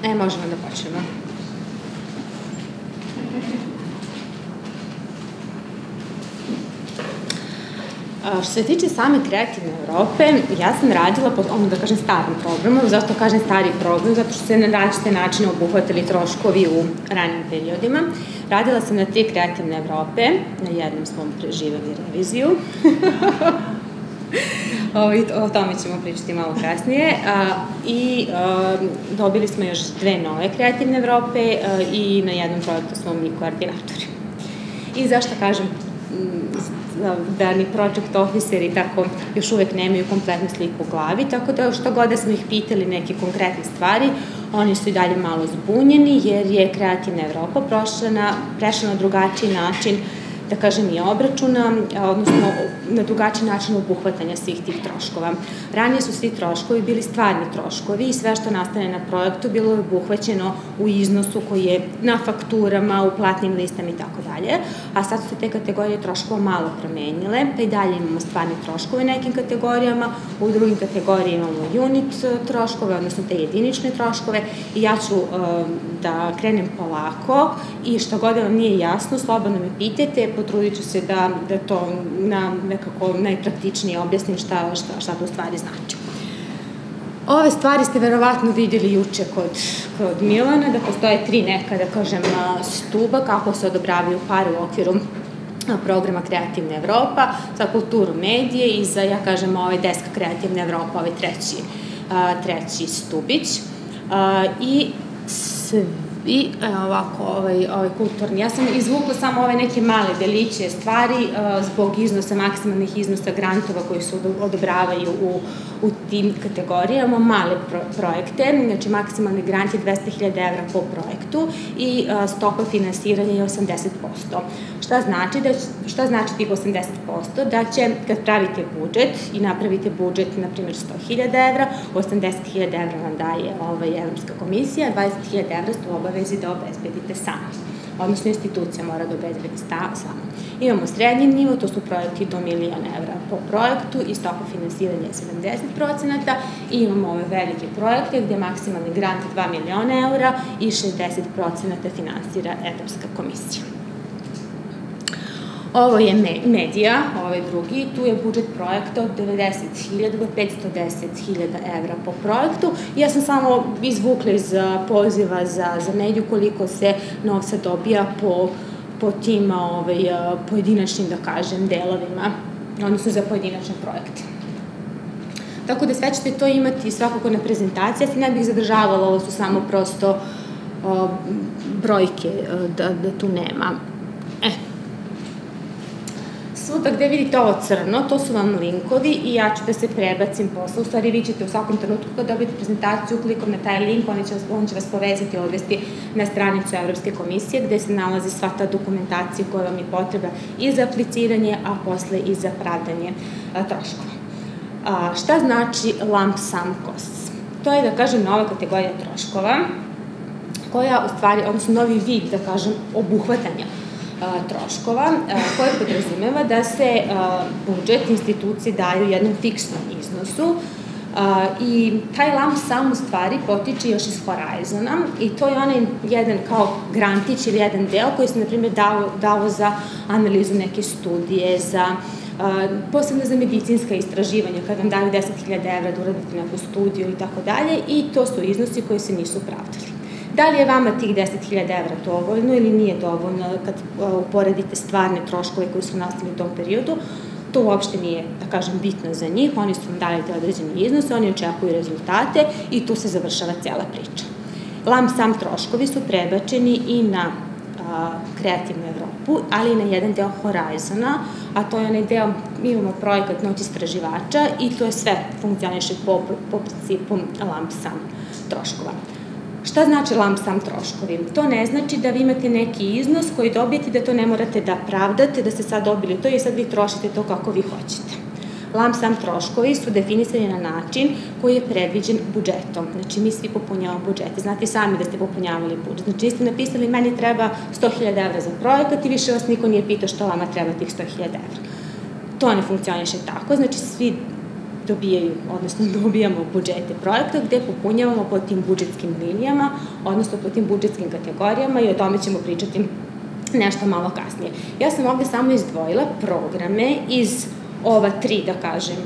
Možemo da počnemo. Što se tiče same Kreativne Evrope, ja sam radila po, da kažem, starom programu. Zašto kažem stari program? Zato što se na različite načine obuhvatili troškovi u ranijim periodima. Radila sam na 3 Kreativne Evrope, na jednom smo preživali reviziju. O tome ćemo pričati malo kasnije. I dobili smo još 2 nove Kreativne Evrope i na jednom projektu smo mi koordinatori. I zašto kažem da ni project officeri tako još uvek nemaju kompletnu sliku u glavi, tako da što god da smo ih pitali neke konkretne stvari, oni su i dalje malo zbunjeni, jer je Kreativna Evropa prešla na drugačiji način, da kažem, i obračuna, odnosno na drugačiji način obuhvatanja svih tih troškova. Ranije su svi troškovi bili stvarni troškovi i sve što nastane na projektu bilo je obuhvaćeno u iznosu koji je na fakturama, u platnim listama i tako dalje, a sad su se te kategorije troškova malo promenile, pa i dalje imamo stvarne troškove u nekim kategorijama, u drugim kategorijama imamo unit troškove, odnosno te jedinične troškove, i ja ću da krenem polako i što god vam nije jasno, slobodno me pitajte, potrudit ću se da to nekako najpraktičnije objasnim šta to u stvari znači. Ove stvari ste verovatno vidjeli juče kod Milana, da postoje 3 neka, da kažem, stuba kako se odobravaju pare u okviru programa Kreativna Evropa, za kulturu, medije i za, ja kažem, deska Kreativna Evropa, ovaj treći stubić. I ovako, ovaj kulturni. Ja sam izvukla samo ove neke male deliće stvari zbog iznosa, maksimalnih iznosa grantova koji se odobravaju u tim kategorijama, male projekte, znači maksimalni grant je 200.000 evra po projektu i stopa finansiranja je 80%. Šta znači tih 80%? Da će, kad pravite budžet i napravite budžet, na primjer, 100.000 evra, 80.000 evra vam daje Evropska komisija, 20.000 evra ste u obavezi da obezbedite sami, odnosno institucija mora da obezbedi samo. Imamo srednji nivo, to su projekti do 1.000.000 evra po projektu i stopa finansiranja je 70%, i imamo ove velike projekte gde je maksimalni grant 2 miliona evra i 60% finansira Evropska komisija. Ovo je medija, ovaj drugi, tu je budžet projekta od 90.000 do 510.000 evra po projektu. Ja sam samo izvukla iz poziva za mediju koliko se novca dobija po tim pojedinačnim, da kažem, delovima, odnosno za pojedinačne projekte. Tako da sve ćete to imati svakako na prezentaciji. Ja se ne bih zadržavala, ovo su samo prosto brojke, da tu nema. Svuda gde vidite ovo crno, to su vam linkovi i ja ću da se prebacim posle. U stvari, vi ćete u svakom trenutku kad dobijete prezentaciju, klikom na taj link, on će vas povezati i odvesti na stranicu Evropske komisije gde se nalazi sva ta dokumentacija koja vam je potreba i za apliciranje, a posle i za pravdanje troškova. Šta znači lump sum costs? To je, da kažem, nova kategorija troškova koja, u stvari, odnosno novi vid, da kažem, obuhvatanja troškova, koje podrazumeva da se budžet institucije daju u jednom fiksnom iznosu i taj lump sum u stvari potiče još iz Horizona i to je onaj jedan kao grantić ili jedan deo koji se, na primjer, dao za analizu neke studije, posebno za medicinska istraživanja, kad vam daju 10.000 evra da uradite neku studiju i tako dalje, i to su iznosi koji se nisu pravdali. Da li je vama tih 10.000 evra dovoljno ili nije dovoljno kad uporedite stvarne troškove koji su nastali u tom periodu, to uopšte nije, da kažem, bitno za njih. Oni su vam dali te određene iznose, oni očekuju rezultate i tu se završava cela priča. Lump sum troškovi su prebačeni i na Kreativnu Evropu, ali i na jedan deo Horizona, a to je onaj deo, mi imamo projekat Noć istraživača i to je sve funkcioniše po principu lump sum troškova. Šta znači lump sum troškovi? To ne znači da vi imate neki iznos koji dobijete, da to ne morate da pravdate, da ste sad dobili to i sad vi trošite to kako vi hoćete. Lump sum troškovi su definisani na način koji je predviđen budžetom. Znači, mi svi popunjavamo budžete. Znate sami da ste popunjavali budžet. Znači, niste napisali, meni treba 100.000 evra za projekat i više vas niko nije pitao što vama treba tih 100.000 evra. To ne funkcioniše tako. Znači, svi dobijaju, odnosno dobijamo budžete projekta gde popunjavamo po tim budžetskim linijama, odnosno po tim budžetskim kategorijama i o tome ćemo pričati nešto malo kasnije. Ja sam ovde samo izdvojila programe iz ova 3, da kažem,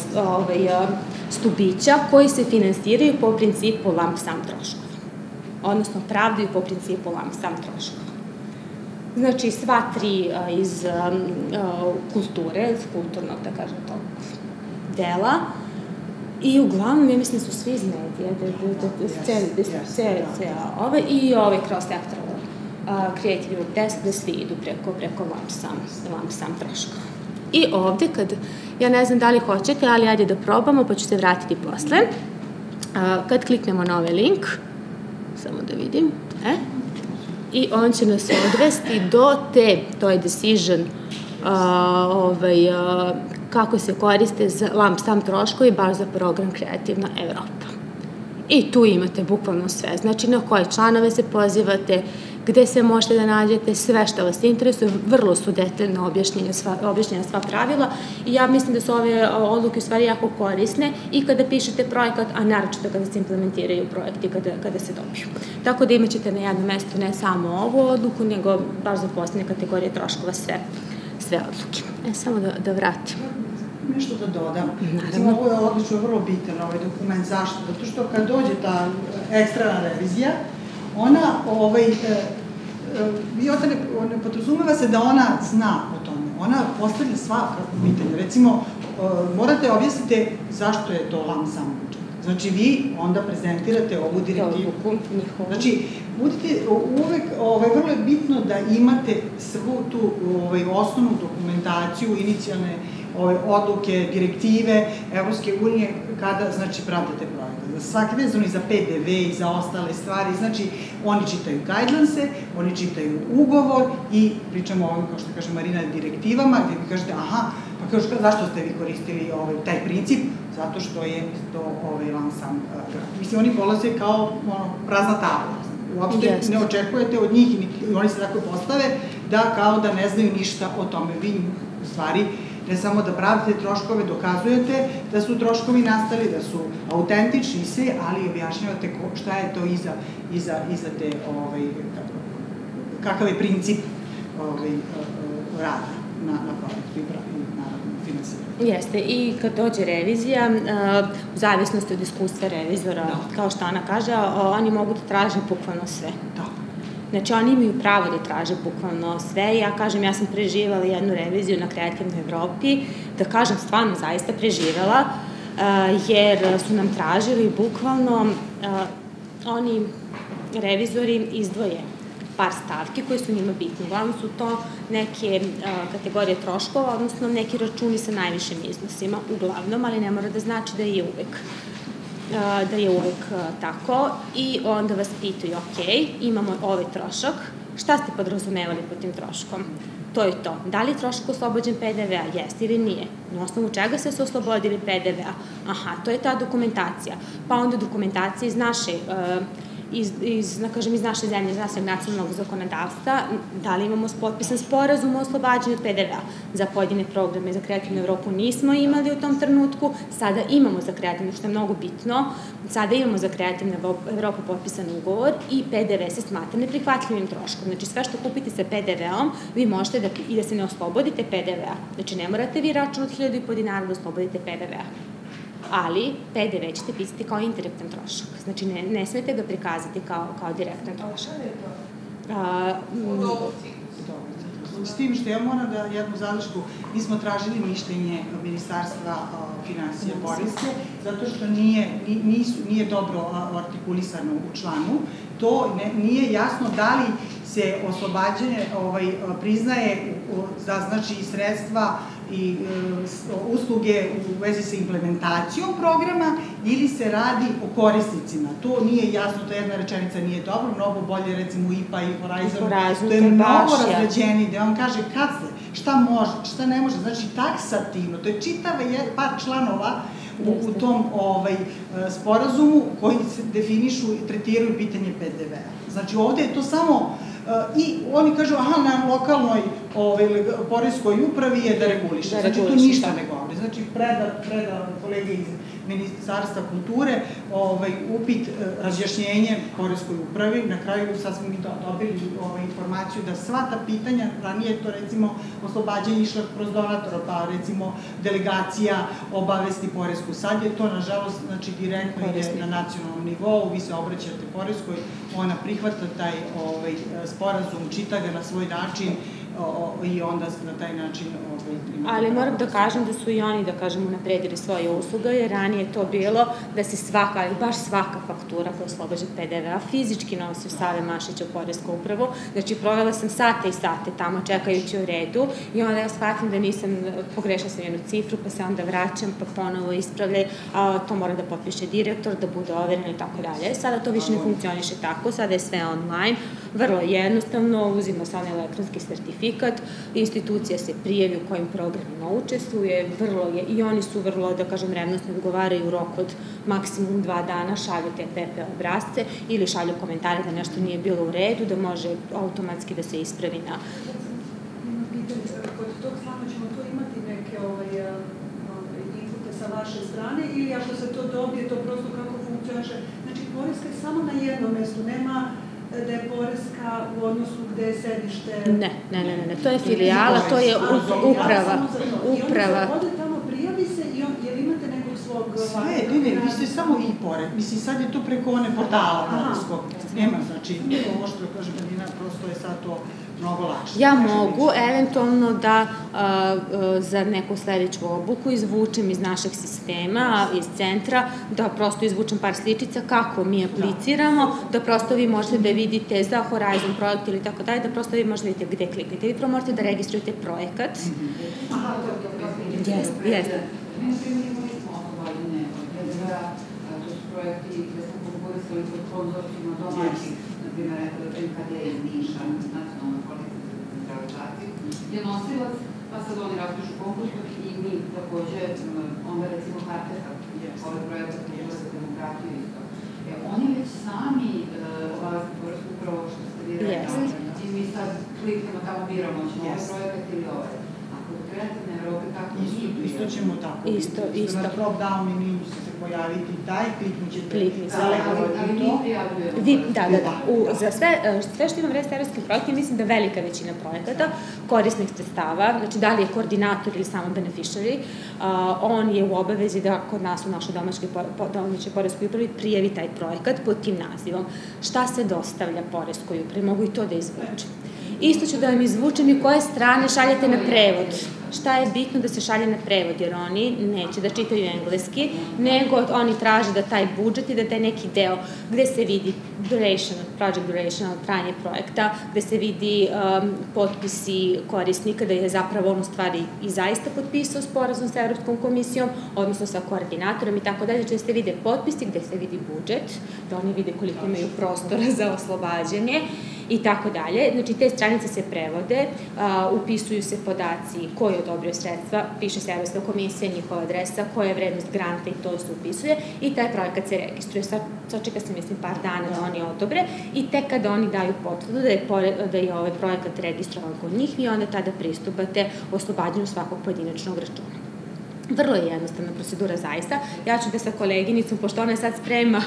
stubića koji se finansiraju po principu lump sum troškova, odnosno pravdaju po principu lump sum troškova. Znači, sva 3 iz kulture, iz kulturnog, da kažem, tog dela, i uglavnom, ja mislim, su svi iz medija, i cross-sectoral creative work desk, da svi idu preko lump sum troškova. I ovde, ja ne znam da li hoćete, ali ajde da probamo, pa ću se vratiti posle. Kad kliknemo na ovaj link, samo da vidim, i on će nas odvesti do to je decision, kako se koriste za lump sum troškovi baš za program Kreativna Evropa. I tu imate bukvalno sve, znači na koje članove se pozivate, gde se možete da nađete, sve što vas interesuje, vrlo su detaljno objašnjena sva pravila i ja mislim da su ove odluke u stvari jako korisne i kada pišete projekat, a naročito kada se implementiraju projekti, kada se dobiju. Tako da imat ćete na jednom mestu ne samo ovu odluku, nego baš za poslednje kategorije troškova sve odluke. Samo da vratim. Nešto da dodam. Naravno. Ovo je odlično, vrlo bitan ovaj dokument. Zašto? Zato što kad dođe ta ekstrana revizija, ona, ne podrazumeva se da ona zna o tome. Ona postavlja sva pitanja. Recimo, morate objasniti zašto je to lump sum budžet. Znači, vi onda prezentirate ovu direktivu. Znači, budite uvek, vrlo je bitno da imate svu tu osnovnu dokumentaciju, inicijalne odluke, direktive Evropske unije kada, znači, pratite projekat. Svaki vezano i za PDV i za ostale stvari, znači, oni čitaju guidelines-e, oni čitaju ugovor i pričamo o ovim, kao što kaže Marina, direktivama, gde vi kažete, aha, pa kažu, zašto ste vi koristili taj princip? Zato što je to lump sum grant. Mislim, oni polaze kao prazna tabla. Uopšte ne očekujete od njih i oni se tako postave da kao da ne znaju ništa o tome. Vi, u stvari, ne samo da pravite troškove, dokazujete da su troškovi nastali, da su autentični sve, ali objašnjavate šta je to iza te, kakav je princip rada na projektu i naravno finansiranja. Jeste, i kad dođe revizija, u zavisnosti od iskustva revizora, kao što Ana kaže, oni mogu da traže bukvalno sve. Znači, oni imaju pravo da traže bukvalno sve. Ja kažem, ja sam preživala jednu reviziju na Kreativnoj Evropi, da kažem, stvarno zaista preživela, jer su nam tražili bukvalno, oni revizori izdvoje par stavki koje su njima bitne. Uglavnom su to neke kategorije troškova, odnosno neki računi sa najvišim iznosima, uglavnom, ali ne mora da znači da je uvek tako i onda vas pitaju, ok, imamo ovaj trošak, šta ste podrazumevali pod tim troškom? To je to. Da li je trošak oslobođen PDV-a? Jeste ili nije? Na osnovu čega ste se oslobodili PDV-a? Aha, to je ta dokumentacija. Pa onda dokumentacija iz naše iz naše zemlje, iz našeg nacionalnog zakonodavstva, da li imamo potpisan sporazum o oslobađanju PDV-a. Za pojedine programe za Kreativnu Evropu nismo imali u tom trenutku, sada imamo za Kreativnu, što je mnogo bitno, sada imamo za Kreativnu Evropu potpisan ugovor i PDV se smatra neprihvatljivim troškom. Znači, sve što kupite sa PDV-om, vi možete i da se ne oslobodite PDV-a. Znači, ne morate vi račun od 1.500 dinara da oslobodite PDV-a. Ali PDV ćete pisati kao indirektan trošak. Znači, ne smete ga prikazati kao direktan trošak. S tim što ja moram da jednu zadršku, mi smo tražili mišljenje Ministarstva finansija Poreske, zato što nije dobro artikulisano u članu. To nije jasno da li se oslobađanje priznaje za, znači, sredstva i usluge u vezi sa implementacijom programa ili se radi o korisnicima. To nije jasno, to jedna rečenica nije dobro, mnogo bolje recimo IPA i Horizon, to je mnogo razređenije, gde vam kaže kad se, šta može, šta ne može, znači taksativno, to je čitava par članova u tom sporazumu koji se definišu i tretiraju pitanje PDV-a. Znači ovde je to samo I oni kažu, aha, na lokalnoj poreskoj upravi je da reguliše. Znači, tu ništa ne govori. Znači, preda kolege iz Ministarstva kulture, upit razjašnjenje poreskoj upravi. Na kraju sad smo mi dobili informaciju da sva ta pitanja, ranije to recimo oslobađanje išla kroz donatora, pa recimo delegacija obavesti poresku. Sad je to, nažalost, znači direktno ide na nacionalnom nivou, vi se obraćate poreskoj, ona prihvata taj sporazum, čita ga na svoj način i onda na taj način... Ali moram da kažem da su i oni, da kažem, unapredili svoje usluge, jer ranije to bilo da se svaka, ali baš svaka faktura koja oslobađa PDV-a fizički nosi u Save Mašića u Poresku upravu. Znači, provela sam sate i sate tamo čekajući u redu i onda ja shvatim da nisam, pogrešila sam jednu cifru, pa se onda vraćam, pa ponovo ispravljaju, a to mora da potpiše direktor, da bude overeno i tako dalje. Sada to više ne funkcioniše tako, sada je sve online, vrlo jednostavno, uzima se onaj elektronski sertifikat, institucija se prijavi u kojim programima učestvuje, i oni su vrlo, da kažem, revnosno odgovaraju u roku od maksimum 2 dana, šalju te PP obrazce ili šalju komentare da nešto nije bilo u redu, da može automatski da se ispravi na... Kod tog slana ćemo tu imati neke infute sa vaše strane ili ako se to dobije, to prosto kako funkcioniše? Znači, poreska je samo na jednom mestu, nema da je poreska u odnosu gde je sedište... Ne, to je filijala, to je uprava. I onda se ode tamo, prijavi se i jel imate nekog svog... Sve, vi ste samo i pored. Mislim, sad je to preko one portala poreskog. Nema, znači, ovo što kaže Marina, prosto je sad to mnogo lakše. Ja mogu eventualno da za neku sledeću obuku izvučem iz našeg sistema, iz centra, da prosto izvučem par sličica kako mi apliciramo, da prosto vi možete da vidite za Horizon projekt ili tako dalje, da prosto vi možete da vidite gde kliknete. Vi prvo možete da registrujete projekat. Jeste. To su projekti gde smo konkurisali kod konzorcijuma domaćih, na primjer, MKD iz Niša, nacionalna politika za decentralizaciju, je nosilac, pa sad oni raspišu konkurs i mi takođe, onda recimo Harteka, ovaj projekat Kultura za demokratiju isto. Oni već sami obavljaju poresku upravo što ste vi rekli, i mi sad kliknemo tamo, biramo ćemo ovaj projekat ili ovaj. Kreativne Evrope, kako mi... Isto ćemo tako. Isto. Na drop-down menu će se pojaviti taj, kliknućete... Ali mi prijavljujemo. Da. Za sve što imam vred s evropskim projektima, mislim da velika većina projekata korisnih sredstava, znači da li je koordinator ili samo beneficiary, on je u obavezi da kod nas u našoj domaćoj poreskoj upravi prijavi taj projekat pod tim nazivom. Šta se dostavlja poreskoj upravi? Mogu i to da izvučem. Isto ću da vam izvučem i koje strane šaljete na prevod. Šta je bitno da se šalje na prevod, jer oni neće da čitaju engleski, nego oni traže da taj budžet i da taj neki deo gde se vidi project duration, trajanje projekta, gde se vidi potpisi korisnika, da je zapravo on u stvari i zaista potpisao sporazum sa Evropskom komisijom, odnosno sa koordinatorom i tako dalje, da se vide potpisi, gde se vidi budžet, da oni vide koliko imaju prostora za oslobađanje i tako dalje. Znači, te stranice se prevode, upisuju se podaci ko je odobrio sredstva, piše se Evropska komisija, njihova adresa, koja je vrednost granta i to se upisuje i taj projekat se registruje. Sačeka se, mislim, par dana da oni odobre i tek kada oni daju potvrdu da je ovaj projekat registrovan kod njih, vi onda tada pristupate oslobađanju svakog pojedinačnog računa. Vrlo je jednostavna procedura zaista. Ja ću da sa koleginicom, pošto ona sad sprema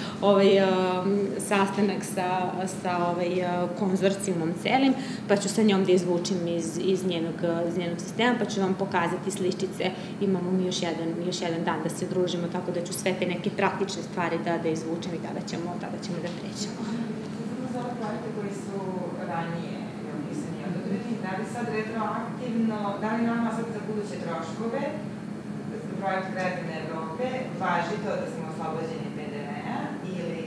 sastanak sa konzorcijumom celim, pa ću sa njom da izvučim iz njenog sistema, pa ću vam pokazati sličice. Imamo mi još jedan dan da se družimo, tako da ću sve te neke praktične stvari da izvučem i tada ćemo da prećemo. Za ove projekte koji su ranije upisani i odobreni, da li sad retroaktivno, da li nama sad za buduće troškove projekt Kreativne Evrope važi to da smo oslobođeni PDV-a ili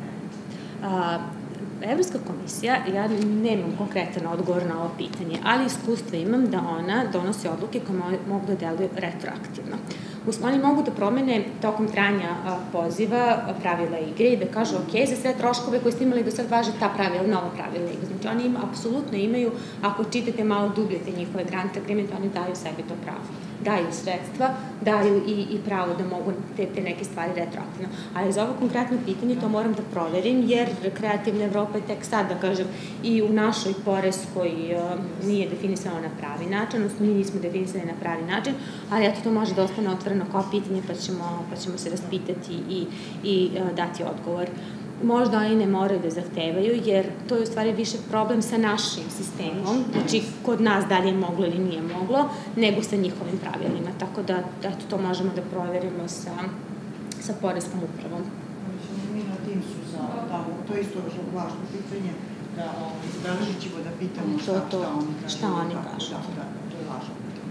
ne? Evropska komisija, ja nemam konkretan odgovor na ovo pitanje, ali iskustvo imam da ona donosi odluke koje mogu da deluju retroaktivno. Oni mogu da promene tokom trajanja poziva pravila igre i da kažu ok, za sve troškove koje ste imali do sad važe ta pravila, nova pravila igre. Znači oni apsolutno imaju, ako čitate malo dublje te njihove grant agreement, oni daju sebi to pravo daju sredstva, daju i pravo da mogu te neke stvari retroaktivno. Ali za ovo konkretno pitanje to moram da proverim, jer Kreativna Evropa je tek sad, da kažem, i u našoj poreskoj nije definisano na pravi način, odnosno mi nismo definisani na pravi način, ali eto to može da ostane otvoreno kao pitanje pa ćemo se raspitati i dati odgovor. Možda oni ne moraju da zahtevaju, jer to je u stvari više problem sa našim sistemom, znači kod nas da li je moglo ili nije moglo, nego sa njihovim pravilima, tako da to možemo da proverimo sa poreskom upravom. Mi na Teamsu to je isto važno pitanje, da zabeležit ćemo da pitamo šta oni kažu. Da, to je važno pitanje.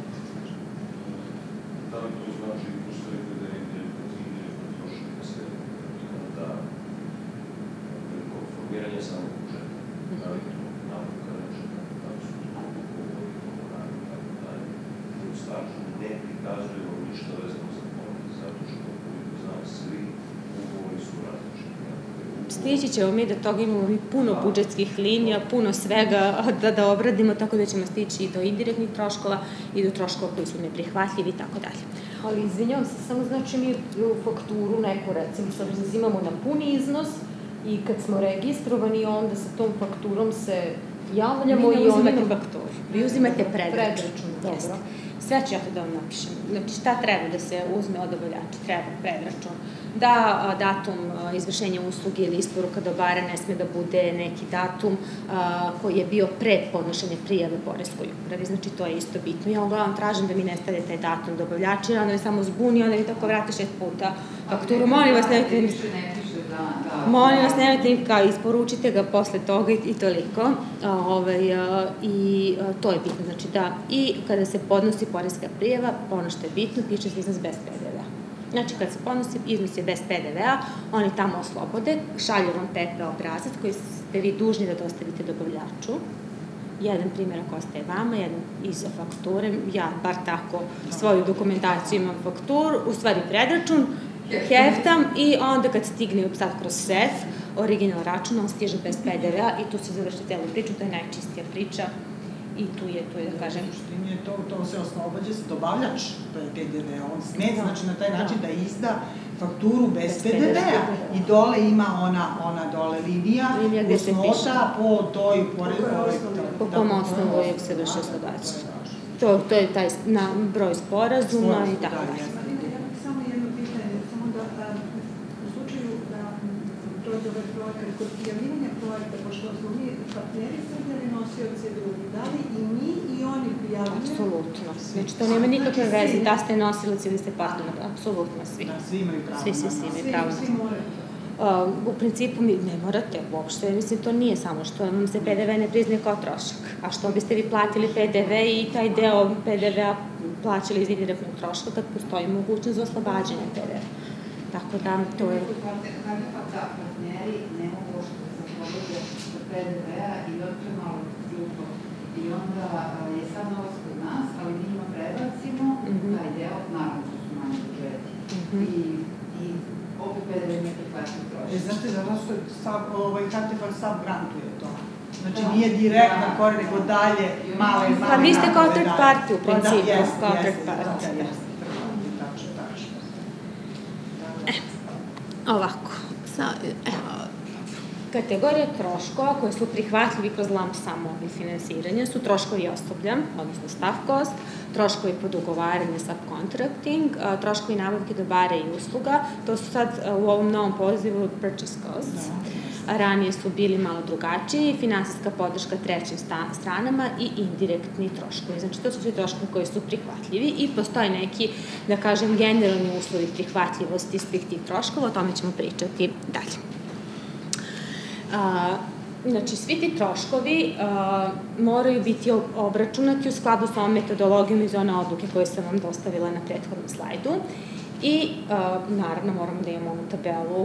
Da li to znači, pošto rekli da je indirektno trošak da se da preko formiranja samog budžeta, da li to navuka rečena, da li su to ugovori, honorari, tako dalje, da u startu ne prikazujemo ništa vezano za porez, zato što, koliko znam, svi ugovori su različiti. Stići ćemo mi do toga, imamo mi puno budžetskih linija, puno svega da obradimo, tako da ćemo stići i do indirektnih troškova i do troškova koji su neprihvatljivi i tako dalje. Ali izvinjavam se, samo znači mi u fakturu neku recimo sad uzimamo na puni iznos i kad smo registrovani onda sa tom fakturom se javljamo i onda... Vi ne uzimate fakturu, vi uzimate predračun. Dobro. Sve ću ja to da vam napišem. Znači šta treba da se uzme od dobavljača? Treba predračun. Da datum izvršenja usluge ili isporuka dobara ne sme da bude neki datum koji je bio pre podnošenja prijave poreskoj upravi. Znači to je isto bitno. Ja uglavnom tražim da mi ne stavite taj datum dobavljača, onda mi samo zbuni, onda mi tako vrate 6 puta fakturu. Molim vas, nemojte im kao isporučite ga posle toga i toliko. I to je bitno. Znači da i kada se podnosi poreska prijava, ono što je bitno, piše se iznos bez PDV-a. Znači, kad se podnosi iznos je bez PDV-a, oni tamo oslobode, šalju vam PP obrazac koji ste vi dužni da dostavite dobavljaču. Jedan primjer ako ostaje vama, jedan iza fakture, ja bar tako svoju dokumentaciju imam fakturu, u stvari predračun, heftam i onda kad stigne sad kroz SEF, original račun, on stiže bez PDV-a i tu se završi celu priču, to je najčistija priča. I tu je, da kažem... To se oslobađa se dobavljač PDV, on sme, znači na taj način da izda fakturu bez PDV-a i dole ima ona dole linija usnota po toj po kom osnovu je se vrši oslobađanje. To je taj broj sporazuma i tako dalje. Samo jedno pitanje, samo da u slučaju da prođe ovaj projekat, kod prijavljivanja projekta, pošto smo mi partneri Srbije ili nosioci drugi, da li i mi i oni prijavljaju? Apsolutno. Znači, to nema nikakve veze, da ste nosilac ili ste partner, apsolutno svi. Da, svi imaju pravo. Svi imaju pravo. Svi moraju. U principu ne morate uopšte, mislim, to nije samo što vam se PDV ne priznaje kao trošak, a što biste vi platili PDV i taj deo PDV-a plaćali iz indirektnog troška kad postoji mogućnost za oslobađanje PDV-a. Tako da, to je... Kako da partneri ne mogu što da se oslobode od PDV-a i otpre malo grupo i onda je sad novac kod nas, ali mi njima prebacimo taj deo, naravno što su manji budžeti. I opet PDV ne prihvaćaju trošak. Znate, zato što Kartefar sad grantuje to. Znači nije direktna korek, nego dalje male... Pa vi ste kao third party u principu, kao third party. Ovako, kategorije troškova koje su prihvatljivi kroz lump sum oblik finansiranja su troškovi osoblja, odnosno staff cost, troškovi pod ugovaranje subcontracting, troškovi nabavke dobara i usluga, to su sad u ovom novom pozivu purchase costs. Ranije su bili malo drugačiji, finansijska podrška trećim stranama i indirektni troškovi. Znači, to su svi troškovi koji su prihvatljivi i postoje neki, da kažem, generalni uslovi prihvatljivosti svih tih troškova, o tome ćemo pričati dalje. Znači, svi ti troškovi moraju biti obračunati u skladu sa ovom metodologijom iz one odluke koje sam vam dostavila na prethodnom slajdu i, naravno, moramo da imamo onu tabelu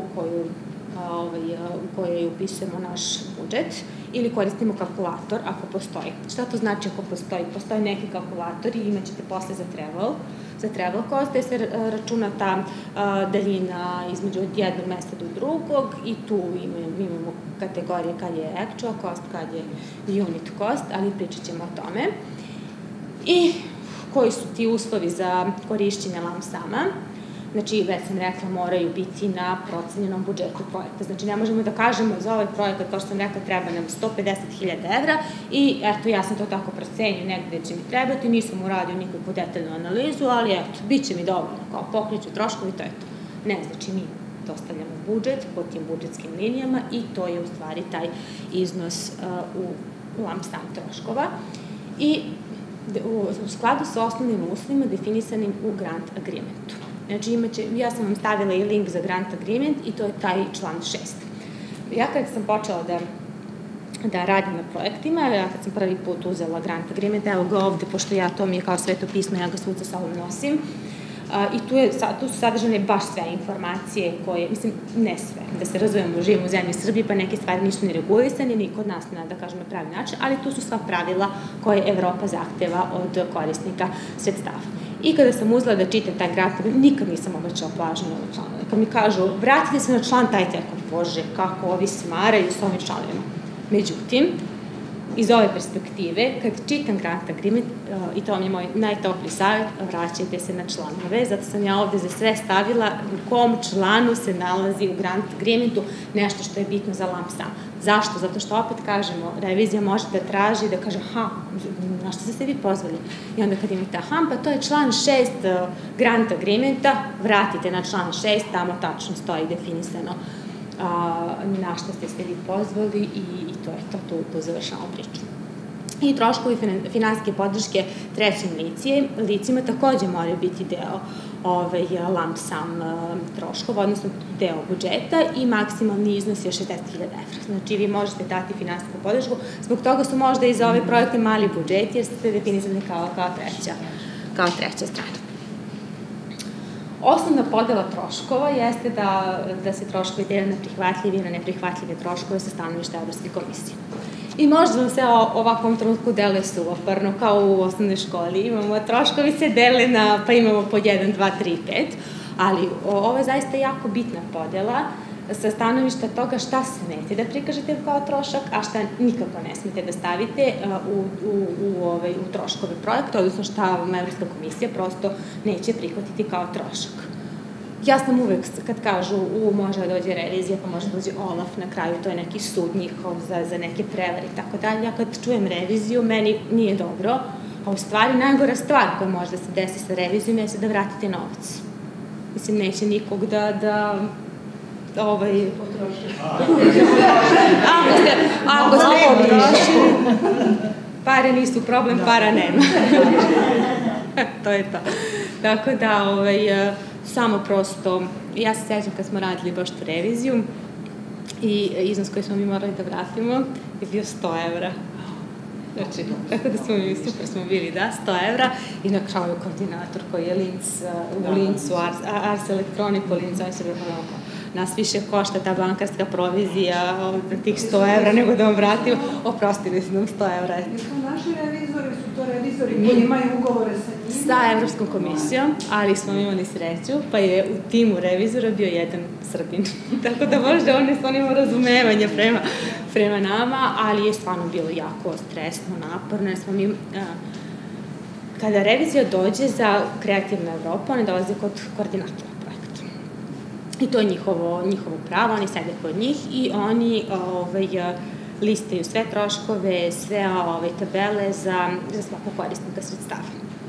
u kojoj upisujemo naš budžet ili koristimo kalkulator ako postoji. Šta to znači ako postoji? Postoji neki kalkulator i imat ćete posle za travel cost, gde se računa ta daljina između od jednog mesta do drugog i tu imamo kategorije kad je actual cost, kad je unit cost, ali pričat ćemo o tome. I koji su ti uslovi za korišćenje lamsama. Znači, već sam rekla, moraju biti na procenjenom budžetu projekta. Znači, ne možemo da kažemo za ovaj projekat, kao što sam rekla, treba nam 150.000 evra i eto, ja sam to tako procenio, negde će mi trebati, nisam uradio nikakvu detaljnu analizu, ali eto, bit će mi dovoljno, kao pokreću troškovi, to je to. Ne, znači, mi dostavljamo budžet po tim budžetskim linijama i to je u stvari taj iznos u lump sum troškova. I u skladu sa osnovnim uslovima definisanim u grant agreementu. Znači, ja sam vam stavila i link za grant agreement i to je taj član 6. Ja kad sam počela da radim na projektima, ja kad sam prvi put uzela grant agreement, evo ga ovde, pošto to mi je kao sveto pismo, ja ga svud sa sobom nosim, i tu su sadržane baš sve informacije koje, mislim, ne sve, da se razumemo, živimo u zemlji Srbiji, pa neke stvari nisu ni regulisane, ni kod nas, da kažem, na pravi način, ali tu su sva pravila koje Evropa zahteva od korisnika sredstava. I kada sam uzela da čitam taj grant, nikad nisam obraćala pažnju na ovaj član. Kad mi kažu, vratite se na član taj teko, bože, kako ovi smaraju s ovim članovima. Međutim, iz ove perspektive, kad čitam grant agreement, i to vam je moj najtopliji savjet, vraćajte se na članove, zato sam ja ovde za sve stavila u kom članu se nalazi u grant agreementu nešto što je bitno za lump sum. Zašto? Zato što opet kažemo, revizija može da traži, da kaže, na što ste se vi pozvali? I onda kad imate, pa to je član 6 grant agreementa, vratite na član 6, tamo tačno stoji definisano na što ste se vi pozvali i to je to, tu završamo priču. I troškovi finansijske podrške trećim licima takođe moraju biti deo lump sum troškova, odnosno deo budžeta i maksimalni iznos je 60.000 evra. Znači, vi možete dati finansijsku podršku, zbog toga su možda i za ove projekte mali budžeti, jer ste definisani kao treća strana. Osnovna podela troškova jeste da se troškovi dele na prihvatljive i na neprihvatljive troškove sa stanovišta Evropske komisije. I možda vam se u ovakvom trenutku deluje suvoparno, kao u osnovnoj školi. Imamo, troškovi se dele pa imamo po 1, 2, 3, 5, ali ovo je zaista jako bitna podela sa stanovišta toga šta smete da prikažete kao trošak, a šta nikako ne smete da stavite u troškove projekta, odnosno šta vam Evropska komisija prosto neće prihvatiti kao trošak. Ja sam uvek, kad kažu, može da dođe revizija, pa može da dođe OLAF na kraju, to je neki sud njihov za neke prevare i tako dalje. Ja kad čujem reviziju, meni nije dobro, a u stvari najgora stvar koja može da se desi sa revizijom je da vratite novac. Mislim, neće nikog da ako ste potrošili, pare nisu problem, para nema. To je to. Tako da, samo prosto, ja se sećam kad smo radili baš tu reviziju i iznos koji smo mi morali da vratimo je bio 100 evra. Znači, tako da smo mi super smo bili, 100 evra i na kraju koordinator koji je u Lincu, Ars Electronic u Lincu, oni su bili nas više košta ta bankarska provizija tih 100 evra nego da vam vratimo, oprostili su nam 100 evra. Naši revizori su to revizori koji imaju ugovore sa njima? Sa Evropskom komisijom, ali smo imali sreću, pa je u timu revizora bio jedan Srbin. Tako da možda on ima razumevanje prema nama, ali je stvarno bilo jako stresno, naporno, jer smo mi... Kada revizija dođe za Kreativna Evropa, oni dolaze kod koordinatora projekta. I to je njihovo pravo, oni sede kod njih i oni listaju sve troškove, sve tabele za svakog korisnika sredstava.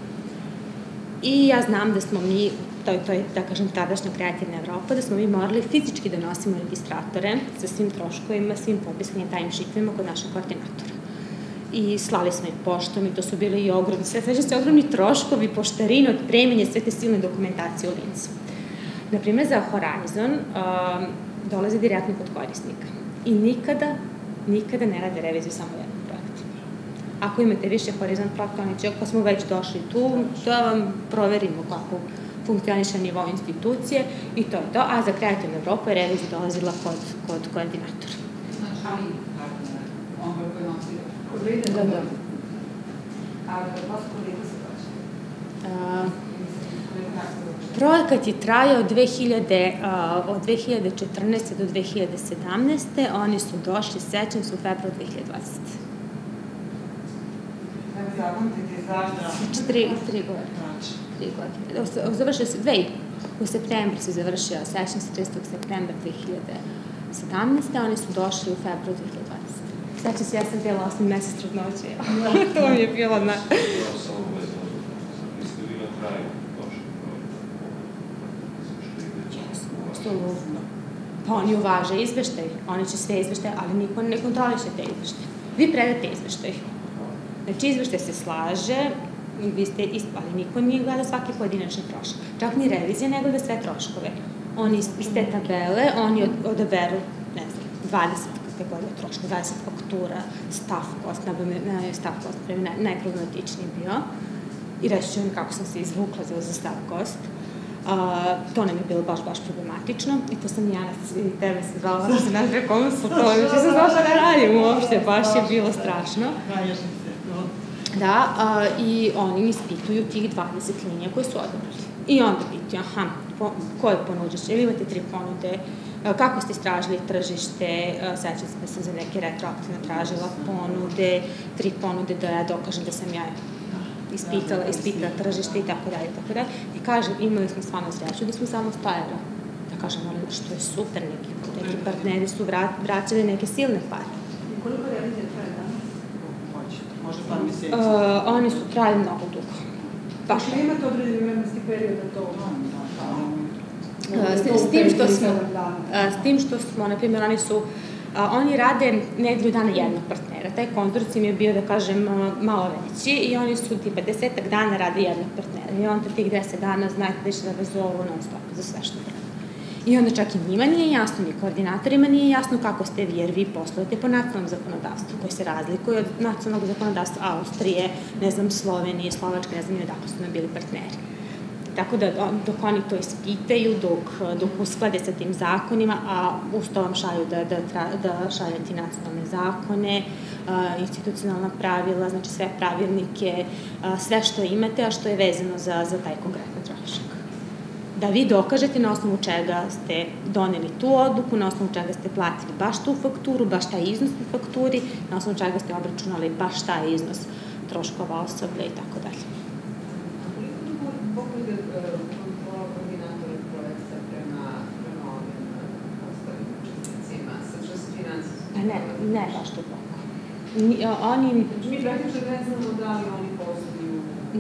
I ja znam da smo mi, to je, da kažem, tadašnja Kreativna Evropa, da smo mi morali fizički da nosimo registratore sa svim troškovima, svim popisanim timesheetovima kod našeg koordinatora. I slali smo im poštom i to su bili i ogromni, sveća se ogromni troškovi, poštarine, otpremanje, sve te silne dokumentacije u Lincu. Naprimjer, za Horizon dolaze direktno kod korisnika i nikada ne rade reviziju samo jednog projekta. Ako imate više Horizon projekta, oni će, ako smo već došli tu, da vam proverimo kako funkcioniše nivo institucije i to je to, a za Kreativnu Evropu je revizija dolazila kod koordinatora. Znači, ali on koji nosi kod vide? Da. A vas koliko se plaća? Projekat je trajao od 2014. do 2017. Oni su došli, sećam se, u februaru 2020. Treba zakončiti zašto? Znači 3 godine. Završio se, u septembru se završio, sećam se 30. septembra 2017. Oni su došli u februaru 2020. Sećam se, ja sam bila 8 mesec trudnoće. To mi je bilo na... Apsolutno. Pa oni uvaže izveštaj, oni će sve izveštaje, ali niko ne kontroliše te izveštaje. Vi predate izveštaj. Znači, izveštaj se slaže, vi ste ispali, niko nije gleda svaki pojedinačni trošak. Čak ni revizija ne gleda sve troškove. Oni iz te tabele, oni odaberu, ne znam, 20 kategorija troška, 20 faktura, staff cost, prema najproblematičniji bio. I reći ću vam kako sam se izvukla za staff cost. To nam je bilo baš problematično i to sam ja i tebe se zvala da se nazve konsultovali, znači sam došla da radim uopšte, baš je bilo strašno. Da, i oni ispituju tih 20 linija koje su odabrali. I onda pitaju, koje ponuđaš, ili imate 3 ponude, kako ste istražili tržište, sećam se da sam za neke retroaktivno tražila ponude, 3 ponude da ja dokažem da sam ja ispitala tržište i tako dalje. I kažem, imali smo stvarno sreću da smo samo 100 evra. Da kažem, što je super, neki partneri su vraćali neke silne pare. Koliko revizija traje danas? Možda par mjeseci. Oni su trajali mnogo dugo. Baš li imate određeni vremenski period da to... S tim što smo, na primjer, oni rade nedelju dana jednog partnera. Taj konzorcijum je bio, da kažem, malo veći i oni su tipa 10 dana rade jednog partnera. I onda tih 10 dana znate da će da vas zovu non stop za sve što rade. I onda čak i njima nije jasno, ni koordinatorima nije jasno kako ste vi, jer vi poslujete po nacionalnom zakonodavstvu, koje se razlikuje od nacionalnog zakonodavstva Austrije, ne znam, Slovenije, Slovačke, ne znam, i odakle su nam bili partneri. Tako da dok oni to ispitaju, dok usklade sa tim zakonima, a uz to vam šalju da šaljete nacionalne zakone, institucionalna pravila, znači sve pravilnike, sve što imate, a što je vezano za taj konkretan trošak. Da vi dokažete na osnovu čega ste doneli tu odluku, na osnovu čega ste platili baš tu fakturu, baš taj iznos u fakturi, na osnovu čega ste obračunali baš taj iznos troškova osoblja i tako dalje. Koliko ide kontrola koordinatora projekta prema ovim ostalim učesnicima, što se finansijski? Ne baš to toliko. Oni... Mi praktično ne znamo da li oni posluju...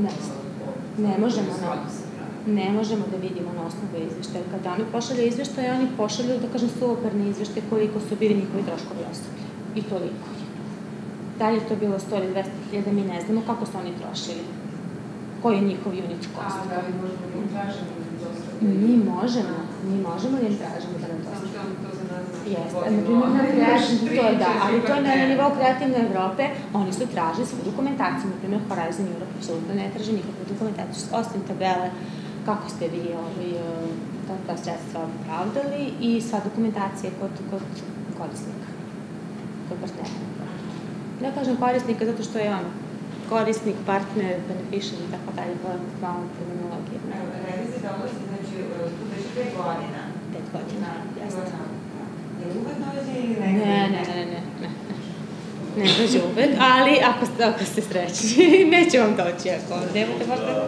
Ne možemo da vidimo na osnovu izveštaja. Kada oni pošalju izveštaje, oni pošalju, da kažem, suvoparni izveštaje koliko su bili njihovi troškovi osoblja. I toliko je. Da li je to bilo 100 ili 200.000, mi ne znamo kako su oni trošili. Koji je njihov unit cost. Da li možemo da im tražimo da im dostavljaju? Mi možemo da im tražimo da nam dostavljaju. To za nas Jeste, na primjer, ali to je na nivou kreativne Evrope, oni su tražili svu dokumentaciju, na primjer Horizon Europe apsolutno ne traži nikakvu dokumentaciju, osim tabele kako ste vi ta sredstva opravdali i sva dokumentacija kod korisnika, kod partnera. Ja kažem korisnika zato što je on korisnik, partner, beneficial i tako dalje, hvala terminologije. Revizija dolazi, znači, tu već 5 godina. 5 godina, jeste. Je li uvek dođe ili ne? Ne dođe uvek, ali ako ste srećni, neće vam doći ako nemate baš tako.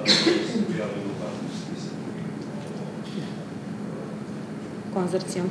Konzorcijom.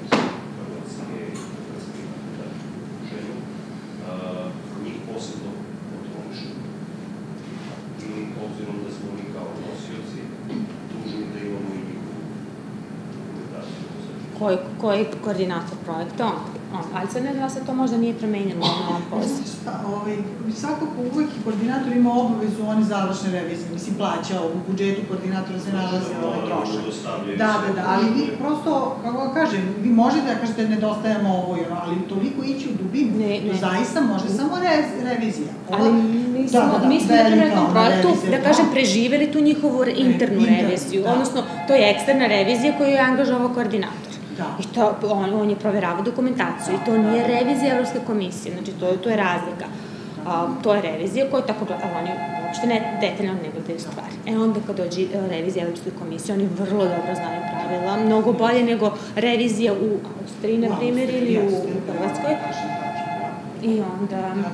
Njih posebno kontrolišu. I obzirom da smo mi kao nosioci dužni da imamo i njihovu dokumentaciju. Koji koordinator projekta? Ali sad ne znam se to možda nije promenjeno na ovom poslu. Svakako uvek i koordinator ima obavezu oni završne revizije. Mislim, plaća u budžetu koordinatora se nalazi ovaj trošak. Da, ali vi prosto, kako ga kažem, vi možete da kažete nedostajemo ovo, ali toliko ići u dubinu, to zaista može samo revizija. Ali mi smo na tom projektu, da kažem, preživeli tu njihovu internu reviziju, odnosno to je eksterna revizija koju je angažovao koordinator. I on je proveravao dokumentaciju i to nije revizija Evropske komisije, znači to je razlika. To je revizija koja je tako gleda, ali oni uopšte detaljno ne gledaju stvari. Onda kad dođe revizija Evropske komisije, oni vrlo dobro znaju pravila, mnogo bolje nego revizija u Austriji, na primjer, ili u Hrvatskoj. I onda...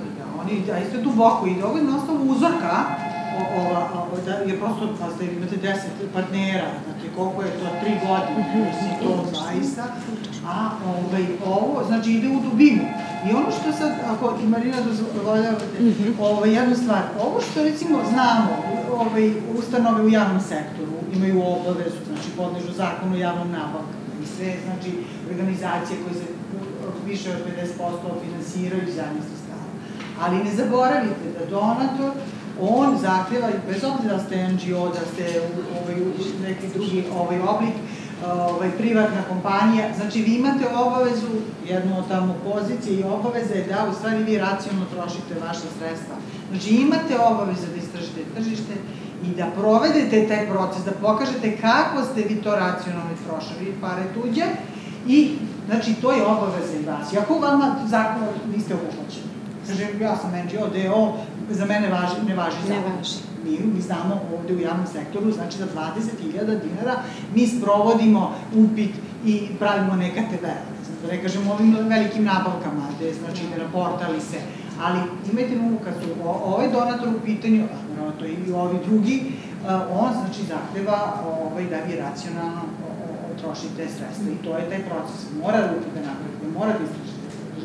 da isto duboko i ovo je na osnovu uzorka, je prosto, pa imate 10 partnera, znači koliko je to, 3 godine, mislim to zaista, a ovo, znači ide u dubinu. I ono što sad, ako i Marina dozvoljavate, jednu stvar, ovo što recimo znamo, ustanove u javnom sektoru imaju obavezu, znači podležu zakonu o javnom nabavkama i sve, znači organizacije koje se više od 50% finansiraju iz javnih sredstava. Ali ne zaboravite da donator, on zahteva, bez obzira da ste NGO, da ste neki drugi oblik, privatna kompanija, znači vi imate obavezu, jednu od tamo pozicije i obaveze je da u stvari vi racionalno trošite vaše sredstva. Znači imate obaveze da istražite tržište i da provedete taj proces, da pokažete kako ste vi to racionalno trošili pare tuđe i znači to je obaveza i vas. Iako vama zakon niste obuhvaćeni. Kažem, ja sam NGO, DO, za mene ne važi zakon. Mi znamo ovde u javnom sektoru, znači za 20.000 dinara mi sprovodimo upit i pravimo neka TV-a. Da ne kažem ovim velikim nabavkama, gde znači ide na portal i sve. Ali imajte na umu kad su ovaj donator u pitanju, a naravno to i ovi drugi, on znači zahteva da vi racionalno trošite sredstva i to je taj proces. Mora da upite napravite, mora da istražite.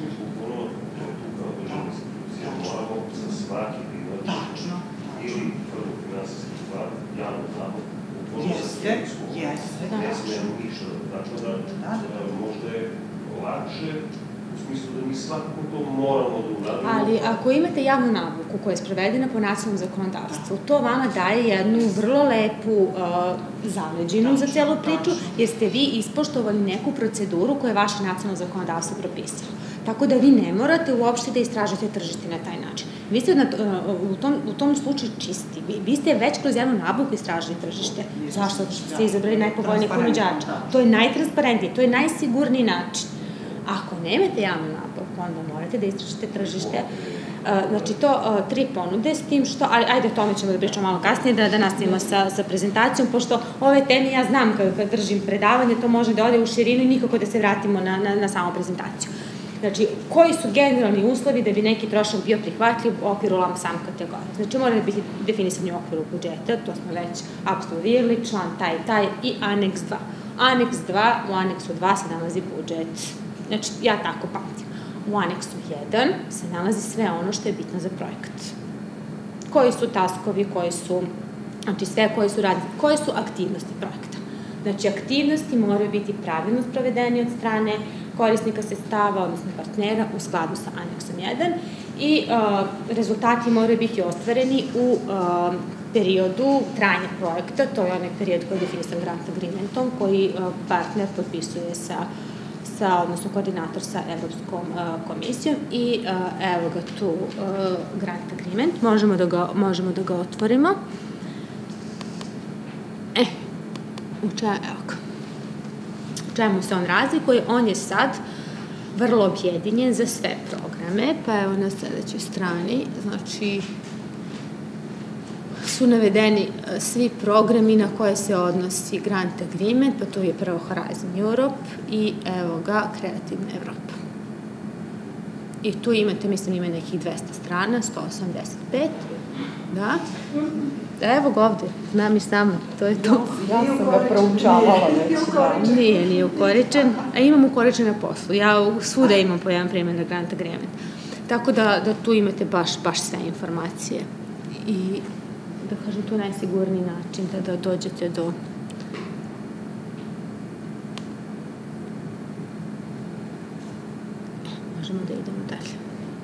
Moramo za svaki dinar ili prvu finansijsku stvar, javnu nabavku, upođu sa schemsku, ne smijemo ništa, tako da možda je lakše, u smislu da mi svakako to moramo da uradimo. Ali ako imate javnu nabavku koja je sprovedena po nacionalnom zakonodavstvu, to vama daje jednu vrlo lepu zaleđinu za celu priču, jer ste vi ispoštovali neku proceduru koju je vaše nacionalno zakonodavstvo propisalo. Tako da vi ne morate uopšte da istražite tržište na taj način. Vi ste u tom slučaju čisti. Vi ste već kroz jednu nabavku istražili tržište. Zašto? Ste izabrali najpovoljniji ponuđača. To je najtransparentniji, to je najsigurniji način. Ako nemate javnu nabavku, onda morate da istražite tržište. Znači, to 3 ponude s tim što, ajde o tome ćemo da pričamo malo kasnije, da nastavimo sa prezentacijom, pošto ove teme ja znam kad držim predavanje, to može da ode u širinu i nikako da se vratimo na samu prezentaciju. Znači, koji su generalni uslovi da bi neki trošak bio prihvatljiv u okviru lump sum kategorije? Znači, mora da biti definisanje u okviru budžeta, to smo već apsolvirali, član taj i aneks 2. Aneks 2, u aneksu 2 se nalazi budžet. Znači, ja tako pamtim. U aneksu 1 se nalazi sve ono što je bitno za projekat. Koji su taskovi, znači sve koje su aktivnosti projekta. Znači, aktivnosti moraju biti pravilno sprovedeni od strane korisnika sredstava, odnosno partnera, u skladu sa aneksom 1 i rezultati moraju biti ostvareni u periodu trajanja projekta, to je onaj period koji je definisan grant agreementom, koji partner potpisuje odnosno koordinator sa Evropskom komisijom i evo ga tu grant agreement, možemo da ga otvorimo. Evo ga. Čemu se on razlikuje? On je sad vrlo objedinjen za sve programe, pa evo na sledećoj strani, znači, su navedeni svi programi na koje se odnosi grant agreement, pa tu je prvo Horizon Europe i evo ga Kreativna Evropa. I tu imate, mislim, ima nekih 200 strana, 185, da. Evo ga ovde, znam i sama, to je to. Ja sam ga proučavala već. Nije ukoričen, a imam ukoričen na poslu. Ja svuda imam po jedan primjer na grant agreement. Tako da tu imate baš sve informacije. I da kažem, to je najsigurniji način da dođete do... Možemo da idemo dalje.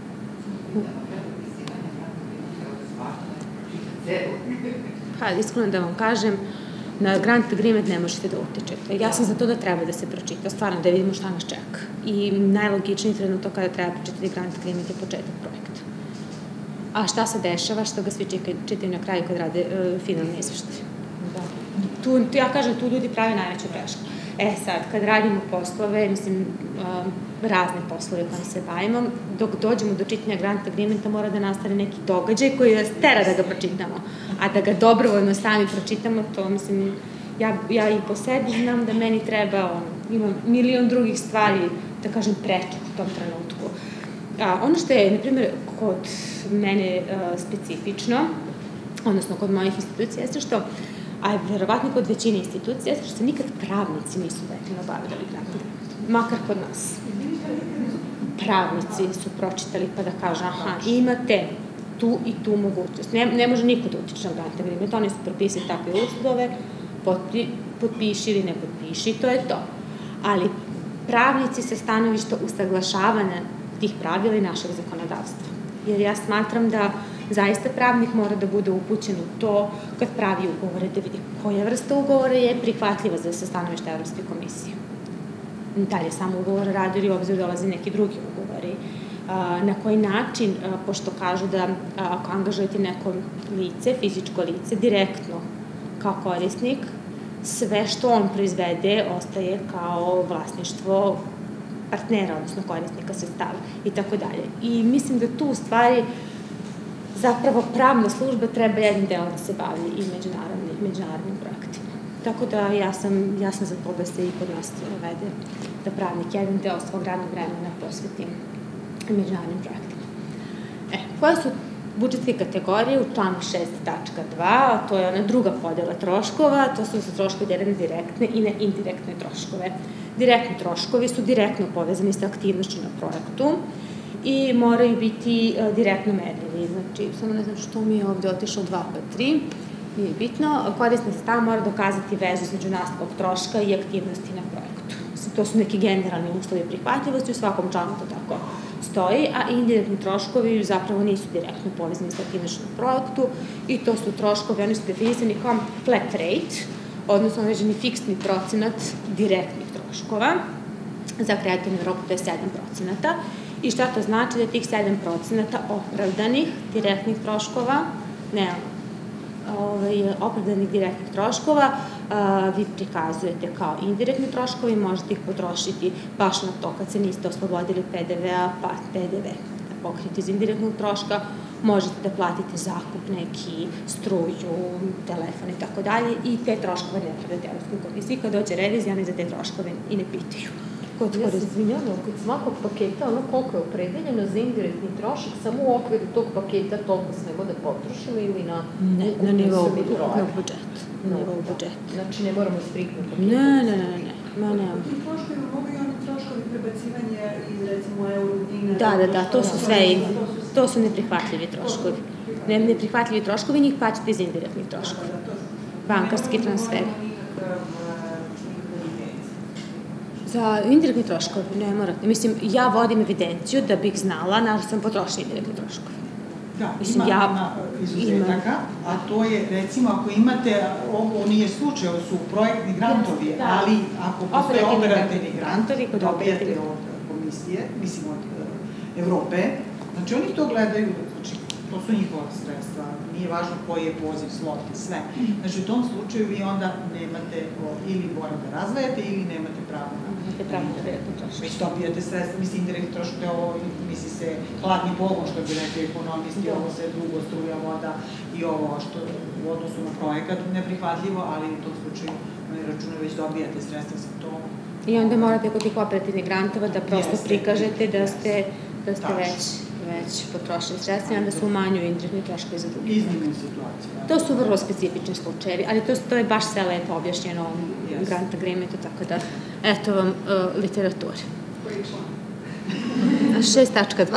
Pa, iskreno da vam kažem, na grant agreement ne možete da utičete. Ja sam za to da treba da se pročita, stvarno da vidimo šta nas čeka. I najlogičniji trenutak kada treba pročitati grant agreement je početak projekta. A šta se dešava, što ga svi čitaju na kraju kad rade finalni izveštaj. Ja kažem, tu ljudi pravi najveću grešku. Sad, kad radimo poslove, mislim, razne poslove kojim se bavimo, dok dođemo do čitanja grant agreementa mora da nastane neki događaj koji nas tera da ga pročitamo. A da ga dobrovoljno sami pročitamo, to, mislim, ja i po sebi znam da meni treba, imam milion drugih stvari, da kažem, prečiti u tom trenutku. Ono što je, na primjer, kod mene specifično, odnosno kod mojih institucija, jeste što, a verovatno kod većine institucija, jeste što se nikad pravnici nisu detaljno bavili grantom. Makar kod nas. Pravnici su pročitali pa da kažu, aha, imate tu i tu mogućnost. Ne može niko da utiče na grant agreement, oni su propisali takve uslove, potpiši ili ne potpiši, to je to. Ali pravnici sa stanovišta usaglašavanja tih pravila i našeg zakonodavstva. Jer ja smatram da zaista pravnik mora da bude upućen u to kad pravi ugovore, da vidi koja vrsta ugovora je prihvatljiva za stanovište Evropske komisije. Da li je samo ugovor o radu ili u obzir dolazi neki drugi ugovori. Na koji način, pošto kažu da ako angažujete neko lice, fizičko lice, direktno kao korisnik, sve što on proizvede ostaje kao vlasništvo partnera, odnosno korisnika sredstava i tako dalje. I mislim da tu u stvari zapravo pravna služba treba jednim delom da se bavi i međunarodnim projektima. Tako da ja sam za to da se i kod nas uvede da pravnik jedan deo svog radnog vremena posveti međunarodnim projektima. Koje su budžetske kategorije u članu 6.2, to je ona druga podela troškova, to su troškovi deljene direktne i indirektne troškove. Direktni troškovi su direktno povezani sa aktivnošću na projektu i moraju biti direktno merljivi. Znači, samo ne znam što mi je ovde otišao 2 pa 3, nije bitno. Korisnik sredstava mora dokazati vezu između nastalog troška i aktivnosti na projektu. To su neki generalni uslovi prihvatljivosti, u svakom članu to tako stoji, a indirektni troškovi zapravo nisu direktno povezani sa aktivnošću na projektu i to su troškovi, oni su definisani kao flat rate, odnosno određeni fiksni procenat direktnih troškova. Za kreativnu Evropu to je 7%. I šta to znači? Da tih 7% opravdanih direktnih troškova, opravdanih direktnih troškova vi prikazujete kao indirektni troškovi, možete ih potrošiti baš na to kad se niste oslobodili PDV-a, pa PDV da pokrijete iz indirektnog troška, možete da platite zakup neki, struju, telefon i tako dalje i te troškove ne pravite Evropskoj komisiji. Kad dođe revizija, oni za te troškove i ne pitaju. Ja se izvinjavam, kod svakog paketa, ono koliko je opredeljeno za indirektni trošak, samo u okviru tog paketa toliko smemo da potrošimo ili na nivou budžeta. Na nivou budžeta. Znači ne moramo striktno paketa? Ne. Ti troškovi mogu i oni troškovi prebacivanja iz recimo euro, dinara? Da, to su sve, to su neprihvatljivi troškovi. Neprihvatljivi troškovi, njih plaćate iz indirektnih troškova. Bankarski transfer. Za indirektni troškovi ne morate. Mislim, ja vodim evidenciju da bih znala na što sam potrošila indirektni troškovi. Da, ima izuzetaka, a to je, recimo, ako imate, ovo nije slučaj, ovo su projektni grantovi, ali ako postoje operativni grantovi, dobijate od komisije, mislim od Evrope, znači oni to gledaju, znači to su njihova sredstva, nije važno koji je poziv, slot i sve. Znači u tom slučaju vi onda nemate, ili moram da razvajate, ili nemate pravo na direktno trošak. Već dobijate sredstva, mislim, indirektni trošak, to je ovo, misli se, hladni pogon, što bi rekli ekonomisti, ovo se drugo, struja, voda i ovo što u odnosu na projekat neprihvatljivo, ali u tom slučaju oni računaju već dobijate sredstva za to. I onda morate kod tih operativnih grantova da prosto prikažete da ste već potrošili sredstva i onda se umanjuju indirektni troškovi za drugi. Iznimne situacije. To su vrlo specifični slučajevi, ali to je baš sve lepo objašnjeno u grant agreementu, tako da eto vam literature. Koji član? 6.2.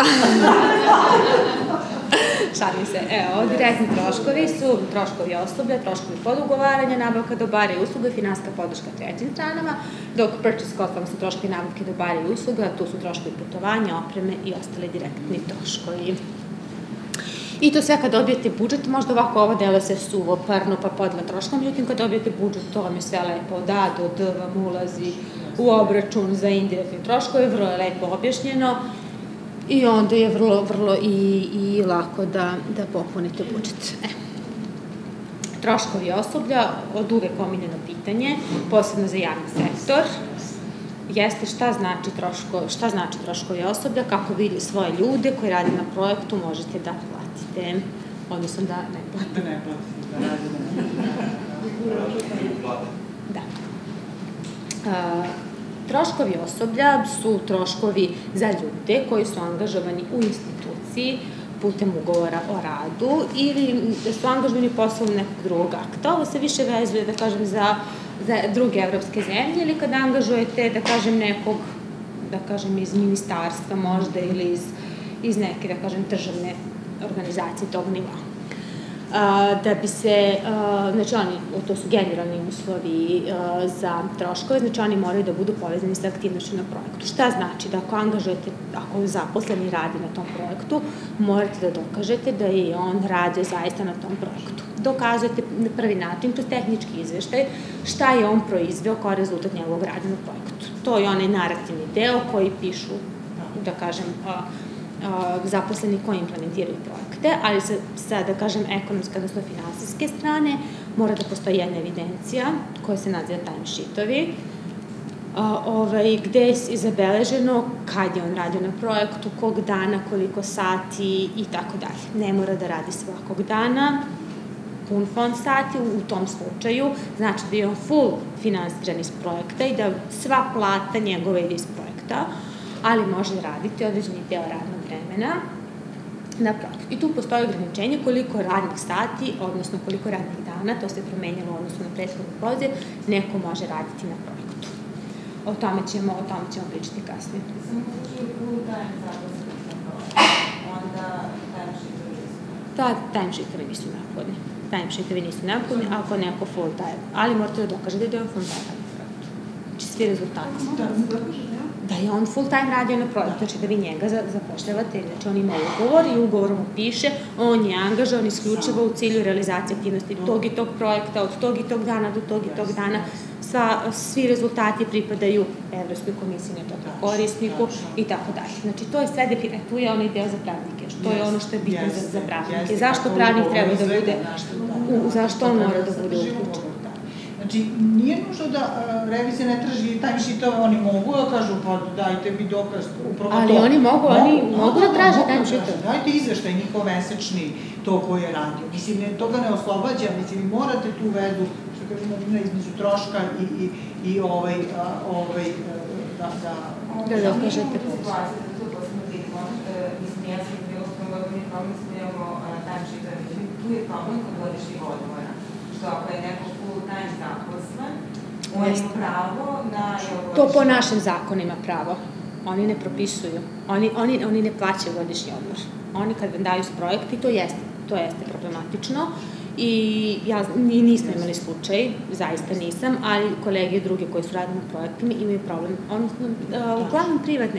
Šalim se. Evo, direktni troškovi su troškovi osoblja, troškovi podugovaranja, nabavka dobara i usluga, finansijska podrška trećim stranama, dok purchase cost, su troškovi nabavke dobara i usluga, tu su troškovi putovanja, opreme i ostali direktni troškovi. I to sve kad dobijete budžet, možda ovako ovo delo se suvo, parno, pa podela troškom, međutim kad dobijete budžet, to vam je sve lepo, od A do D vam ulazi u obračun za indirektni troškove, vrlo je lepo objašnjeno i onda je vrlo i lako da popunite budžet. Troškovi osoblja, od uvek omiljeno pitanje, posebno za javni sektor, jeste šta znači troškovi osoblja, kako vidi svoje ljude koji rade na projektu, možete da platite, odnosno da ne platite. Da ne platite, da rade Da. Troškovi osoblja su troškovi za ljude koji su angažovani u instituciji putem ugovora o radu ili su angažovani poslovno nekog drugog akta. Ovo se više vezuje, da kažem, za druge evropske zemlje ili kada angažujete, da kažem, nekog, da kažem, iz ministarstva možda ili iz neke, da kažem, državne organizacije tog nivoa. Da bi se, znači to su generalni uslovi za troškove, znači oni moraju da budu povezani sa aktivnošću na projektu. Šta znači da ako angažujete, ako zaposleni radi na tom projektu, morate da dokažete da je on radio zaista na tom projektu. Dokazujete na prvi način, kroz tehnički izveštaj, šta je on proizveo kao rezultat njegovog rada na projektu. To je onaj narativni deo koji pišu, da kažem, zaposleni koji implementiraju projekte, ali sa, da kažem, ekonomske, odnosno finansijske strane, mora da postoji jedna evidencija koja se naziva timesheetovi, gde je zabeleženo kad je on radio na projektu, kog dana, koliko sati i tako dalje. Ne mora da radi svakog dana, pun fond sati u tom slučaju, znači da je on full finansiran iz projekta i da sva plata njegova ide iz projekta, ali može raditi određeni deo radnog vremena na projektu. I tu postoji ograničenje koliko radnih sati, odnosno koliko radnih dana, to se promenjalo u odnosu na prethodni poziv, neko može raditi na projektu. O tome ćemo pričati kasnije. Samo u slučaju full-time zaposlenih na projektu, onda timesheetovi nisu. Timesheetovi nisu neophodni. Timesheetovi nisu neophodni ako neko full-time, ali morate da dokažete da je on full-time na projektu. Znači svi rezultati. Da je on full time radio na projektu, znači da vi njega zapošljavate, znači on ima ugovor i ugovor mu piše, on je angažovan isključivo u cilju realizacije aktivnosti tog i tog projekta, od tog i tog dana do tog i tog dana, svi rezultati pripadaju Evropskoj komisiji, na korisniku i tako dalje. Znači to je sve definirano, tu je onaj deo za pravnike, što je ono što je bitno za pravnike, zašto pravnik treba da bude, zašto on mora da bude uključen. Znači, nije nužno da revizija ne traži timesheetove, oni mogu da kažu, pa dajte mi dokaz, upravo to. Ali oni mogu da traže timesheetove. Dajte izveštaj njihov mesečni, to koji je radio. Mislim, toga ne oslobađa, mislim, morate tu vezu, što kažemo, između troška i da dokažete. Situacija, da to posebno vidimo, mislim, ja sam bilo s tom godini problem, smo imamo timesheetove, međutim, tu je problem kod godišnjih odmora. Što ako je neko full-time zaposlen, on ima pravo na... To po našim zakonima pravo. Oni ne propisuju. Oni ne plaćaju godišnji odmor. Oni kad vam daju s projekti, to jeste problematično. I nismo imali slučaj, zaista nisam, ali kolege druge koji su radili na projektima imaju problem. Uglavnom privatne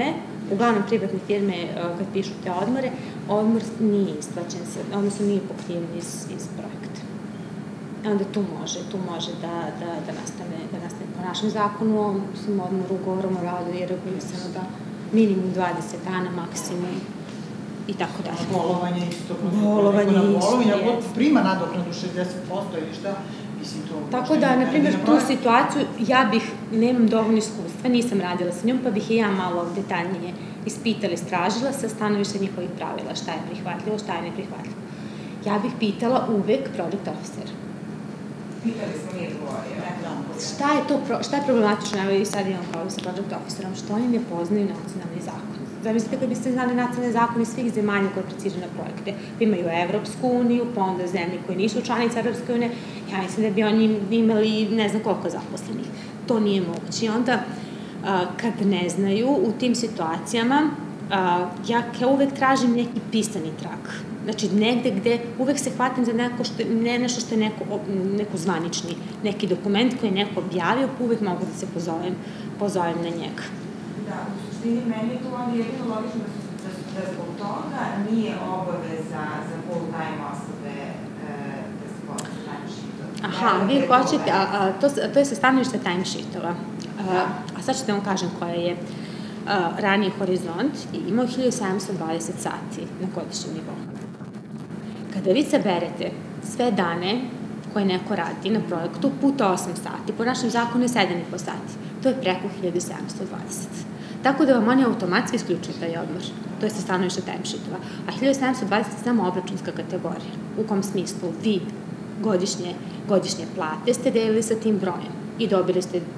firme, kad pišu te odmore, odmor nije isplaćen, odnosno nije pokriven iz projekta. Onda tu može da nastane po našem zakonu, odmor ugovorom o radu je regulisano da minimum 20 dana, maksimum i tako dalje. Bolovanje isto. Bolovanje isto. Ako prima nadoknadu 60% ili šta, mislim to... Tako da, na primjer, tu situaciju, nemam dovoljno iskustva, nisam radila sa njom, pa bih i ja malo detaljnije ispitala, istražila sa stanovišta njihovih pravila, šta je prihvatljivo, šta je neprihvatljivo. Ja bih pitala uvek project officer. Pitali smo nije govorio. Šta je problematično, evo i sad imam problem sa project officerom, što oni ne poznaju nacionalni zakon. Zamislite kad biste znali nacionalne zakone svih zemalja koje preciziraju na projekte. Imaju Evropsku uniju, pa onda zemlje koje nisu članice Evropske unije, ja mislim da bi oni imali ne znam koliko zaposlenih. To nije moguće. I onda, kad ne znaju u tim situacijama, ja uvek tražim neki pisani trag. Znači, negde gde uvek se hvatim za nešto što je neko zvanični, neki dokument koji je neko objavio, pa uvek mogu da se pozovem na njega. Da, u suštini meni je to onda jedino logično da zbog toga nije obaveza za full-time osobe da se podnosi timesheetove. Aha, vi hoćete, to je sa stanovišta timesheetova. A sad ćete vam kažem koja je raniji Horizont i imao 1720 sati na godišnjem nivou. Kada vi saberete sve dane koje neko radi na projektu puta 8 sati, po našem zakonu je 7,5 sati, to je preko 1720. Tako da vam oni automatski isključuju taj odmor. To je sa stanovišta timesheetova. A 1720 je samo obračunska kategorija. U kom smislu vi godišnje plate ste delili sa tim brojem i dobili ste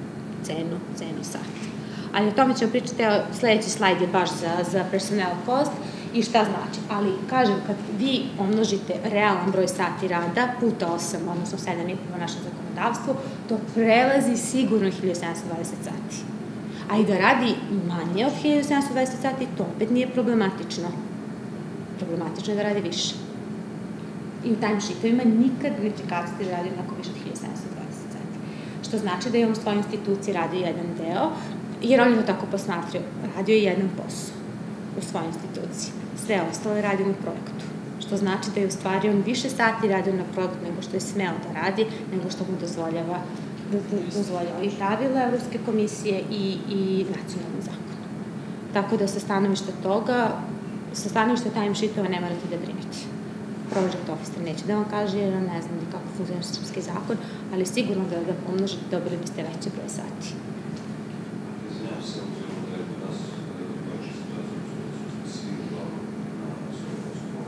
cenu sata. Ali o tome ćemo pričati, sledeći slajd je baš za personnel cost i šta znači. Ali, kažem, kad vi omnožite realan broj sati rada puta 8, odnosno 7,5 po našem zakonodavstvu, to prelazi sigurno 1720 sati. A i da radi manje od 1720 sati, to opet nije problematično. Problematično je da radi više. I u timesheetovima nikad neće kazati da radi onako više od 1720 sati. Što znači da je on u svojoj instituciji radio jedan deo, jer oni to tako posmatraju. Radio je jedan posao u svojoj instituciji. Sve ostalo je radio na projektu. Što znači da je u stvari on više sati radio na projektu nego što je smeo da radi, nego što mu dozvoljava i pravila Evropske komisije i nacionalni zakon. Tako da sa stanovišta toga, sa stanovišta timesheetova ne morate da brinete. Project officer neće da vam kaže, jer ne znam ni kako funkcioniše srpski zakon, ali sigurno da pomnožite dobili biste veći broj sati. Izvinjam se, obzirom da je kod nas doći situacija, da su svi uglavnom na svoj posao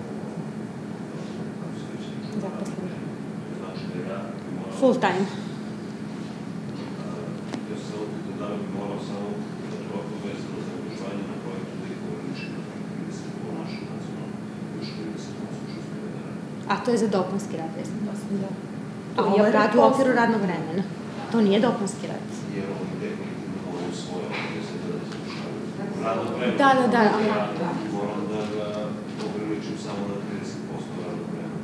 Zaposleni. Znači da ja bi morao... Full time. Ja sam samo pitao da li bi morao samo da to ovako vezano za angažovanje na projektu da ih ograniči na 30 po našem nacionalnom, još 30% što smo da radi. A to je za dopunski rad, 10%, da. To A je ovo rad u okviru radnog vremena. To nije dopunski rad. Jer oni definitivno moraju svoje obaveze da slušaju. Radno vreme. Da. Moram da ga ograničim samo na 30% radnog vremena.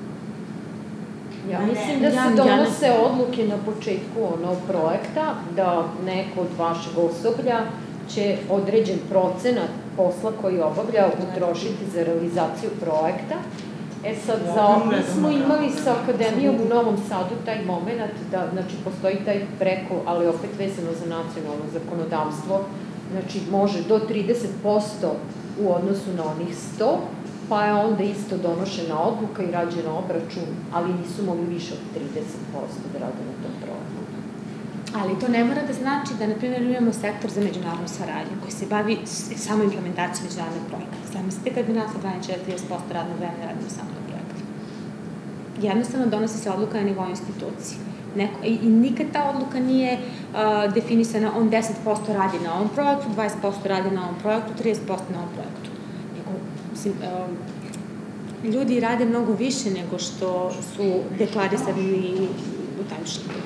Ja mislim da se donose odluke na početku projekta, da neko od vašeg osoblja će određen procenat posla koji obavlja utrošiti za realizaciju projekta. Sad, mi smo imali sa Akademijom u Novom Sadu taj moment da, znači, postoji taj preko, ali opet vezano za nacionalno zakonodavstvo, znači, može do 30% u odnosu na onih 100, pa je onda isto donošena odluka i rađena obračun, ali nisu mogli više od 30% da rade na tom projektu. Ali to ne mora da znači da, na primjer, imamo sektor za međunarodnu saradnju koji se bavi samo implementacijom međunarodnog projekta. Zamislite kad bi nas ograničila 30% radnog vremena radimo samo na projektu. Jednostavno donosi se odluka na nivou institucije. I nikad ta odluka nije definisana, on 10% radi na ovom projektu, 20% radi na ovom projektu, 30% na ovom projektu. Mislim, ljudi rade mnogo više nego što su deklarisani u timesheetu.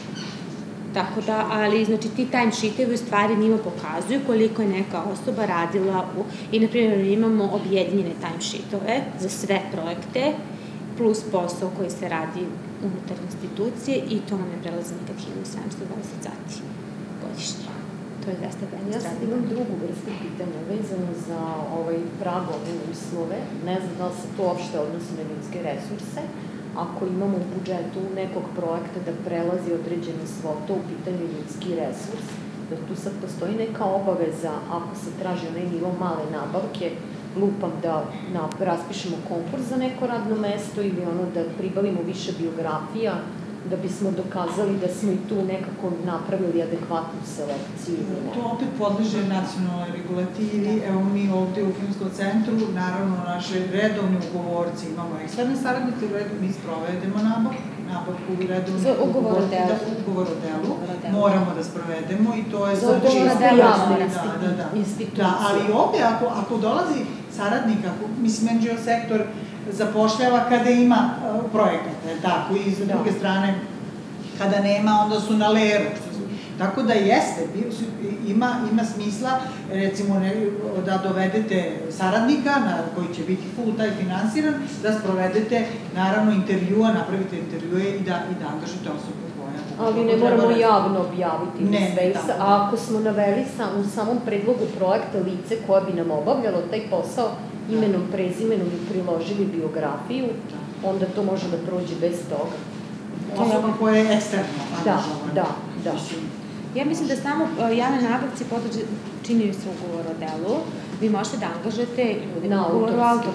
Tako da, ali, znači, ti timesheetovi u stvari njima pokazuju koliko je neka osoba radila i, na primjer, imamo objedinjene timesheetove za sve projekte, plus posao koji se radi unutar institucije i to nam ne prelazi nikad 1720 sati godišnje. To je 215 sati. Ja sad imam drugu vrstu pitanja vezano za pragovne uslove. Ne znam da li se to uopšte odnosi na ljudske resurse. Ako imamo u budžetu nekog projekta da prelazi određenu svotu u pitanju ljudski resurs, da tu sad postoji neka obaveza, ako se traži onaj nivo male nabavke, lupam da raspišemo konkurs za neko radno mesto ili da pribavimo više biografija, da bismo dokazali da smo i tu nekako napravili adekvatnu selekciju. To opet podliže nacionalnoj regulativi. Evo mi ovde u Filmskom centru, naravno naše redovne ugovorci, imamo eksterne saradnice, mi sprovedemo nabavku i redovne ugovor o delu, moramo da sprovedemo i to je za ugovor o delu institucije. Da, ali ovde ako dolazi saradnik, mislim, NGO sektor zapošljava kada ima projekata, tako, i sa druge strane, kada nema, onda su na leru. Tako da jeste, ima smisla, recimo, da dovedete saradnika koji će biti full time finansiran, da sprovedete, naravno, intervjua, napravite intervjue i da angažite osobu koja... Ali ne moramo javno objaviti sve. A ako smo naveli u samom predlogu projekta lice koja bi nam obavljalo taj posao, imenom, prezimenom i priložili biografiju, onda to može da prođe bez toga. Osoba koja je eksterno angažovana. Da. Ja mislim da samo javne nabavci činili su ugovor o delu, vi možete da angažujete ljudi na ugovor o autorskom delu.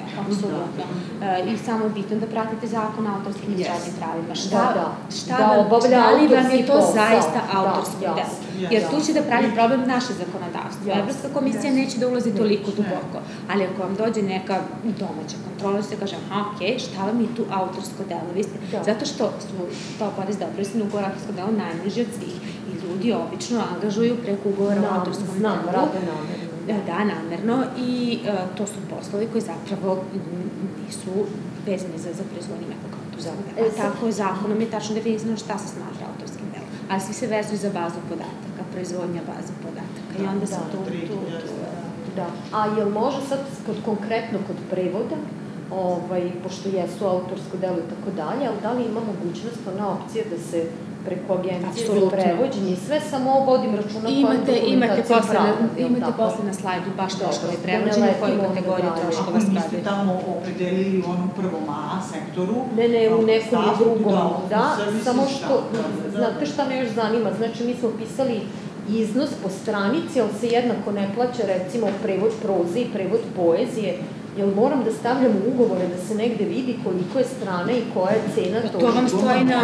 apsolutno. I samo je bitno da pratite zakon o autorskim i srodnim pravima. Da li vam je to zaista autorsko delo? Jer tu će da pravi problem naše zakonodavstvo. Evropska komisija neće da ulazi toliko duboko, ali ako vam dođe neka domaća kontrola, se kaže, ok, šta vam je tu autorsko delo? Zato što su to porez doprinosni ugovor autorsko delo najniži od svih i ljudi obično angažuju preko ugovora o autorskom delu. Da, namerno, i to su poslovi koji zapravo nisu vezani za proizvodnju nekog autorskog dela. Tako zakonom je tačno definisano šta se smatra autorskim delom, ali svi se vezuju za bazu podataka, proizvodnja baze podataka i onda se tu... Da, a jel može sad konkretno kod prevoda, pošto jesu autorsko delo i tako dalje, ali da li ima mogućnost ona opcija da se preko agencije za prevođenje i sve samo vodim računa imate posle na slajdu baš troškovi prevođenja, koju kategoriju troškova spadaju. Niste tamo opredelili u onom prvom A sektoru? Ne, u nekom drugom, da, samo što, znate šta me još zanima, znači mi smo pisali iznos po stranici, ali se jednako ne plaća recimo prevod proze i prevod poezije. Jel moram da stavljam u ugovore da se negde vidi koliko je strane i koja je cena toga? To vam stoji na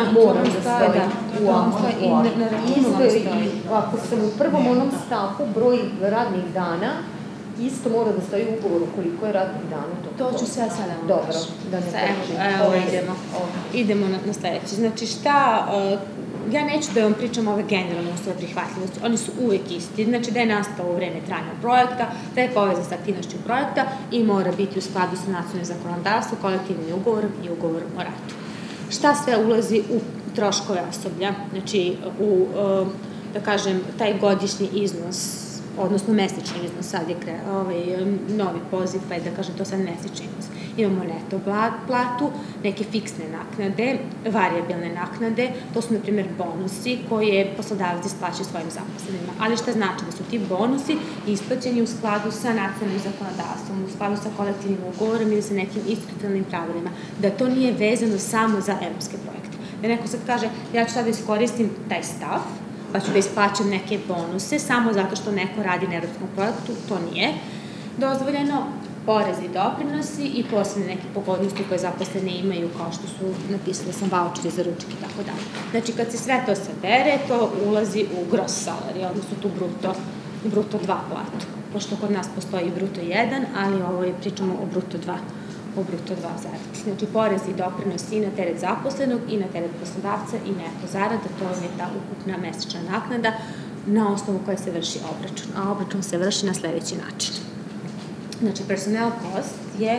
računu. Ako sam u prvom onom stavku broj radnih dana, isto mora da stoji u ugovoru koliko je radnih dana. To ću sve sada vam dobro, da ne pričam. Idemo na sledeći. Znači šta... Ja neću da vam pričam ove generalne uslove prihvatljivosti, oni su uvek isti, znači da je nastao u vreme trajanja projekta, da je povezan sa aktivnošću projekta i mora biti u skladu sa nacionalnim zakonodavstvom, kolektivnim ugovorom i ugovorom o radu. Šta sve ulazi u troškove osoblja, znači u, da kažem, taj godišnji iznos, odnosno mesečni iznos, sad je novi poziv, pa je da kažem to sad mesečni iznos. Imamo neto platu, neke fiksne naknade, varijabilne naknade, to su na primjer bonusi koje poslodavci isplaćaju svojim zaposlenima. Ali šta znači? Da su ti bonusi isplaćeni u skladu sa nacionalnim zakonodavstvom, u skladu sa kolektivnim ugovorom ili sa nekim institucionalnim pravilima, da to nije vezano samo za evropske projekte. Da neko sad kaže, ja ću sad da iskoristim taj stav, pa ću da isplaćam neke bonuse samo zato što neko radi na evropskom projektu, to nije dozvoljeno. Porezi i doprinosi i posebne neke pogodnosti koje zaposlene imaju, kao što su, napisala sam, voucheri za ručak i tako dalje. Znači, kad se sve to sabere, to ulazi u gross salary, odnosno tu bruto 2 platu. Pošto kod nas postoji bruto 1, ali ovo pričamo o bruto 2 zaradi. Znači, porezi i doprinosi i na teret zaposlenog i na teret poslodavca i neto zarada, to je ta ukupna mesečna naknada na osnovu koje se vrši obračun. A obračun se vrši na sledeći način. Znači, personnel cost je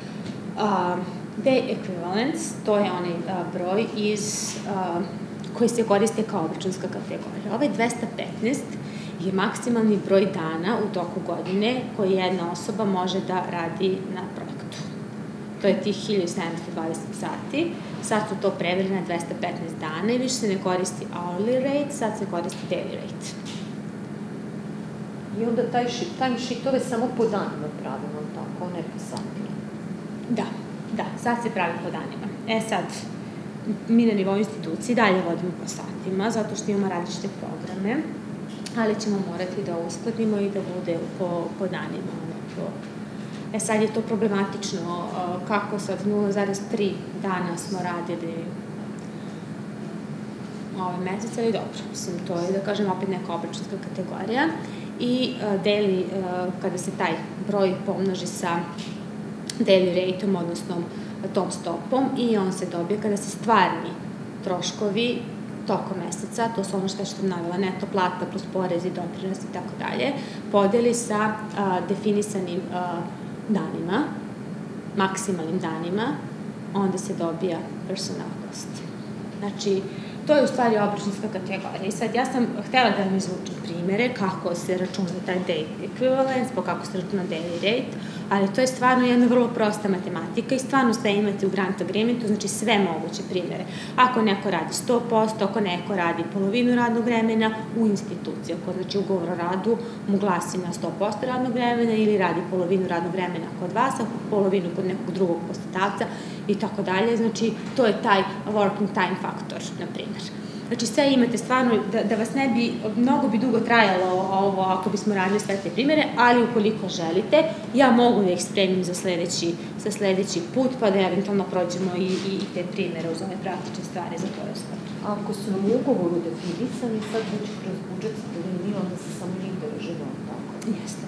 day equivalence, to je onaj broj koji se koriste kao obračunska kategorija. Ovaj 215 je maksimalni broj dana u toku godine koji jedna osoba može da radi na projektu. To je tih 1720 sati. Sad su to preveli na 215 dana i više se ne koristi hourly rate, sad se koristi daily rate. I onda taj šitove samo po danima pravimo, tako, ne po satima. Da, sad se pravi po danima. Sad, mi na nivou institucije dalje vodimo po satima, zato što imamo različite programe, ali ćemo morati da uskladimo i da bude po danima. Sad je to problematično, kako sad 0,3 dana smo radili ovaj mesec, ali dobro, mislim, to je, da kažem, opet neka obračunska kategorija i deli, kada se taj broj pomnoži sa daily rate-om, odnosno tom stopom, i on se dobije kada se stvarni troškovi tokom meseca, to su ono što sam navela, neto plata plus porezi, doprinos i tako dalje, podeli sa definisanim danima, maksimalnim danima, onda se dobija personnel cost. Znači, to je u stvari obračunska kategorija. I sad, ja sam htela da vam izvučem primere kako se računa taj day equivalence, po kako se računa daily rate, ali to je stvarno jedna vrlo prosta matematika i stvarno sve imate u grant agreementu, znači sve moguće primere. Ako neko radi 100%, ako neko radi polovinu radnog vremena u instituciji, ako znači ugovor o radu mu glasi na 100% radnog vremena ili radi polovinu radnog vremena kod vas, ako polovinu kod nekog drugog poslodavca i tako dalje, znači to je taj working time faktor, na primjer. Znači sve imate stvarno, da vas ne bi, mnogo bi dugo trajalo ovo ako bismo radili sve te primere, ali ukoliko želite, ja mogu da ih spremim za sledeći put, pa da eventualno prođemo i te primere uz ove praktične stvari za koje smo. Ako su nam u ugovoru definisani, sad već kroz budžet liniju, onda se samo njih držimo, tako? Jeste.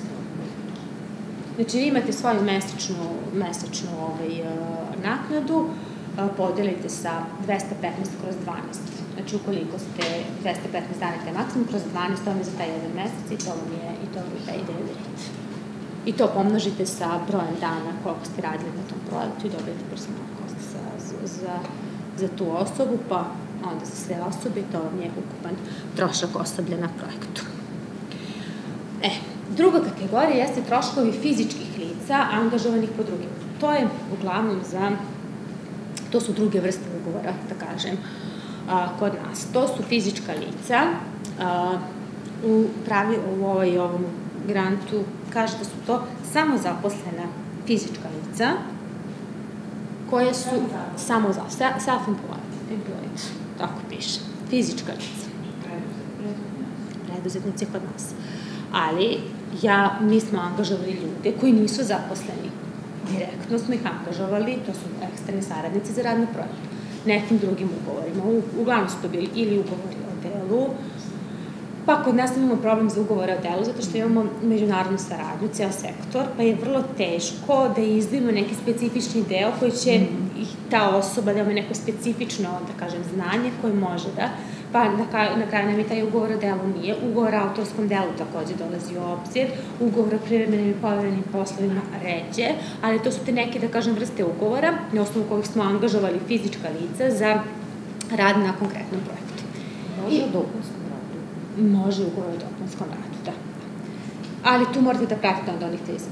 Znači, vi imate svoju mesečnu naknadu, podelite sa 215 kroz 12. Znači, ukoliko ste 215 dana te maksimum, kroz 12, to vam je za taj jedan mesec i to vam je taj daily rate. I to pomnožite sa brojem dana koliko ste radili na tom projektu i dobijete personal cost za tu osobu, pa onda za sve osobe to vam je ukupan trošak osoblja na projektu. Druga kategorija jeste troškovi fizičkih lica angažovanih po drugim. To je uglavnom to su druge vrste ugovora, da kažem, kod nas. To su fizička lica. U ovom grantu kaže da su to samozaposlena fizička lica koje su self-employed, tako piše, fizička lica. Preduzetnici kod nas. Ali mi smo angažovali ljude koji nisu zaposleni. Direktno smo ih angažovali, to su eksterni saradnici za rad na projektu. Nekim drugim ugovorima. Uglavnom su to bili ili ugovori o delu, pa kod nas imamo problem za ugovore o delu, zato što imamo međunarodnu saradnju, ceo sektor, pa je vrlo teško da izdvojimo neki specifični deo koji će ta osoba da ima neko specifično, da kažem, znanje koje može da, pa na kraju nam i taj ugovor o delu nije. Ugovor o autorskom delu takođe dolazi u obzir, ugovor o privremenim i povremenim poslovima ređe, ali to su te neke, da kažem, vrste ugovora na osnovu kojih smo angažovali fizička lica za rad na konkretnom projektu. Može o dopunskom radu? Može ugovor o dopunskom radu, da. Ali tu morate da pratite onda onih 30%.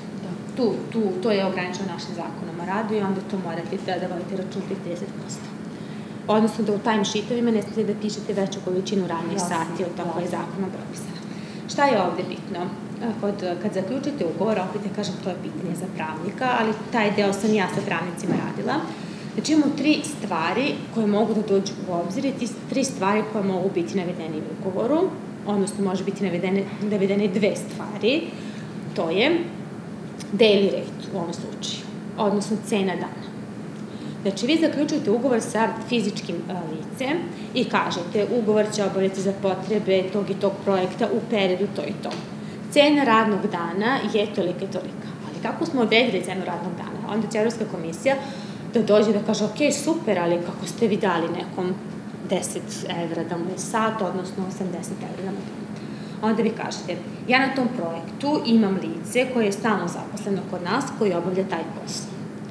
To je ograničeno našim zakonom o radu i onda tu morate da vodite račun tih 30%. Odnosno da u time sheetovima ne smete da pišete veću količinu radnih sati od toga je zakonom propisano. Šta je ovde bitno? Kad zaključite ugovor, opet ja kažem, to je pitanje za pravnika, ali taj deo sam ja sa pravnicima radila. Znači imamo 3 stvari koje mogu da dođu u obzir i 3 stvari koje mogu biti navedene u ugovoru, odnosno može biti navedene 2 stvari. To je daily rate u ovom slučaju, odnosno cena dana. Znači, vi zaključujete ugovor sa fizičkim licem i kažete ugovor će obavljati za potrebe tog i tog projekta u periodu to i to. Cena radnog dana je tolika i tolika. Ali kako smo odredili cenu radnog dana? Onda će Evropska komisija da dođe da kaže, ok, super, ali kako ste vi dali nekom 10 evra da mu je sat, odnosno 80 evra da mu je. Onda vi kažete, ja na tom projektu imam lice koje je stalno zaposleno kod nas, koji obavlja taj posao.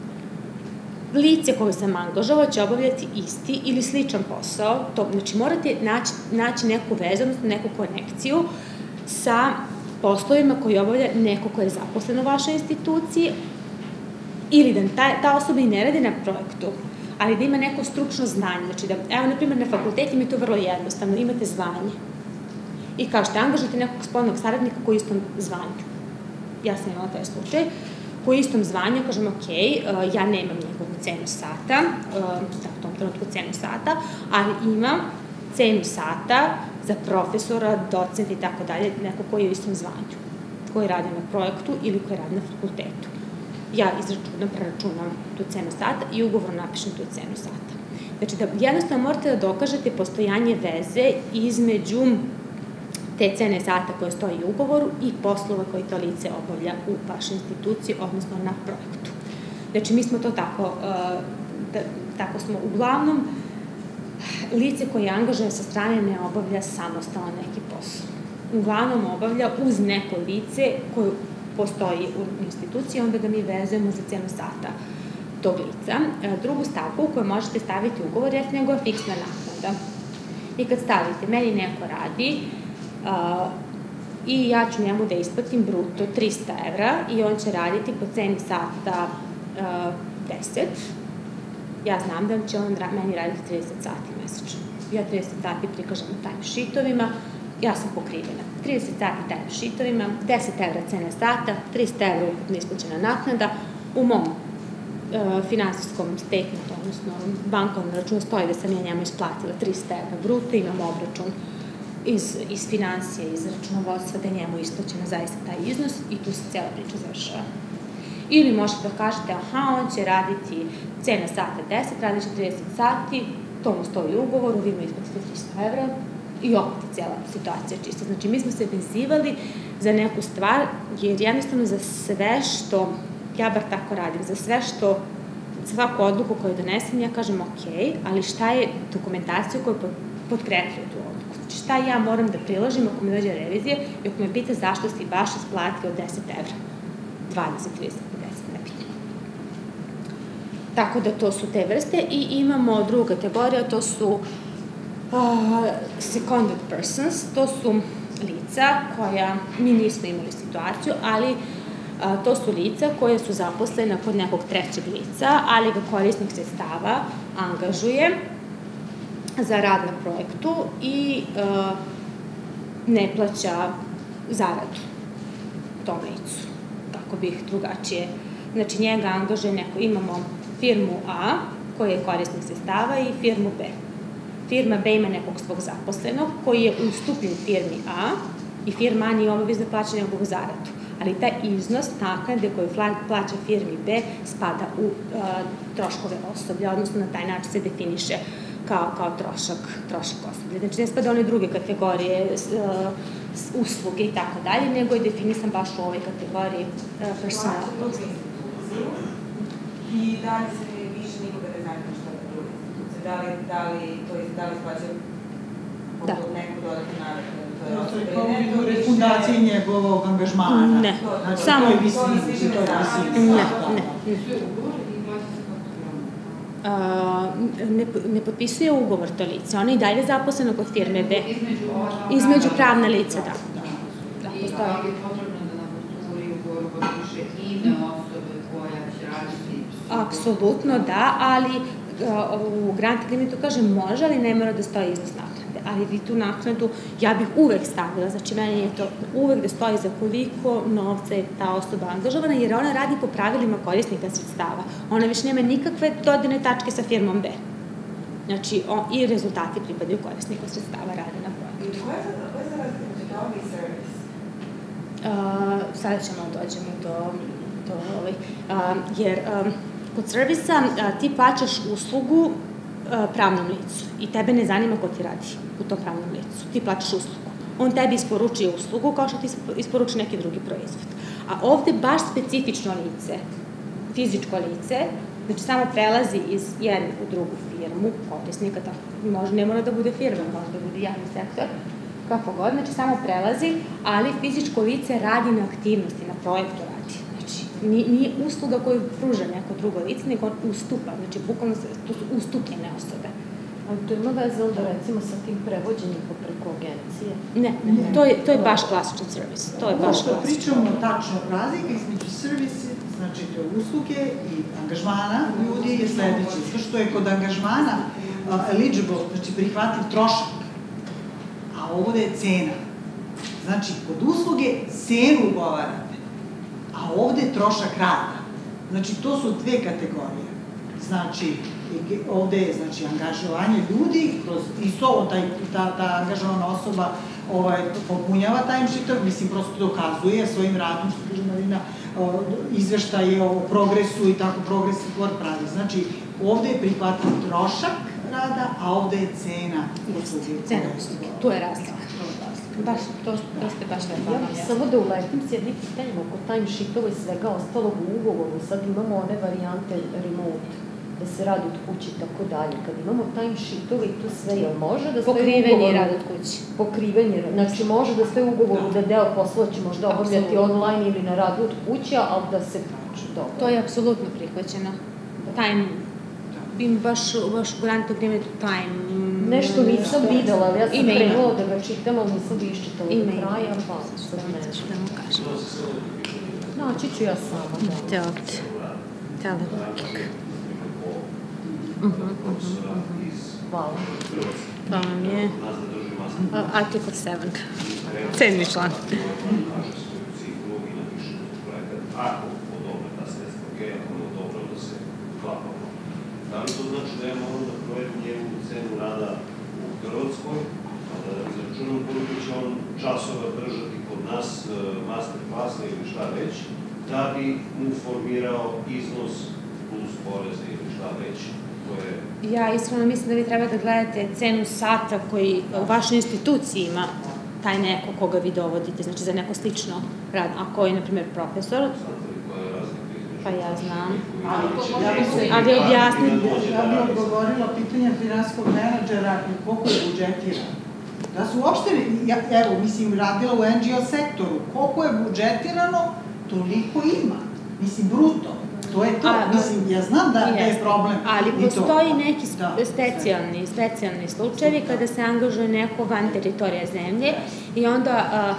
Lice koje sam angažovao će obavljati isti ili sličan posao, znači morate naći neku vezu, odnosno neku konekciju sa poslovima koji obavlja neko ko je zaposlen u vašoj instituciji ili da ta osoba i ne radi na projektu, ali da ima neko stručno znanje. Znači da, evo, na primjer, na fakultetima je to vrlo jednostavno, imate zvanje. I kažete, angažujete nekog spoljnog saradnika koji je istom zvanju. Ja sam imala taj slučaj. Koji je istom zvanju, kažem, ok, ja nemam njegovu cenu sata, u tom trenutku cenu sata, ali imam cenu sata za profesora, docenta i tako dalje, neko koji je u istom zvanju, koji radi na projektu ili koji radi na fakultetu. Ja preračunam tu cenu sata i ugovor napišem tu cenu sata. Znači da jednostavno morate da dokažete postojanje veze između te cene sata koje stoji u ugovoru i poslova koje to lice obavlja u vašoj instituciji, odnosno na projektu. Znači, mi smo to tako smo uglavnom, lice koje je angažuje sa strane ne obavlja samostalno neki posao. Uglavnom obavlja uz neko lice koje postoji u instituciji, onda ga mi vezujemo za cenu sata tog lica. Drugu stavku koju možete staviti u ugovor je njegova fiksna naknada. I kad stavite, meni neko radi, i ja ću njemu da isplatim bruto 300 evra i on će raditi po ceni sata 10. Ja znam da će on meni raditi 30 sati mesečno. Ja 30 sati prikažem u time sheetovima, ja sam pokrivena. 30 sati time sheetovima, 10 evra cena sata, 300 evra ukupno isplaćena naknada. U mom finansijskom statementu, odnosno bankovnom računu stoji da sam ja njemu isplatila 300 evra bruto, imam obračun iz financije, iz računovodstva, da je njemu isplaćeno zaista taj iznos i tu se cijela priča završava. Ili možete da kažete, aha, on će raditi cena sata 10, radit će 30 sati, to mu stoji u ugovoru, vi mu isplatite 300 evra i opet je cijela situacija čista. Znači, mi smo se vezivali za neku stvar, jer jednostavno za sve što, ja bar tako radim, za sve što, svaku odluku koju donesem, ja kažem ok, ali šta je dokumentacija koju potkrepljuje tu odluku? Znači, šta ja moram da priložim ako mi dođe revizije i ako me pita zašto si baš isplatio 10 evra, 20, 30, 50, nebitno. Tako da to su te vrste i imamo drugu kategoriju, to su seconded persons, to su lica koja, mi nismo imali situaciju, ali to su lica koje su zaposlena kod nekog trećeg lica, ali ga korisnik sredstava angažuje za rad na projektu i ne plaća zaradu tom licu. Tako bih drugačije. Znači, njega angažuje neko, imamo firmu A koja je korisnik sredstava i firmu B. Firma B ima nekog svog zaposlenog koji je ustupljen firmi A i firma A nije obavezna plaća njegovu zaradu. Ali taj iznos naknade koju plaća firmi B spada u troškove osoblja, odnosno na taj način se definiše kao trošak osoblja. Znači, ne spada one druge kategorije usluge i tako dalje, nego je definisan baš u ovoj kategoriji personal. I da li se više nikoga ne zanima šta da druge institucije? Da li splaća neku dodatnu naravnu? To je kao u refundaciji njegovog angažmana. Ne, samo je visini. Ne potpisuje ugovor to lice, ona je i dalje zaposlena kod firme B. Između pravna lica, da. I da li je potrebno da nam u ugovoru potpiše ime osobe koja će raditi? Apsolutno da, ali u grant agreementu kaže može, ali ne mora da stoji iznos naknade. Ali vi tu naknadu, ja bih uvek stavila, znači meni je to uvek da stoji za koliko novca je ta osoba angažovana, jer ona radi po pravilima korisnika sredstava. Ona više nema nikakve dodirne tačke sa firmom B. Znači, i rezultati pripadaju korisniku sredstava rade na projektu. I koja je za razlika među toga i servis? Sada ćemo dođemo do jer kod servisa ti plaćaš uslugu pravnom licu i tebe ne zanima ko ti radi u tom pravnom licu. Ti plaćaš uslugu. On tebi isporučuje uslugu kao što ti isporuči neki drugi proizvod. A ovde baš specifično lice, fizičko lice, znači samo prelazi iz jedne u drugu firmu, korisnika, ne mora da bude firma, može da bude javni sektor, kako god, znači samo prelazi, ali fizičko lice radi na aktivnosti, na projektu radi. Znači, nije usluga koju pruža neko drugo lice, nego ustupa, znači bukvalno to su ustupljene osobe. Ali to ima veze onda recimo sa tim prevođenjem preko agencije? Ne, to je baš klasičan servis. To je baš klasičan. Pričamo tačno razlika između servisi, znači to usluge i angažmana ljudi je sledeće. Zato što je kod angažmana eligible, znači prihvatljiv trošak, a ovde je cena. Znači, kod usluge cenu ugovarate, a ovde je trošak rada. Znači, to su dve kategorije. Znači, ovde je angažovanje ljudi, isto ta angažovana osoba popunjava timesheet, mislim, prosto dokazuje svojim radom, što kaže Marina, izveštaje o progresu i tako progres report pravi. Znači, ovde je prihvatljiv trošak rada, a ovde je cena usluge. Cena usluge, tu je razlika. Baš, to ste baš rekla. Ja samo da uletim s jednim pitanjem oko timesheetova i svega ostalog u ugovoru. Sad imamo one varijante remote, da se radi od kući i tako dalje. Kad imamo timesheetove i to sve, jel može da stoji u ugovoru? Pokrivenje rad od kući. Pokrivenje, znači može da stoji u ugovoru da deo poslova će možda obavljati online ili na radu od kuće, ali da se dobro. To je apsolutno prihvaćeno. Time, baš u grant agreementu time. Nešto nisam videla, ali ja sam krenula da ga čitam, ali nisam ga iščitala do kraja, pa sve nešto. Da mu kažem. Naći ću ja sama. Te ovde. Teleworking. Hvala. To vam je Article 7. 7. član. Ako odobre ta sredstva, ako ne odobre da se rada u Hrvatskoj, da izračunam koliko će on časova držati kod nas, master klasa ili šta već, da bi mu formirao iznos plus poreze ili šta već. Ja iskreno mislim da vi treba da gledate cenu sata koji u vašoj instituciji ima taj neko koga vi dovodite, znači za neko slično rad, a koji je, na primjer, profesor. Pa ja znam. Ali objasnite. Ja bih odgovorila pitanje finansijskog menadžera i koliko je budžetirano. Da su uopšte, evo, mislim, radila u NGO sektoru, koliko je budžetirano, toliko ima. Mislim, bruto. To je to. Mislim, ja znam da je problem. Ali postoji neki specijalni slučajevi kada se angažuje neko van teritorija zemlje i onda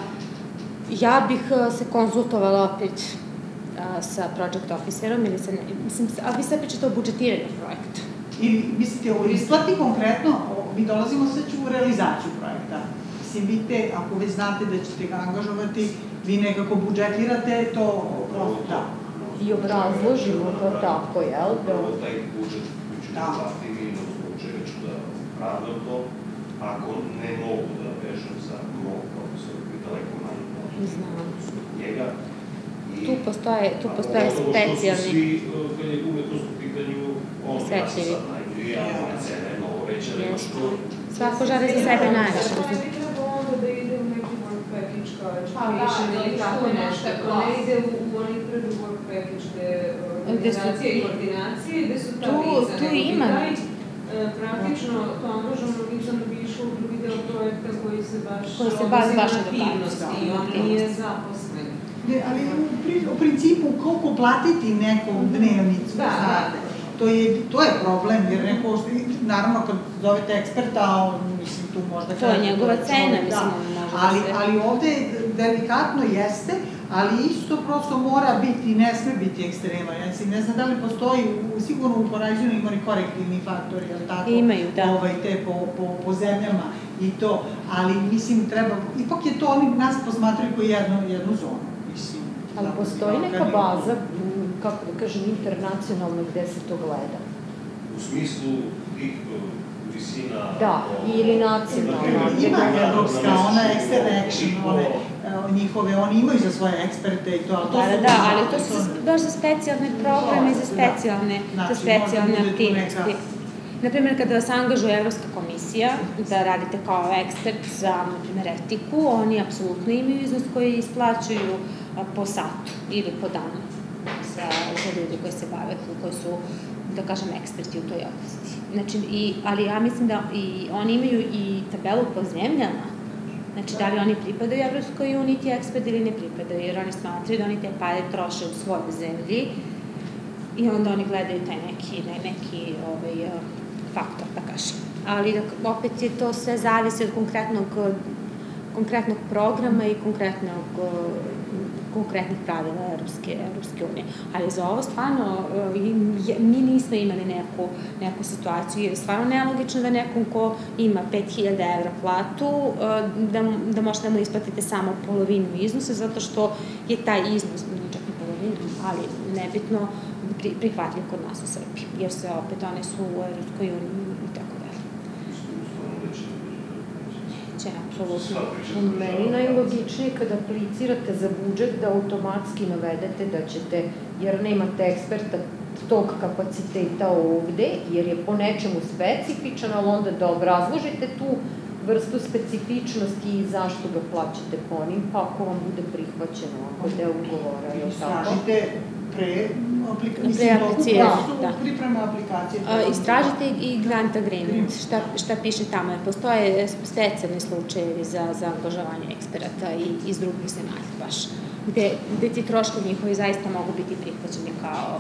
ja bih se konsultovala opet sa project officerom ili sa, mislim, a vi sad pričate o budžetiranju projekta. Ili, mislite, o isplati konkretno, mi dolazimo sad u realizaciju projekta. Mislim, vidite, ako već znate da ćete ga angažovati, vi nekako budžetirate to profita. I obrazložimo to tako, jel? Prvo taj budžet koji ću platiti i na slučaju ću da pravdam to, ako ne mogu da vežem za mog profesora koji je daleko manji njega. Tu postoje specijalni... Svi, kad je umetnost u pitanju, ja sam sad najbolji, a moja cena je mnogo veća nego što... Svako želi za sebe najviše. Ali bi trebao onda da ide u neki work package kao već pišem ili tako nešto, ako ne ide u onih work package organizacije i koordinacije, gde su ta lica, nego bi taj praktično to angažovano lica bi išlo u drugi deo projekta koji se baš odnosi na aktivnosti i on nije zaposlen. Ali u principu koliko platiti nekom dnevnicu, znate, to je problem, jer neko, naravno kad zovete eksperta, mislim tu možda... To je njegova cena, mislim, ali ovde delikatno jeste, ali isto prosto mora biti, ne sme biti ekstrema. Ja ne znam da li postoji, sigurno u Horizonu ima i korektivni faktori, ali tako? Imaju, da. Te po zemljama i to, ali mislim treba, ipak je to, oni nas posmatraju kao jednu zonu. Ali postoji neka baza, kako da kažem, internacionalna gde se to gleda? U smislu tih visina... Da, ili nacionalna. Ima evropska, ona Extern Action, njihove, oni imaju za svoje eksperte i to, ali to su... Da, ali to su baš za specijalne programe i za specijalne aktivnosti. Naprimjer, kada vas angažuje Evropska komisija da radite kao ekspert za, naprimjer, etiku, oni apsolutno imaju iznos koji isplaćuju po satu ili po danu za ljudi koji se bave, koji su, da kažem, eksperti u toj oblasti. Znači, ali ja mislim da oni imaju i tabelu po zemljama. Znači, da li oni pripadaju Evropskoj uniji ti ekspert ili ne pripadaju, jer oni smatraju da oni te pare troše u svojoj zemlji i onda oni gledaju taj neki faktor, da kažem. Ali opet je to sve zavisi od konkretnog programa i konkretnih pravila Evropske unije. Ali za ovo stvarno mi nismo imali neku situaciju, jer je stvarno nelogično da nekom ko ima 5.000 evra platu, da možete da mu isplatite samo polovinu iznosa, zato što je taj iznos, čak i polovinu, ali nebitno, prihvatljiv kod nas u Srbiji, jer se opet one su u Evropskoj uniji i tako dalje. Meni najlogičnije kada aplicirate za budžet da automatski navedete da ćete, jer nemate eksperta tog kapaciteta ovde, jer je po nečemu specifičan, ali onda da obrazložite tu vrstu specifičnosti i zašto ga plaćate po onim, pa ako vam bude prihvaćeno, ako deo ugovora, je tako? Istražite priprema aplikacije. Istražite i grant agreement, šta piše tamo. Postoje specijalni slučajevi za angažovanje eksperata i iz drugih zemalja baš, gde ti troškovi njihovi zaista mogu biti prihvaćeni kao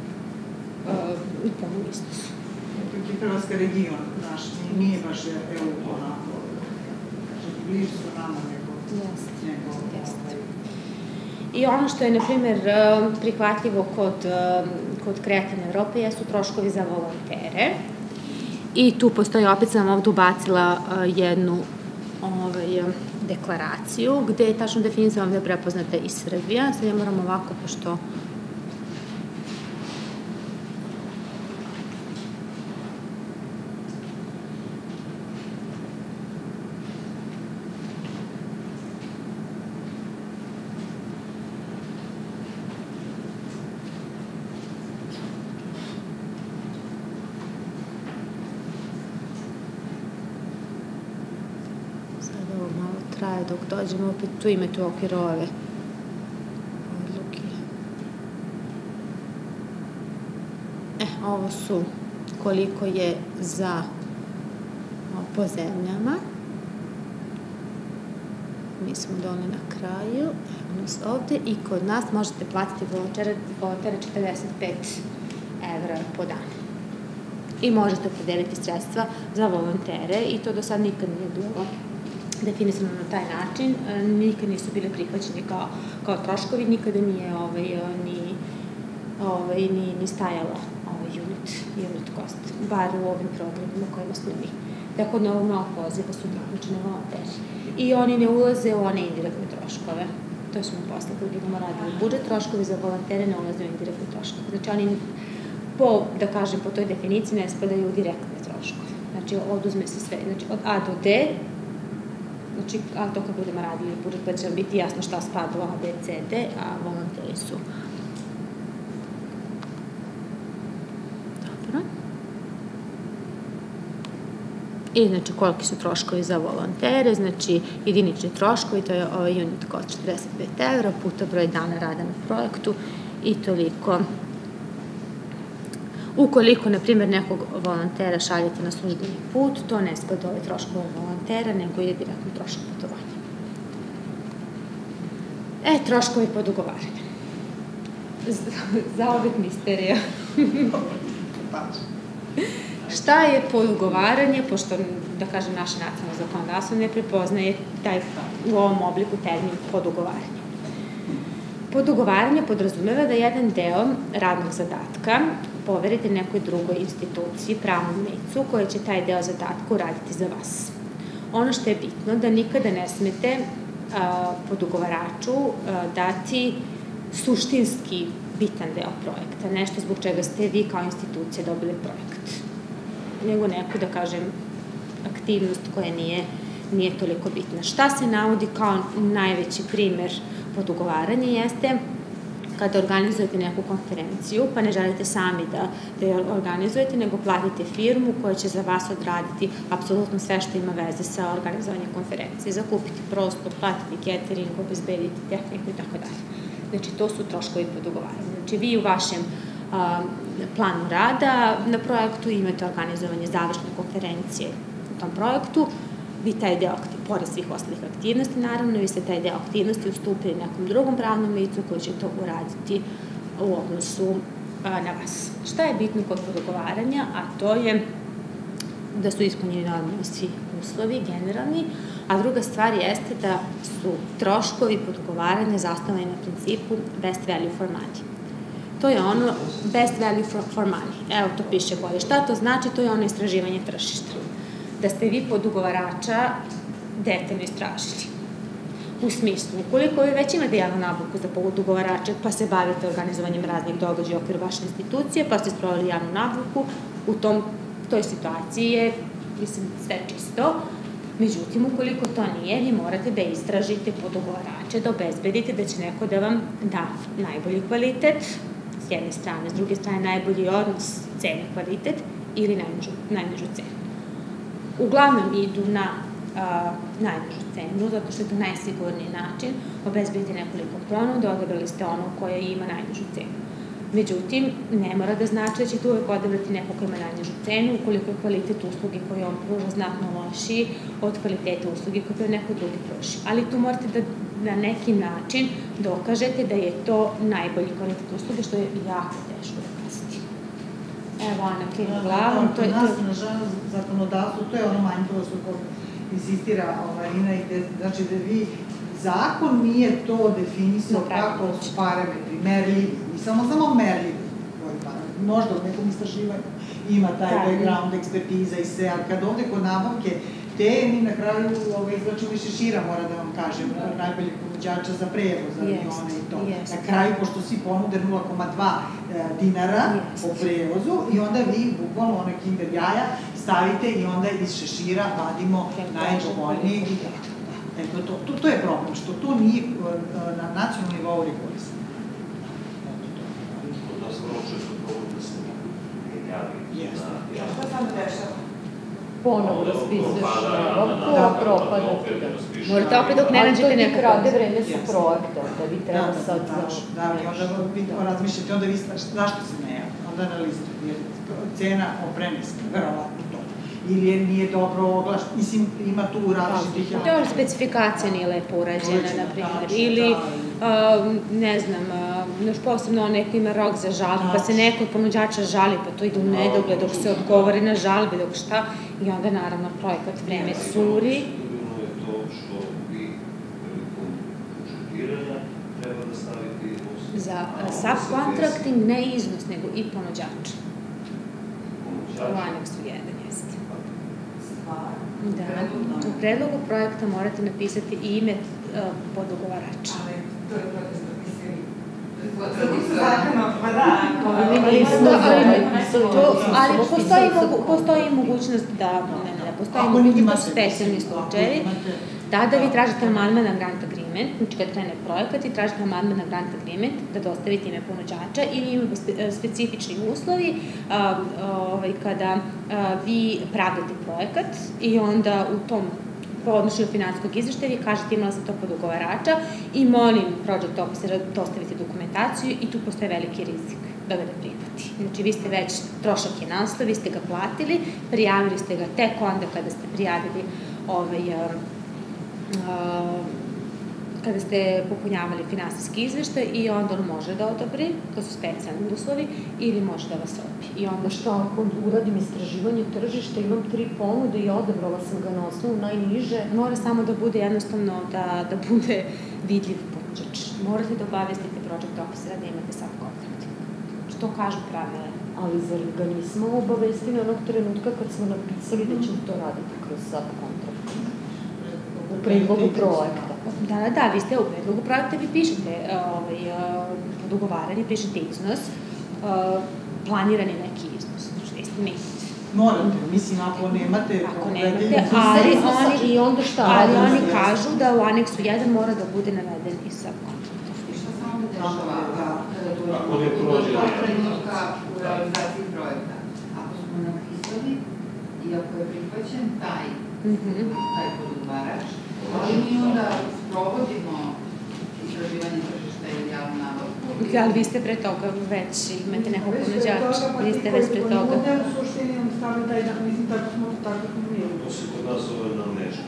u punu iznosu. Hrvatska region, naš, nije baš EU onako, bliže su nama nego... Jeste. I ono što je, na primjer, prihvatljivo kod Kreativne Evrope jesu troškovi za volontere. I tu postoji, opet sam ovdje ubacila jednu deklaraciju, gde je tačno definisano da je prepoznata i Srbija. Sad ja moram ovako, pošto... traje dok dođemo, opet tu imate u okviru ove odluke. Ovo su koliko je za po zemljama. Mi smo dole na kraju, evo nas ovde, i kod nas možete platiti volontera 45 € po dan. I možete opredeliti sredstva za volontere i to do sad nikad nije bilo definisano na taj način, nikad nisu bile prihvaćeni kao troškovi, nikada nije ni stajala unit cost, bar u ovim programima kojima smo mi. Tako da ovog novog poziva su uključeni volonteri. I oni ne ulaze u one indirektne troškove. To smo posle kad budemo radili budžet, troškovi za volontere ne ulaze u indirektne troškove. Znači oni po toj definiciji ne spadaju u direktne troškove. Znači oduzme se sve, znači od A do D, znači, a to kad budemo radili budžet, pa će vam biti jasno šta spada u A, B, C, D, a volonteri su. Dobro. I znači koliki su troškovi za volontere, znači jedinični troškovi, to je ovaj unit cost 45 € puta broj dana rada na projektu i toliko. Ukoliko, na primjer, nekog volontera šaljete na službeni put, to ne spada ove troškove volontera, nego je direktno trošak putovanja. Troškovi podugovaranja. Zauvek misterija. Šta je podugovaranje, pošto, da kažem, naše nacionalno zakonodavstvo ne prepoznaje u ovom obliku termin podugovaranje. Podugovaranje podrazumeva da jedan deo radnog zadatka poverite nekoj drugoj instituciji, pravnom licu, koje će taj deo zadatka uraditi za vas. Ono što je bitno, da nikada ne smete podugovaraču dati suštinski bitan deo projekta, nešto zbog čega ste vi kao institucija dobili projekt, nego neku, da kažem, aktivnost koja nije toliko bitna. Šta se navodi kao najveći primer podugovaranja jeste kada organizujete neku konferenciju, pa ne želite sami da je organizujete, nego platite firmu koja će za vas odraditi apsolutno sve što ima veze sa organizovanjem konferencije, zakupiti prostor, platiti catering, obezbediti tehniku i tako dalje. Znači, to su troškovi podugovaranja. Znači, vi u vašem planu rada na projektu imate organizovanje završne konferencije u tom projektu, vi taj deo, pored svih ostalih aktivnosti, naravno, vi ste taj deo aktivnosti ustupili nekom drugom pravnom licu koji će to uraditi u odnosu na vas. Šta je bitno kod podugovaranja, a to je da su ispunjeni normalno svi uslovi, generalni, a druga stvar jeste da su troškovi podugovaranja zasnovani na principu best value for money. To je ono best value for money. Evo, to piše bolje. Šta to znači? To je ono istraživanje tržišta. Da ste vi podugovarača detaljno istražili. U smislu, ukoliko vi već imate javnu nabavku za podugovarače, pa se bavite organizovanjem raznih događaja u okviru vaše institucije, pa ste sproveli javnu nabavku, u toj situaciji je, mislim, sve čisto. Međutim, ukoliko to nije, vi morate da istražite podugovarače, da obezbedite da će neko da vam da najbolji kvalitet, s jedne strane, s druge strane najbolji odnos cena-kvalitet ili najnižu cenu. Uglavnom idu na najnižu cenu, zato što je to najsigurniji način, obezbedite nekoliko ponuda, odabrali ste ono koje ima najnižu cenu. Međutim, ne mora da znači da ćete uvek odabrati neko ko ima najnižu cenu, ukoliko je kvalitet usluge koju on pruža znatno lošiji od kvaliteta usluge koju neko drugi pruži. Ali tu morate da na neki način dokažete da je to najbolji kvalitet usluge, što je jako teško dokazati. Evo, Ana klima glavom. Kod nas, nažalost, zakonodavstvo, to je ono manjkavost u kog insistira Ina, znači da vi zakon nije to definisao kako su parametri merljivi, i samo merljivi parametri. Možda u nekom istraživanju ima taj background, ekspertiza i sve, ali kad ovde kod nabavke te, mi na kraju izvlačimo više šira, mora da vam kažem, najboljeg ponuđača za prevoz, avione i to. Na kraju, pošto svi ponude 0,2 dinara po prevozu, i onda vi, bukvalno onaj kinder jaja, stavite i onda iz šešira vadimo najpovoljniji i to je problem, što to nije na nacionalnom nivou regulisano. Kod nas vrlo često problem da se ne javi. Šta sam dešava? ponovo raspisuješ nabavku, a propada ti da. Morate opet dok ne nađete neko. Ali to ti krade poziv. vreme sa projekta, da vi treba sad za... Da, i onda vi razmišljate, onda vi zašto se ne javite, onda analizujete, jer cena opremiska, verovatno to. Ili nije dobro oglašena, mislim, ima tu različitih javnih. To je specifikacija nije lepo urađena, na primjer, ili, ne znam, još posebno neko ima rok za žalbu, pa se neko od ponuđača žali, pa to ide u nedogled dok se odgovori na žalbe, dok šta, i onda naravno projekat vreme curi. Stabilno je to što vi prilikom budžetiranja treba da stavite Za subcontracting ne iznos, nego i ponuđač. U aneksu 1 jeste. Da, u predlogu projekta morate napisati i ime podugovarača. Ali to je protest potpisali. Pa da, ali postoji mogućnost da, postoji mogućnost specijalni slučajevi, tada vi tražite amandman na grant agreement, znači kad krene projekat i tražite amandman na grant agreement da dostavite ime ponuđača ili ima specifični uslovi kada vi pravdate projekat i onda u tom podnošenju finansijskog izveštaja vi kažete imala sam to podugovarača i molim project officera da dostavite dokumentaciju i tu postoje veliki rizik da ga ne prihvati. Znači vi ste već, trošak je nastao, vi ste ga platili, prijavili ste ga tek onda kada ste prijavili kada ste popunjavali finansijski izveštaj i onda on može da odobri, to su specijalni uslovi, ili može da vas odbije. I onda što ako uradim istraživanje tržišta, imam 3 ponude i odabrala sam ga na osnovu najniže. Mora samo da bude jednostavno da bude vidljiv ponuđač. Morate da obavestite project officera da imate subcontracting. Što kažu pravile? Ali zar ga nismo obavestili onog trenutka kad smo napisali da ćemo to raditi kroz subcontracting? U predlogu projekta. Da, vi ste u predlogu projekta, vi pišete podugovaranje, pišete iznos, planiran je neki iznos, što jeste mesec. Morate, mislim, ako nemate... Ali oni kažu da u aneksu 1 mora da bude naveden i subcontract. Šta se onda dešava kada dođe do trenutka u realizaciji projekta? Ako smo napisali i ako je prihvaćen taj podugovarač, ali mi onda sprovodimo istraživanje tržišta ili javnu nabavku. Ali vi ste pre toga već imate nekog ponuđača, vi ste već pre toga. Ovdje u suštini on stavlja taj dan, mislim, tako smo mi. To se kod nas zove namešta.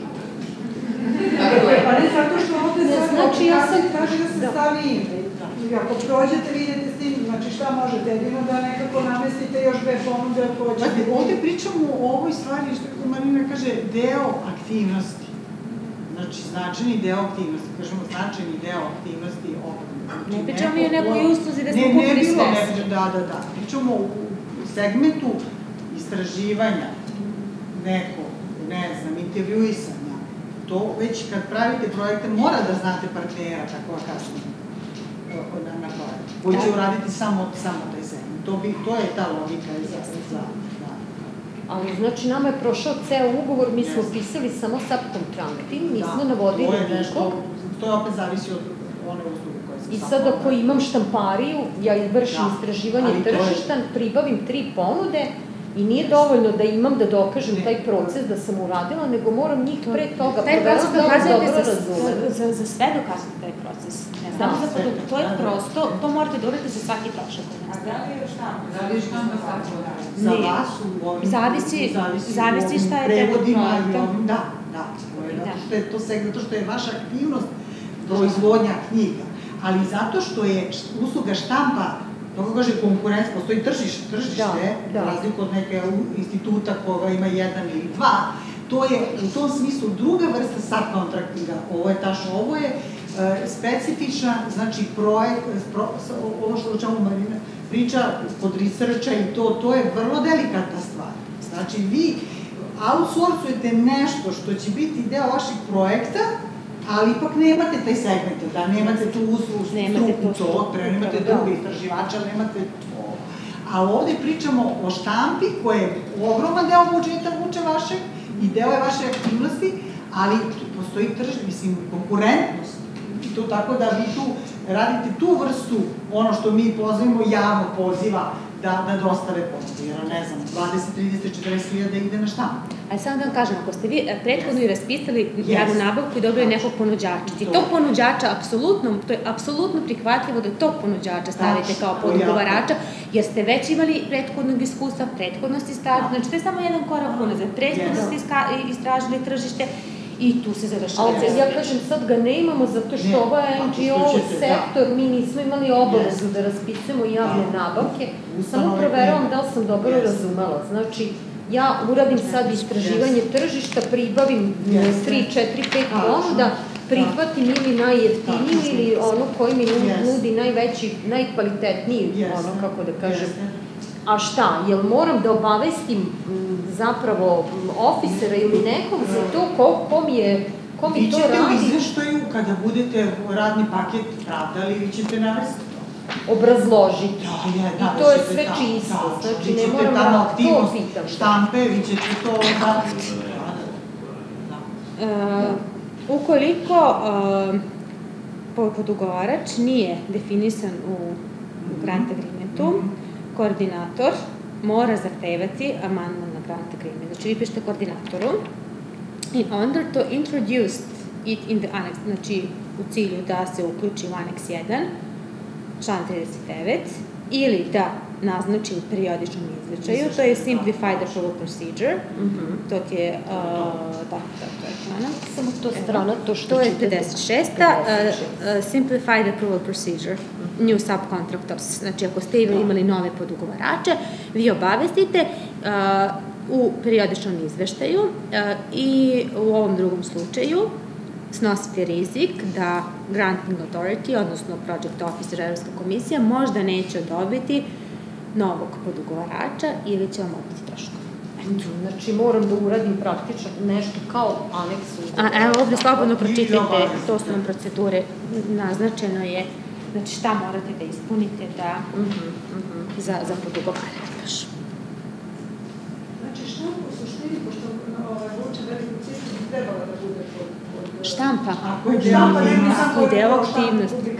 Pa ne, zato što ovdje kaže da se stavi ime. Ako prođete, vidite s tim, znači šta možete, jedino da nekako namestite još 2 ponude od hoćete. Ovdje pričamo o ovoj stvari, što Marina kaže, deo aktivnosti. Znači, značajni deo aktivnosti, kažemo značajni deo aktivnosti. Ne pričamo i o nekoj usluzi da smo kupili sve. Da. Pričamo u segmentu istraživanja nekog, ne znam, intervjuisanja. To već kad pravite projekte mora da znate partnera, tako kasnije, na projektu, koji će uraditi samo taj segment. To je ta logika za... Ali znači nama je prošao ceo ugovor, mi smo pisali samo subcontracting, nismo navodili nikog. To opet zavisi od one usluge koje se i sad ako imam štampariju, ja vršim istraživanje tržišta, pribavim 3 ponude i nije dovoljno da imam da dokažem taj proces da sam uradila, nego moram njih pre toga. Taj proces dokazujete za sve dokazujete taj proces. Ne samo za produkt, to je prosto, to morate da uradite za svaki trošak. A da li je štampa? Da li je štampa sad? Za vas u ovim... Zavisi šta je tema projekta. Da. Zato što je vaša aktivnost proizvodnja knjiga, ali zato što je usluga štampa, kako kaže konkurencija, postoji tržište, razliku od neke instituta koga ima 1 ili 2, to je u tom smislu druga vrsta subcontractinga, ovo je specifična, znači projekt, ovo što o čemu Marina priča, kod researcha i to je vrlo delikatna stvar. Znači vi outsourcujete nešto što će biti deo vašeg projekta, ali ipak nemate taj segment, da nemate tu uslugu, struku, nemate druge istraživača, nemate to. A ovde pričamo o štampi koja je ogroman deo budžeta vuče vašeg i deo je vaše aktivnosti, ali postoji konkurentnost. I to tako da vi tu radite tu vrstu, ono što mi pozivamo javnog poziva, da dostave ponudu, jer ne znam, 20, 30, 40 hiljada ide na štampu. Ali samo da vam kažem, ako ste vi prethodno i raspisali javnu nabavku i dobili nekog ponuđača, i tog ponuđača to je apsolutno prihvatljivo da tog ponuđača stavite kao podugovarača, jer ste već imali prethodnog iskustva, prethodnosti staža, znači to je samo jedan korak unazad, prethodno ste istražili tržište i tu se završava. Ali ja kažem, sad ga ne imamo zato što ovo je NGO sektor, mi nismo imali obavezu da raspisujemo javne nabavke, samo proveravam da li sam dobro razumela. Znači, ja uradim sad istraživanje tržišta, pribavim 3, 4, 5 ponuda, prihvatim ili najjeftiniju ili ono koji mi nudi najveći, najkvalitetniji, ono kako da kažem. A šta, jel moram da obavestim zapravo ofisera ili nekog za to ko mi to radi? Vi ćete u izveštaju, kada budete radni paket pravdali, vi ćete navesti to. Obrazložiti. I to je sve čisto, znači ne moram da to pitam. Štampe, vi ćete to Ukoliko podugovarač nije definisan u grant agreementu, koordinator mora zahtevati amandman na grant agreement. Znači, vi pišete koordinatoru in order to introduce it in the annex, znači u cilju da se uključi u aneks 1, član 39, ili da naznači u periodičnom izvečaju, to je Simplified Approval Procedure, to je, to je strana. Samo to strana, to što to je 56. Simplified Approval Procedure, new subcontractors. Znači, ako ste imali nove podugovarače, vi obavestite u periodičnom izveštaju i u ovom drugom slučaju snosite rizik da granting authority, odnosno project officer, Evropska komisija, možda neće dobiti novog podugovarača ili će vam odbiti troškove. Znači, moram da uradim praktično nešto kao aneks. Evo ovde slobodno pročitajte, to su nam procedure, naznačeno je, znači šta morate da ispunite za podugovarač. Znači, štampa u suštini, pošto vuče veliku cifru, bi trebala da bude štampa. Ako je deo aktivnosti.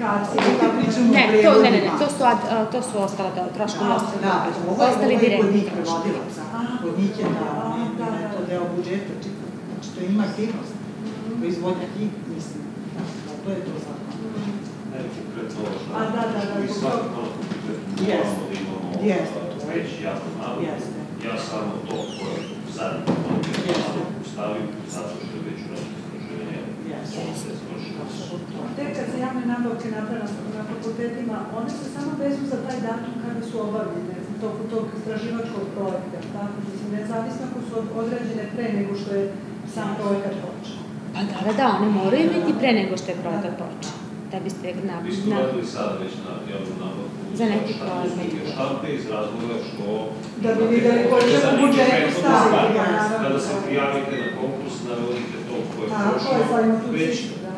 Ne, to su ostala troškovi ostali direktni troškovi. Kod njih je to deo budžeta, znači to ima aktivnost. Proizvodnja knjig, mislim, to je to zakon. Ne, konkretno ovo štampa, mi svaki konak konkretno moramo da imamo već javnu nabavku. Ja samo to koje zadnji konak stavim, zato što je već u naših istraživanja ono se izvršilo. Te kad se javne nabavke napravljaju na fakultetima, one se samo vezu za taj datum kada su obavljene tog istraživačkog projekta, tako? Mislim, nezavisno ako su određene pre nego što je sam projekat počeo. Pa da, one moraju biti pre nego što je projekat počeo. Da biste Vi ste radili sada već na javnu nabavku za neki projekt. Štampe iz razloga što... Da bi videli koji će u budžetu staviti. Kada se prijavite na konkurs, navodite to koje je prošlo već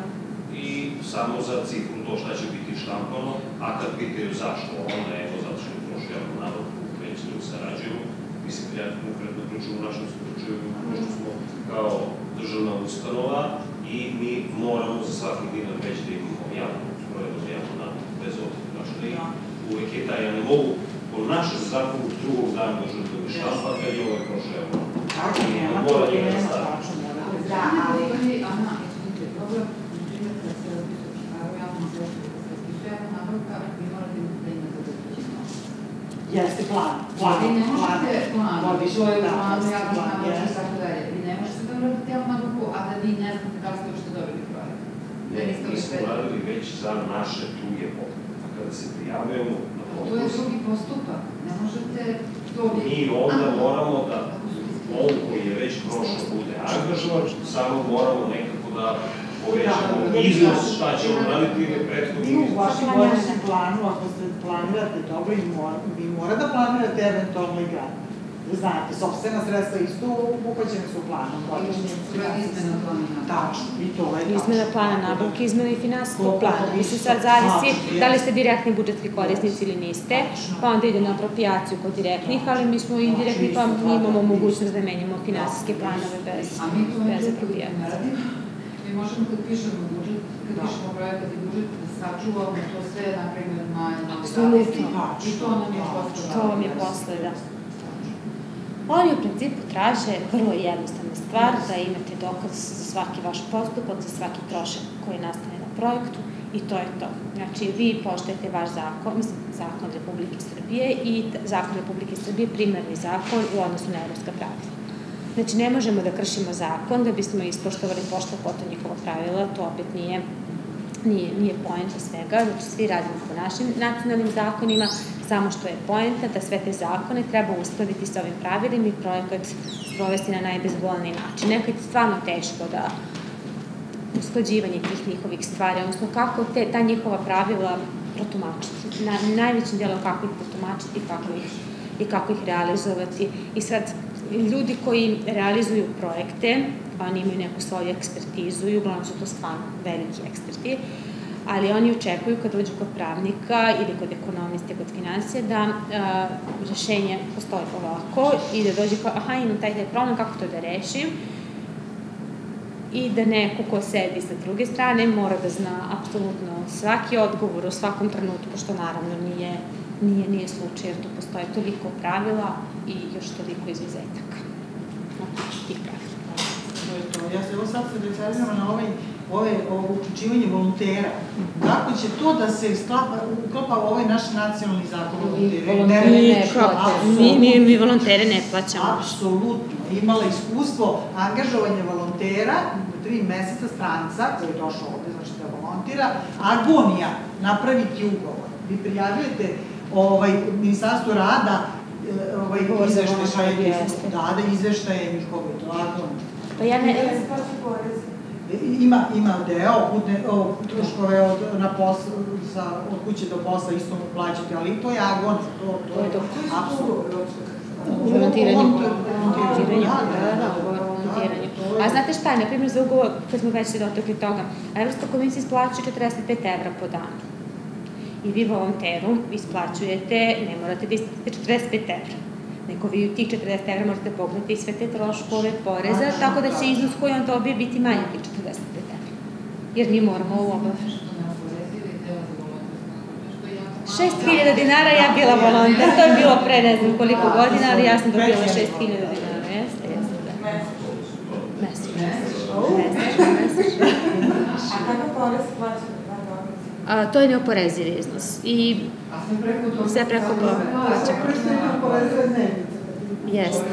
i samo za cifru to šta će biti štampano, a kad pitaju zašto onda, evo, zato što je prošlo javnu nabavku, već ne sarađujemo. Mislim, ja konkretno pričam u našem slučaju, pošto smo kao državna ustanova i mi moramo za svaki dinar već da imamo javnu sprojedu za javnu nabavku, bez obzira na što uvek je taj, ja ne mogu po našem zakonu drugog dana da žrtvovi štampa, kad je ovaj prošlo javno. Tako je, mora je da stavimo. Da, ali Ana, izvinite, problem, kad se javno se raspisuje javna nabavka, vi morate da imate zaključeno. Jeste plan. Vi ne možete plan, to je planu javna nabavka i tako dalje. Vi ne možete da uradite javnu nabavku, a da vi ne znate da li ste uopšte dobili projekt. Mi smo radili već za naše druge potrebe. A kada se prijavljamo na konkurs... To je drugi postupak. Ne možete to... Mi onda moramo da on koji je već prošlo bude angažovan, samo moramo nekako da povećamo iznos šta ćemo raditi ili prethodni iznos. U vašem godišnjem planu, ako ste planirate dobro, vi mora da planirate eventualno i grad. Znate, sopstvena sredstva isto upaćene su planom godišnjem. Izmena plana nabavke. Tačno, i to je tačno. Izmena plana nabavke, izmena i finansijskog plana. Mislim, sad zavisi da li ste direktni budžetski korisnici ili niste, pa onda ide na apropriaciju kod direktnih, ali mi smo indirektni, pa mi imamo mogućnost da menjamo finansijske planove bez apropriacije. Mi Mi možemo kad pišemo budžet, kad pišemo projekat i budžet, da sačuvamo to sve, napravimo na apsolutno. I to nam je posle. To vam je posle, da. Oni u principu traže vrlo jednostavna stvar, da imate dokaz za svaki vaš postupak, za svaki trošak koji nastane na projektu i to je to. Znači, vi poštujete vaš zakon, mislim, zakon Republike Srbije i zakon Republike Srbije je primarni zakon u odnosu na evropska pravila. Znači, ne možemo da kršimo zakon da bismo ispoštovali pošto poto njihova pravila, to opet nije poenta svega, znači svi radimo po našim nacionalnim zakonima, samo što je poenta da sve te zakone treba uskladiti sa ovim pravilima i projekat sprovesti na najbezbolniji način. Nekad je stvarno teško da usklađivanje tih njihovih stvari, odnosno kako ta njihova pravila protumačiti, najvećim delom kako ih protumačiti i kako ih realizovati. I sad, ljudi koji realizuju projekte, oni imaju neku svoju ekspertizu i uglavnom su to stvarno veliki eksperti, ali oni očekuju kad dođu kod pravnika ili kod ekonomiste, kod finansija, da rešenje postoji ovako i da dođe kao, aha, imam taj problem, kako to da rešim? I da neko ko sedi sa druge strane mora da zna apsolutno svaki odgovor u svakom trenutku, što naravno nije slučaj, jer tu postoje toliko pravila i još toliko izuzetaka. Tih pravila. Ja se evo sad se detaljiram na ovo uključivanje volontera. Kako će to da se uklopa u ovaj naš nacionalni zakon o volontere? Mi volontere ne plaćamo. Apsolutno. Imala iskustvo angažovanja volontera 3 meseca stranca koji je došao ovde, znači da volontira, agonija napraviti ugovor. Vi prijavljujete Ministarstvo rada izveštaje njihove, to je agonija. Pa ja ne... Ima deo, troškove od kuće do posla isto mu plaćate, ali to je agonija, to je apsolutno. Volontiranje. A znate šta je, na primjer, za ugovor, kad smo već se dotakli toga, Evropska komisija isplaćuje 45 € po danu. I vi volonteru isplaćujete, ne morate da isplatite 45 €. Nego vi u tih 40 € možete pokriti sve te troškove, poreza, tako da će iznos koji on dobije biti manji od 45 €. Jer mi moramo u oba. 6.000 dinara ja bila volonter, to je bilo pre ne znam koliko godina, ali ja sam dobila 6.000 dinara, jeste, da. Mesečno. A kako porez plaćate? To je neoporezivi iznos. I sve preko plaća. Jeste.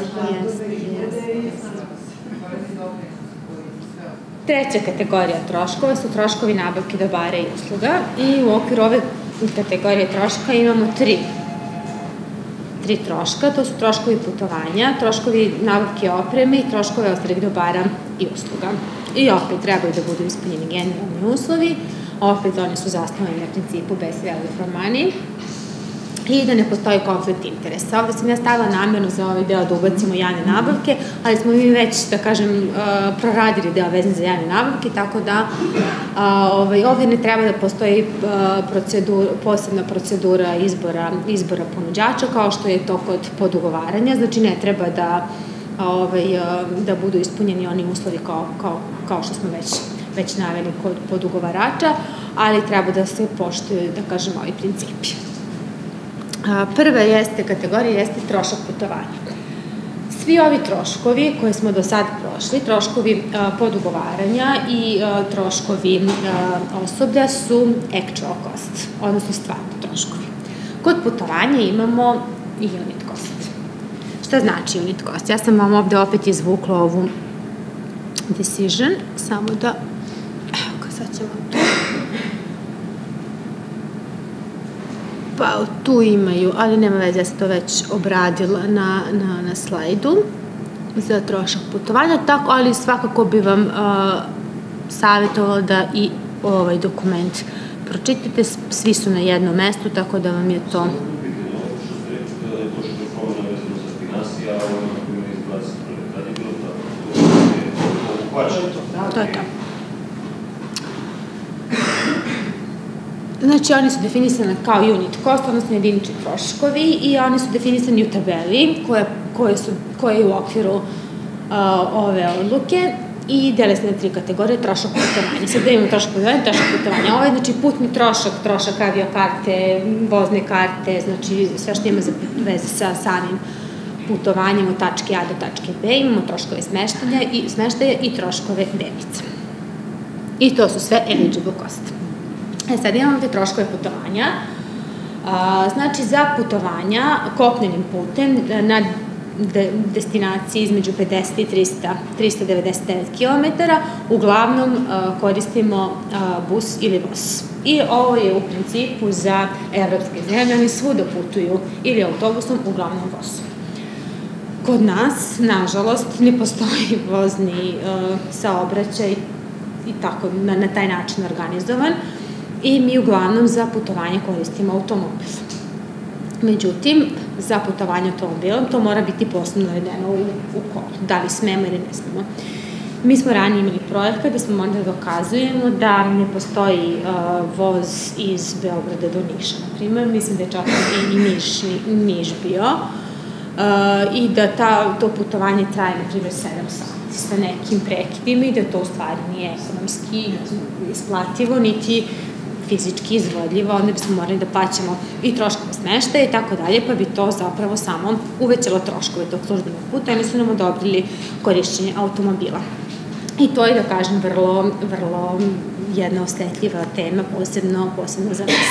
Treća kategorija troškova su troškovi nabavke dobara i usluga i u okviru ove kategorije troška imamo tri troška, to su troškovi putovanja, troškovi nabavke opreme i troškovi ostalih dobara i usluga. I opet trebaju da budu ispunjeni generalni uslovi, opet oni su zasnovani na principu best value for money i da ne postoji konflikt interesa. Ovde sam ja stavila namjerno za ovaj deo da ubacimo javne nabavke, ali smo mi već, da kažem, proradili deo vezan za javne nabavke, tako da ovde ne treba da postoji posebna procedura izbora ponuđača, kao što je to kod podugovaranja, znači ne treba da budu ispunjeni oni uslovi kao što smo već naveli kod podugovarača, ali treba da se poštuju, da kažem, ovi principi. Prva kategorija jeste trošak putovanja. Svi ovi troškovi koje smo do sada prošli, troškovi podugovaranja i troškovi osoblja su actual cost, odnosno stvarni troškovi. Kod putovanja imamo i unit cost. Šta znači unit cost? Ja sam vam ovde opet izvukla ovu decision, samo da, evo sad ćemo to. Pa tu imaju, ali nema veze, ja sam to već obradila na slajdu za trošak putovanja, tako, ali svakako bi vam savjetovala da i ovaj dokument pročitate, svi su na jednom mestu, tako da vam je to... To je to. Znači, oni su definisani kao unit cost, odnosno jedinični troškovi i oni su definisani u tabeli koja je u okviru ove odluke i dele se na 3 kategorije, trošak putovanja. Sad da imamo trošak putovanja, trošak putovanja. Ovo je, znači, putni trošak aviokarte, vozne karte, znači, sve što ima za veze sa samim putovanjem od tačke A do tačke B, imamo troškove smeštaja i troškove dnevnica. I to su sve eligible cost. Sad imamo te troškove putovanja. Znači, za putovanja kopnenim putem na destinaciji između 50 i 399 km, uglavnom koristimo bus ili voz. I ovo je u principu za evropske zemlje, oni svuda putuju ili autobusom, uglavnom vozom. Kod nas, nažalost, ne postoji vozni saobraćaj i tako na taj način organizovan i mi uglavnom za putovanje koristimo automobil. Međutim, za putovanje automobilom to mora biti posebno navedeno u kolu, da li smemo ili ne smemo. Mi smo ranije imali projekat gde smo morali da dokazujemo da ne postoji voz iz Beograda do Niša, na primjer, mislim da je čak i Niš bio, i da to putovanje traje, na primjer, 7 sati sa nekim prekidima i da to u stvari nije ekonomski isplativo, niti fizički izvodljivo, onda bismo morali da plaćamo i troškove smeštaja i tako dalje, pa bi to zapravo samo uvećalo troškove tog službenog puta i oni su nam odobrili korišćenje automobila. I to je, da kažem, vrlo jedna osetljiva tema, posebno za nas.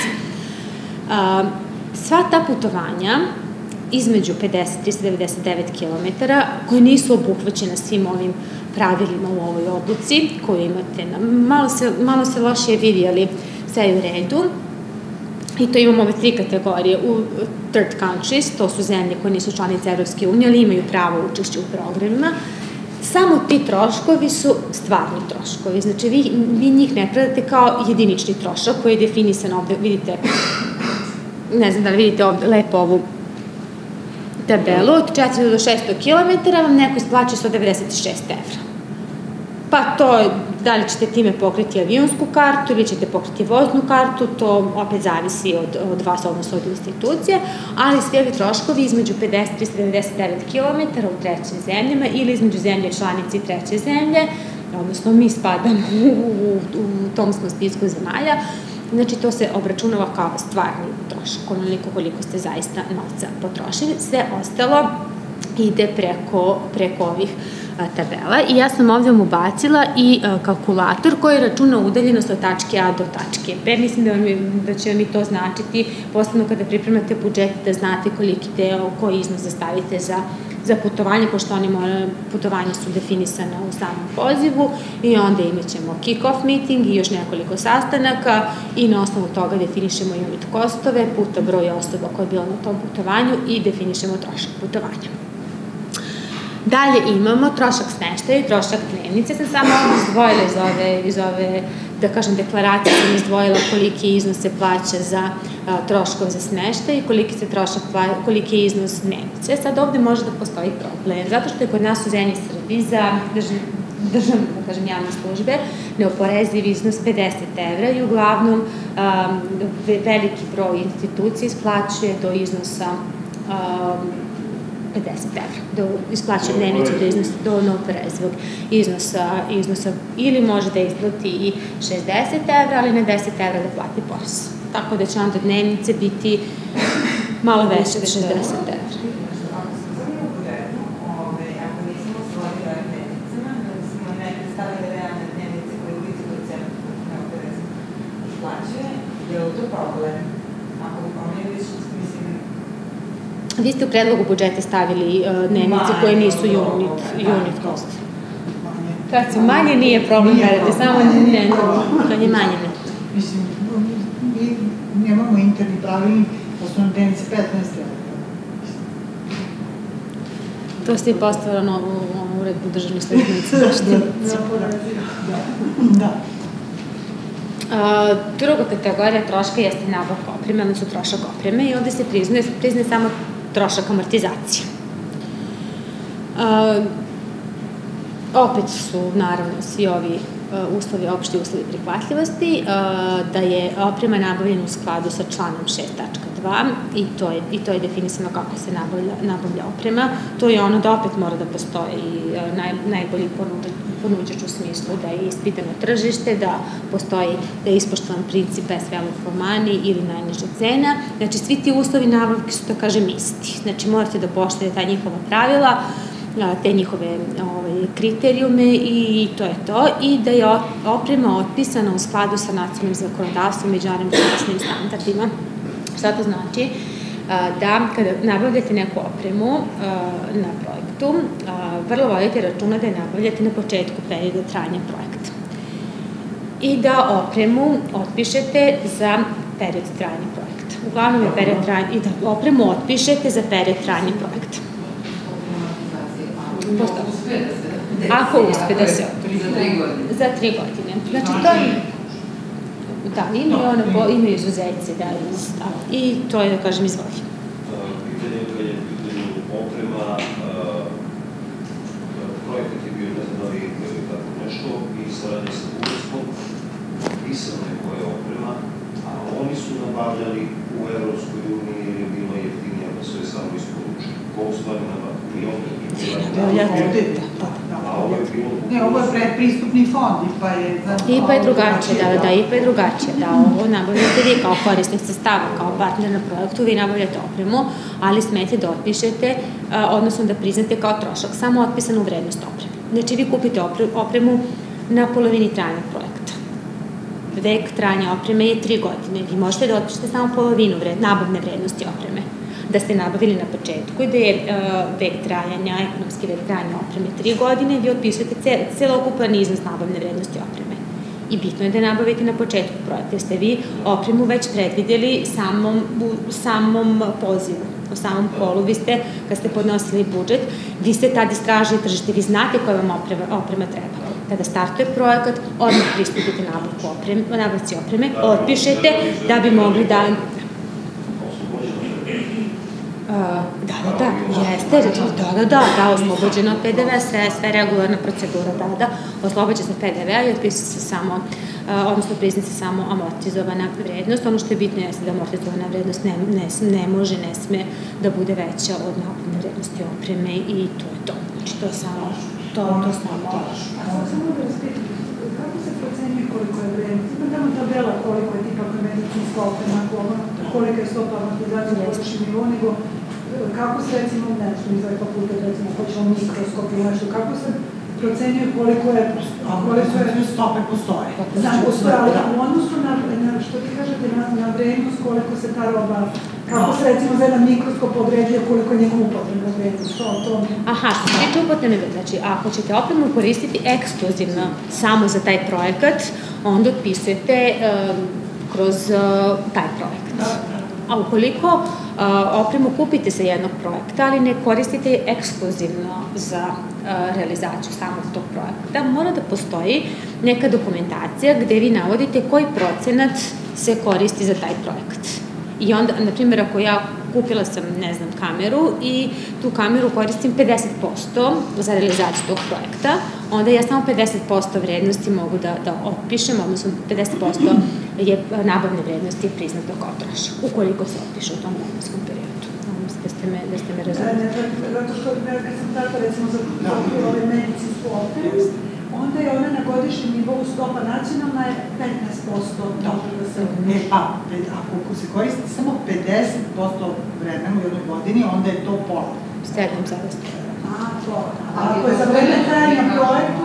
Sva ta putovanja između 50 i 399 km, koje nisu obuhvaćene svim ovim pravilima u ovoj odluci koju imate, malo se lošije vidi, ali sve je u redu. I to imamo ove 3 kategorije. U third countries, to su zemlje koje nisu članice Evropske unije, ali imaju pravo učešće u programima. Samo ti troškovi su stvarni troškovi. Znači, vi njih ne predate kao jedinični trošak koji je definisan ovde, vidite, ne znam da li vidite ovde lepo ovu tabelu, od 400 do 600 km vam neko isplaća 196 evra. Pa to, da li ćete time pokriti avionsku kartu ili ćete pokriti voznu kartu, to opet zavisi od vas, odnosno od institucije, ali svi ovi troškovi između 50 i 399 km u trećim zemljama ili između zemlje članice i treće zemlje, odnosno mi spadamo u tom smo spisku zemalja, znači to se obračunava kao stvarni trošak, onoliko koliko ste zaista novca potrošili. Sve ostalo ide preko ovih tabela i ja sam ovdje vam ubacila i kalkulator koji računa udaljenost od tačke A do tačke B. Mislim da će vam i to značiti, posebno kada pripremate budžet, da znate koliki deo, koji iznos da stavite za putovanje, pošto putovanja su definisana u samom pozivu i onda imat ćemo kick-off meeting i još nekoliko sastanaka i na osnovu toga definišemo unit kostove puta broj osoba koja je bila na tom putovanju i definišemo trošak putovanja. Dalje imamo trošak smeštaja i trošak dnevnice. Sam samo izdvojila iz ove, da kažem, deklaracije, sam izdvojila koliki iznos se plaća za troškov za smeštaj i koliki je iznos dnevnice. Sad ovde može da postoji problem, zato što je kod nas u zemlji Srbiji za državne, da kažem, javne službe neoporeziv iznos 50 evra i uglavnom veliki broj institucija isplaćuje do iznosa 50 evra, isplaćuje dnevnicu do neoporezivog iznosa ili može da isplati i 60 evra, ali na 10 evra da plati porez. Tako da će onda dnevnice biti malo veće od 60 evra. Vi ste u predlogu budžeta stavili dnevnice koje nisu unit cost. Kad su manje nije problem, gledajte, samo kad je manje ne. Mislim, mi nemamo interni pravilnik, osnovno dnevnice 15 evra. To ste i postavila novu uredbu državnih službenica. Da. Druga kategorija troška jeste nabavka opreme, odnosno trošak opreme i ovde se priznaje samo trošak amortizacije. Opet su, naravno, svi ovi uslovi, opšti uslovi prihvatljivosti, da je oprema nabavljena u skladu sa članom 6.2 i to je definisano kako se nabavlja oprema. To je ono da opet mora da postoji najbolji ponuđač u smislu da je ispitano tržište, da postoji, da je ispoštovan princip best value for money ili najniža cena. Znači, svi ti uslovi nabavke su, da kažem, isti. Znači, morate da poštujete ta njihova pravila, te njihove kriterijume i to je to. I da je oprema otpisana u skladu sa nacionalnim zakonodavstvom, međunarodnim procesnim standardima. Šta to znači? Da kada nabavljate neku opremu na projektu, vrlo vodite računa da je nabavljate na početku perioda trajanja projekta. I da opremu otpišete za period trajanja projekta. Uglavnom je period trajanja, i da opremu otpišete za period trajanja projekta. Ako uspe da se otpiše. Za 3 godine. Znači, to je... Da, imaju izuzetci, da, i to je, da kažem, izvoli. Pitanje kad je pitanje oprema, projekat je bio, ne znam da li je tako nešto, i saradnje sa Bugarskom, pisano je koja je oprema, a oni su nabavljali u Evropskoj uniji jer je bilo jeftinije da sve samo isporučili. Ko u stvari nabavljali? I opet Ne, ovo je predpristupni fond, IPA je... IPA je drugačije, da, IPA je drugačije, da, ovo nabavljate vi kao korisnik sredstava, kao partner na projektu, vi nabavljate opremu, ali smete da otpišete, odnosno da priznate kao trošak, samo otpisanu vrednost opreme. Znači, vi kupite opremu na polovini trajanja projekta. Vek trajanja opreme je 3 godine, vi možete da otpišete samo polovinu nabavne vrednosti opreme. Da ste nabavili na početku i da je vek trajanja, ekonomski vek trajanja opreme 3 godine, vi otpisujete celokupan iznos nabavne vrednosti opreme. I bitno je da nabavite na početku projekta, jer ste vi opremu već predvidjeli u samom pozivu, u samom kolu. Vi ste, kad ste podnosili budžet, vi ste tad istražili tržište, vi znate koja vam oprema treba. Kada startuje projekat, odmah pristupite nabavci opreme, otpišete da bi mogli da... Da, oslobođeno od PDV, sve regularna procedura, oslobođa se PDV-a i otpisuje se samo, odnosno priznaje se samo amortizovana vrednost. Ono što je bitno je da amortizovana vrednost ne može, ne sme da bude veća od nabavne vrednosti opreme i to je to. Znači, to je samo, Samo da vas pitam, kako se procenjuje koliko je vrednost? Ima tamo tabela koliko je tipa medicinska oprema, kolika je stopa amortizacije na godišnjem nivou, nego kako se recimo, nešto iz ovaj fakultet, recimo, hoćemo mikroskop ili nešto, kako se procenjuje koliko je... Stope postoje. Znam, postoje, ali u odnosu na, što ti kažete, na vrednost, koliko se ta roba, kako se recimo za jedan mikroskop određuje koliko je njegov upotrebna vrednost, to... Aha, što se tiče upotrebne vrednosti, znači ako ćete opremu koristiti ekskluzivno samo za taj projekat, onda otpisujete kroz taj projekat. A ukoliko opremu kupite sa jednog projekta, ali ne koristite je ekskluzivno za realizaciju samog tog projekta, mora da postoji neka dokumentacija gde vi navodite koji procenat se koristi za taj projekat. I onda, na primjer, ako ja kupila sam, ne znam, kameru i tu kameru koristim 50% za realizaciju tog projekta, onda ja samo 50% vrednosti mogu da otpišem, odnosno 50% je nabavne vrednosti priznato kao trošak, ukoliko se otpiše u tom vremenskom periodu. Da ste me razumeli. Zato što kad sam tako, recimo, za ove medicinsku opremu, onda je ona na godišnjem nivou stopa nacionalna je 15%. Ako se koristi samo 50% vremena u jednoj godini, onda je to pola. 7,5. A ako je za vreme trajanja projektu?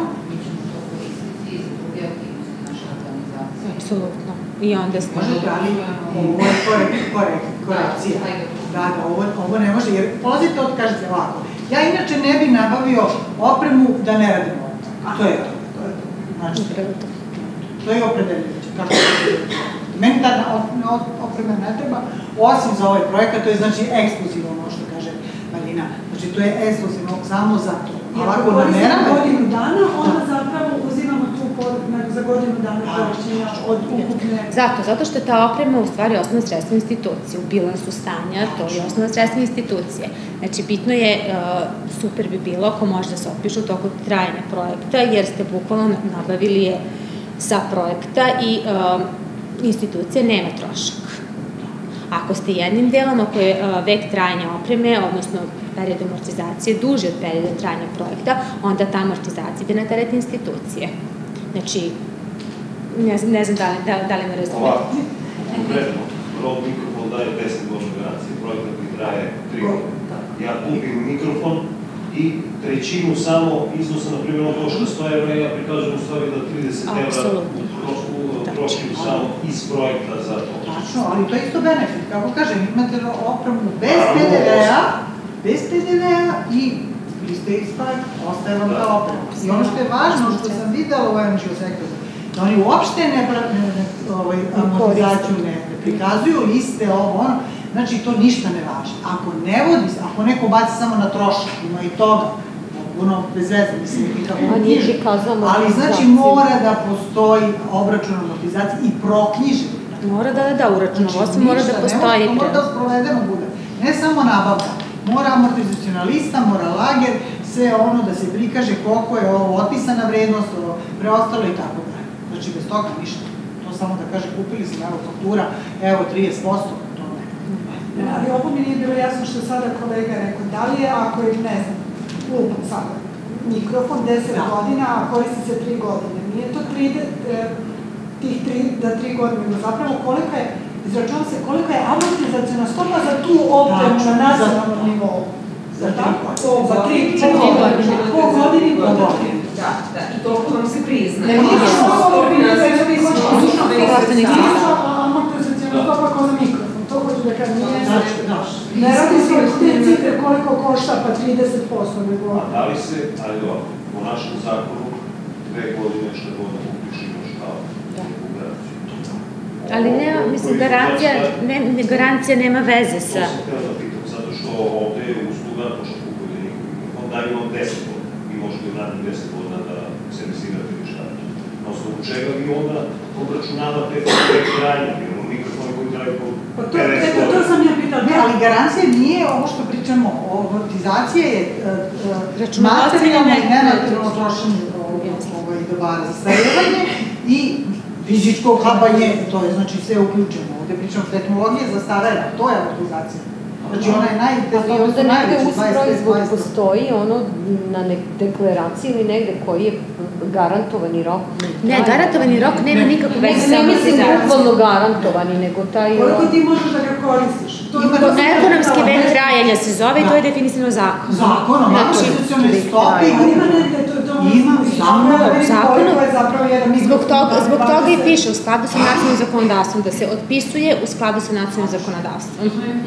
Apsolutno. I onda smo... Možete, ali ovo je korekcija. Da, ovo ne može, jer polazite od, kažete ovako, ja inače ne bi nabavio opremu da ne radim ovo. To je to. Znači, to je opredeljujuće. Meni ta oprema ne treba, osim za ovaj projekat, to je znači ekskluzivno, ono što kaže Marina. Znači, to je ekskluzivno samo za to. Ako koristimo godinu dana, onda zapravo uzimamo tu za godinu dana korišćenja od ukupne... Zato što je ta oprema u stvari osnovna sredstva institucije. U bilansu stanja to je osnovna sredstva institucije. Znači, bitno je, super bi bilo ako može da se otpiše u toku trajanja projekta, jer ste bukvalno nabavili je sa projekta i institucija nema trošak. Ako ste jednim delom, ako je vek trajanja opreme, odnosno period amortizacije duži od perioda trajanja projekta, onda ta amortizacija ide na teret institucije. Znači, ne znam da li me razumete. Konkretno, Rode mikrofon daje 10 godina garancije, projekta koji traje 3 godine. Ja kupim mikrofon i trećinu samo iznosa, na primjer, od košta 100 evra, ja prikažem u stvari da 30 evra trošim samo iz projekta za to. Tačno, ali to je isto benefit. Kako kažem, imate opremu bez PDV-a i vi ste ispred, ostaje vam ta oprema. I ono što je važno, što sam videla u NGO sektoru, da oni uopšte amortizaciju ne prikazuju, liste, ono, znači to ništa ne važi. Ako neko baci samo na trošak, ima i toga, ono bez veze, mislim, nikako knjiži. Ali znači mora da postoji obračun amortizacije i proknjižen. Mora da uračunovodstvo, mora da postoji. Mora da sprovedeno bude. Ne samo nabavka, mora amortizaciona lista, mora lager, sve ono da se prikaže koliko je ovo otpisana vrednost, ovo preostalo i tako dalje. Znači bez toga ništa. To samo da kaže kupili smo, evo faktura, evo 30%, to ne. Ali ovo mi nije bilo jasno što sada kolega rekao, da li je ako je, ne znam, lupam sada, mikrofon 10 godina, a koristi se 3 godine. Nije to tih 3 godine, nego zapravo koliko je, izračunao se koliko je amortizaciona stopa za tu opremu na nacionalnom nivou. Za 3 godine. Po godini. Da, i toliko vam se prizna. Ne nije što amortizaciona stopa kao za mikrofon. To hoću da kažem, ne radi se od te cifre koliko košta, pa 30%. Da li se, ali ovako, po našem zakonu 2 godine što god kupiš imaš kao neku garanciju. Ali nema, mislim, garancija nema veze sa... To sam htio da pitam, zato što ovde je usluga, pošto kupujete nikog mikrofon, daju vam 10 godina. Vi možete u narednih 10 godina da servisirate ili šta. Na osnovu čega vi onda obračunavate projekt trajanja, jer imamo mikrofone koji traju po 50 godina. To sam ja pitala. Ne, ali garancija nije ovo što pričamo, amortizacija je materijalno i nematerijalno trošenje dobara za starevanje i fizičko hlapanje, to je znači sve uključeno. Ovde pričamo tehnologije za staranje, to je amortizacija. Znači ona je ali onda negde uz proizvod postoji ono na deklaraciji ili negde koji je garantovani rok? Ne, garantovani rok nema nikakve veze sa amortizacijom. Ne mislim bukvalno garantovani, nego taj rok. Koliko ti možeš da ga koristiš? Ekonomski vek trajanja se zove i to je definisano zakonom. Zakonom, amortizacione stope. Ima negde to zakonom. Zbog toga i piše u skladu sa nacionalnim zakonodavstvom, da se otpisuje u skladu sa nacionalnim zakonodavstvom.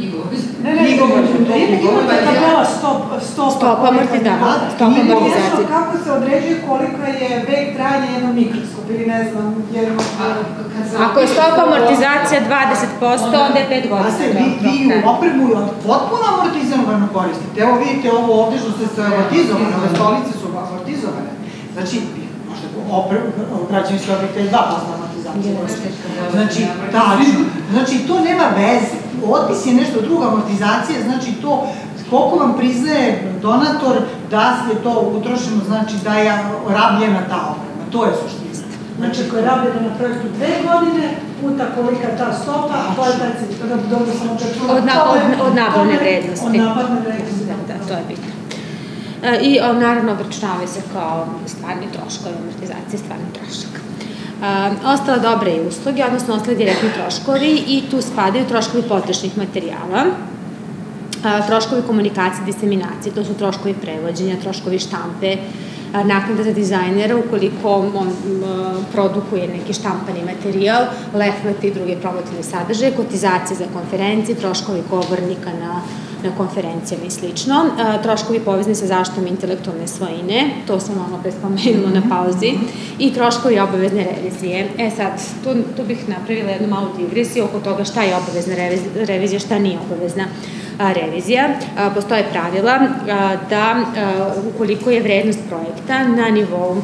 Stopa amortizacije. Kako se određuje koliko je vek trajanja jednog mikroskopa ili ne znam, jednog... Ako je stopa amortizacija 20%, onda je 5 godina. Vi u opremu potpuno amortizovano koristite. Evo vidite ovo ovde što ste amortizovane, ove stolice su amortizovane. Znači, građevinski objekt je 2% amortizacije. Znači, to nema veze. Otpis je nešto drugo, amortizacija, znači to koliko vam priznaje donator da je to utrošeno, znači da je rabljena ta oprema. To je suština. Znači, ako je rabljena na projektu 2 godine, puta kolika ta stopa, to je taj cilj. Od nabavne vrednosti. Od nabavne vrednosti. Da, to je bitno. I naravno obračunavaju se kao stvarni troškovi, amortizacije stvarni trošak. Ostale dobre i usluge, odnosno ostale direktni troškovi i tu spadaju troškovi potrošnih materijala, troškovi komunikacije, diseminacije, to su troškovi prevođenja, troškovi štampe, naknada za dizajnera ukoliko on produkuje neki štampani materijal, leflete i druge promotivne sadržaje, kotizacije za konferencije, troškovi govornika na konferencijama i slično, troškovi povezni sa zaštitom intelektualne svojine, to sam ono pre spomenula na pauzi, i troškovi obavezne revizije. Sad, tu bih napravila jednu malu digresiju oko toga šta je obavezna revizija, šta nije obavezna revizija. Postoje pravila da ukoliko je vrednost projekta na nivou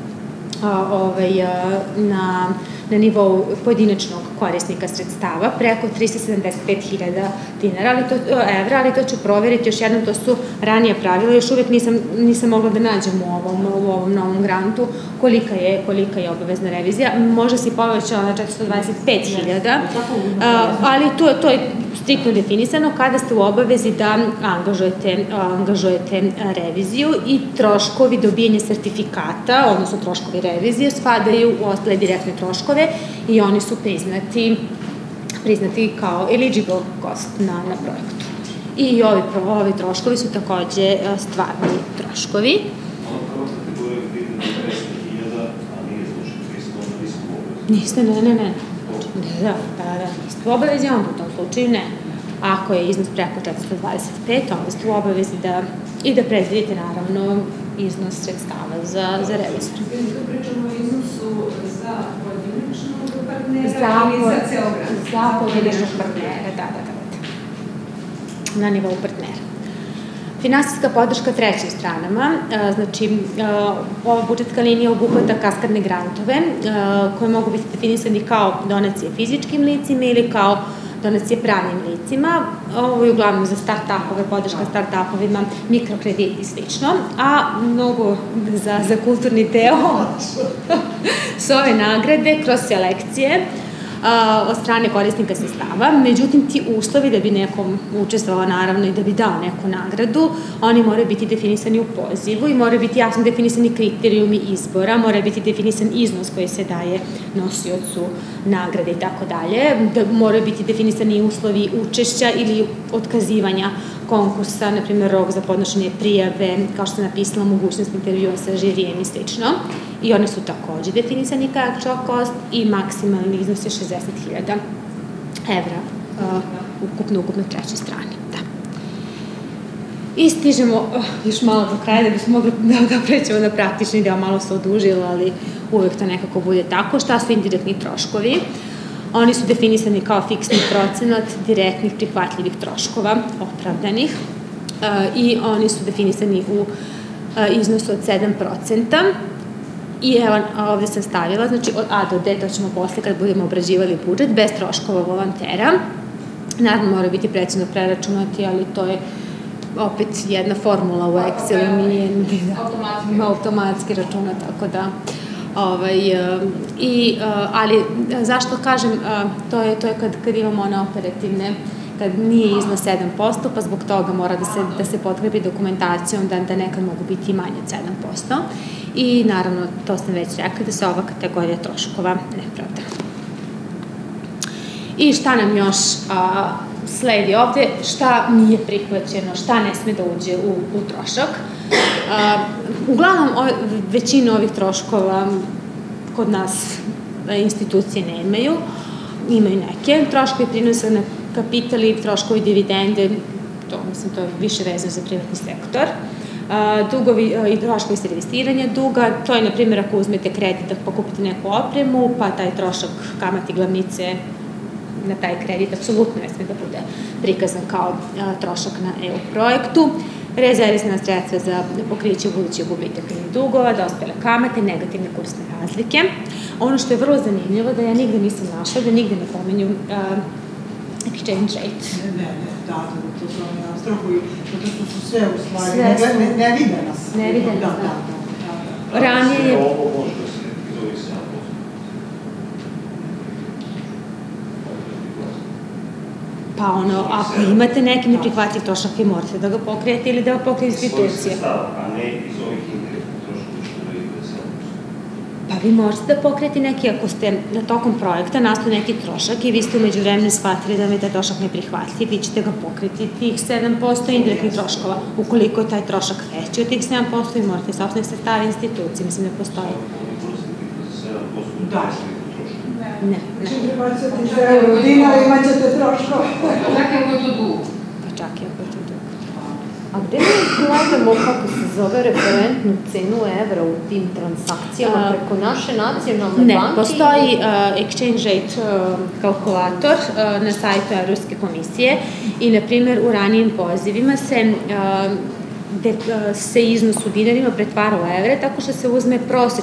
na nivou pojedinačnog korisnika sredstava preko 375.000 evra, ali to ću proveriti još jednom, to su ranije pravila, još uvek nisam mogla da nađem u ovom novom grantu kolika je obavezna revizija, možda se i povećala na 425.000, ali to je striktno definisano kada ste u obavezi da angažujete reviziju i troškovi dobijanja sertifikata, odnosno troškovi revizije, spadaju u ostale direktne troškove i oni su priznati kao eligible cost na projektu. I ovi troškovi su takođe stvarni troškovi. Ono prvo kategorija vidite na 200.000, a nije slučaj 300, onda nismo u obavezi. Niste, ne. Da, niste u obavezi, onda u tom slučaju ne. Ako je iznos preko 425, onda ste u obavezi da predvidite naravno iznos sredstava za revizor. Tu pričamo o iznosu za pojedinačnog partnera ili za ceo grad? Za pojedinačnog partnera, da. Na nivou partnera. Finansijska podrška trećim stranama, znači ova budžetska linija obuhvata kaskadne grantove koje mogu biti definisani kao donacije fizičkim licima ili kao donacije pravnim licima. Ovo je uglavnom za start-upove, podrška start-upovima, mikrokrediti i slično, a mnogo za kulturni deo su ove nagrade kroz selekcije od strane korisnika sredstava. Međutim, ti uslovi da bi nekom učestvovao naravno i da bi dao neku nagradu, oni moraju biti definisani u pozivu i moraju biti jasno definisani kriterijumi izbora, mora biti definisan iznos koji se daje nosiocu nagrade i tako dalje, moraju biti definisani uslovi učešća ili otkazivanja konkursa, na primjer rok za podnošenje prijave, kao što sam napisala, mogućnost intervjua sa žirijem i slično. I one su takođe definisani kao actual cost i maksimalni iznos je 60.000 evra ukupno trećoj strani. Da. I stižemo još malo do kraja da bismo mogli da prećemo na praktični deo, malo se odužilo, ali uvek to nekako bude tako. Šta su indirektni troškovi? Oni su definisani kao fiksni procenat direktnih prihvatljivih troškova, opravdanih, i oni su definisani u iznosu od 7%. I evo, ovde sam stavila, znači od A do D, to ćemo posle kad budemo obrađivali budžet, bez troškova volontera. Naravno, mora biti precizno preračunati, ali to je opet jedna formula u Excelu, nije automatski računa, tako da... Ali zašto kažem, to je kad imamo one operativne, kad nije iznos 7%, pa zbog toga mora da se potkrepi dokumentacijom da nekad mogu biti i manje od 7%. I naravno, to sam već rekla, da se ova kategorija troškova ne pravda. I šta nam još sledi ovde, šta nije prihvaćeno, šta ne sme da uđe u trošak. Uglavnom, većina ovih troškova kod nas institucije nemaju, imaju neke. Troškovi prinosa na kapital i troškovi dividende, to je više vezano za privatni sektor. Dugovi i troškovi servisiranja duga, to je, na primjer, ako uzmete kredit da pokupite neku opremu, pa taj trošak kamate i glavnice na taj kredit apsolutno ne sme da bude prikazan kao trošak na EU projektu. Rezervisna sredstva za pokriće budućih gubitaka ili dugova, dospele kamate, negativne kursne razlike. Ono što je vrlo zanimljivo, da ja nigde nisam našla, da nigde ne pomenju exchange rate. To su oni abstrahuju, zato što su sve u stvari nevidenost. Nevidenost, da. Ranije je... Ovo može da se zove 7%. Pa ako imate neki neprihvatljiv trošak, vi morate da ga pokrijete ili da ga pokrije institucije. A ne iz ovih indirektnih troškova što da ide 7%. Pa vi možete da pokrijete neki, ako ste na tokom projekta nastao neki trošak i vi ste umeđu vremena shvatili da vam je taj trošak neprihvatljiv, vi ćete ga pokriti tih 7% indirektnih troškova. Ukoliko je taj trošak veći od tih 7%, vi morate sopstvene sredstave institucije, mislim da postoji. Da. Ne. Znači, prebacujete za euro dinar, imat ćete troškove. Čak i ako je to dug. Pa čak i ako je to dug. A gde mi gledamo, kako se zove, referentnu cenu evra u tim transakcijama preko naše nacionalne banke? Ne, postoji exchange rate kalkulator na sajtu Evropske komisije i, na primjer, u ranijim pozivima se iznos u dinarima pretvara u evre tako što se uzme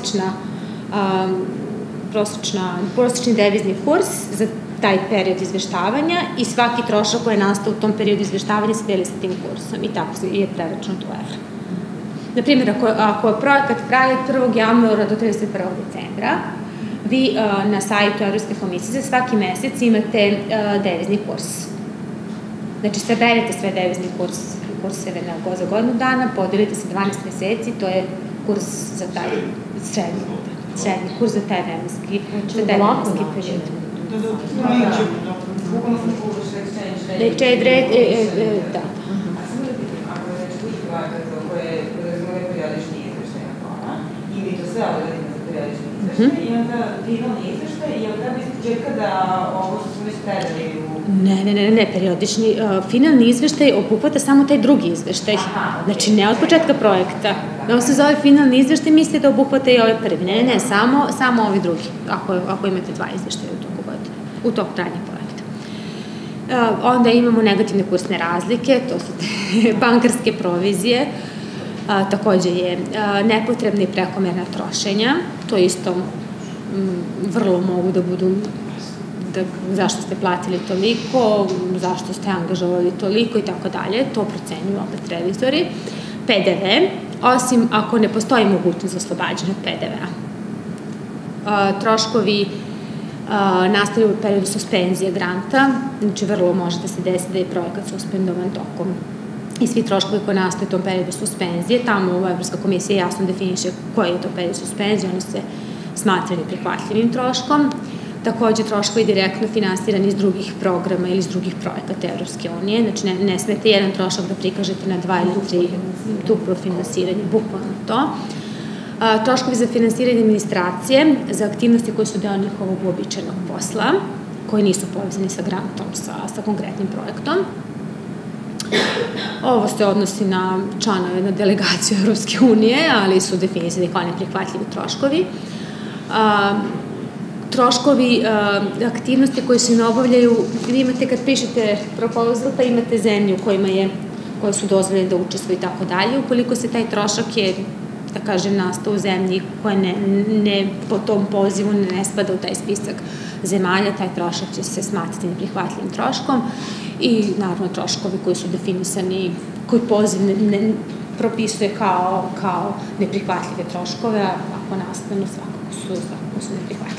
prosječni devizni kurs za taj period izveštavanja i svaki trošak koji je nastao u tom periodu izveštavanja se deli sa tim kursom i tako je preračunat u evra. Naprimjer, ako projekat traje od 1. januara do 31. decembra, vi na sajtu Evropske komisije za svaki mesec imate devizni kurs. Znači, saberete sve devizni kurseve za godinu dana, podelite se 12 meseci, to je kurs za taj srednji kurs za taj vremenski period. Bukvalno sam Polish Exchange Rate, da. A samo da pitam, ako je već drugi projekat koje podrazumeva periodični izveštaj na toga, i vi to sve odradite za periodični izveštaj, i onda finalni izveštaj, i onda treba iz početka da ovo što smo već predali u... Ne, periodični, finalni izveštaj obuhvata samo taj drugi izveštaj. Znači, ne od početka projekta. Ovo se zove finalni izveštaj, mislite da obuhvata i ove prvi. Ne, samo ovi drugi, ako imate 2 izveštaja u toku trajanja projekta. Onda imamo negativne kursne razlike, to su bankarske provizije, takođe je nepotrebna i prekomerna trošenja, to isto vrlo mogu da budu zašto ste platili toliko, zašto ste angažovali toliko i tako dalje, to procenjuju opet revizori. PDV, osim ako ne postoji mogućnost za oslobađanje od PDV-a. Troškovi nastaju u periodu suspenzije granta, znači vrlo može da se desi da je projekat suspendovan tokom i svi troškovi koji nastaju u tom periodu suspenzije, tamo Evropska komisija jasno definiše koji je to period suspenzije, oni se smatraju prihvatljivim troškom. Takođe, troškovi direktno finansirani iz drugih programa ili iz drugih projekata Evropske unije, znači ne smete jedan trošak da prikažete na 2 ili 3 duplo finansiranje, bukvalno to. Troškovi za finansiranje administracije, za aktivnosti koje su deo njihovog uobičajenog posla, koji nisu povezani sa grantom, sa konkretnim projektom. Ovo se odnosi na članove na delegaciju Evropske unije, ali su definisani kao neprihvatljivi troškovi. Troškovi aktivnosti koje se ne obavljaju, vi imate kad pišete proposal, pa imate zemlje u koje su dozvoljene da učestvuju i tako dalje. Ukoliko se taj trošak je, da kažem, nastao u zemlji koja ne po tom pozivu ne spada u taj spisak zemalja, taj trošak će se smatrati neprihvatljivim troškom i naravno troškovi koji su definisani, koji poziv ne propisuje kao neprihvatljive troškove, ako nastanu svakako su neprihvatljivi.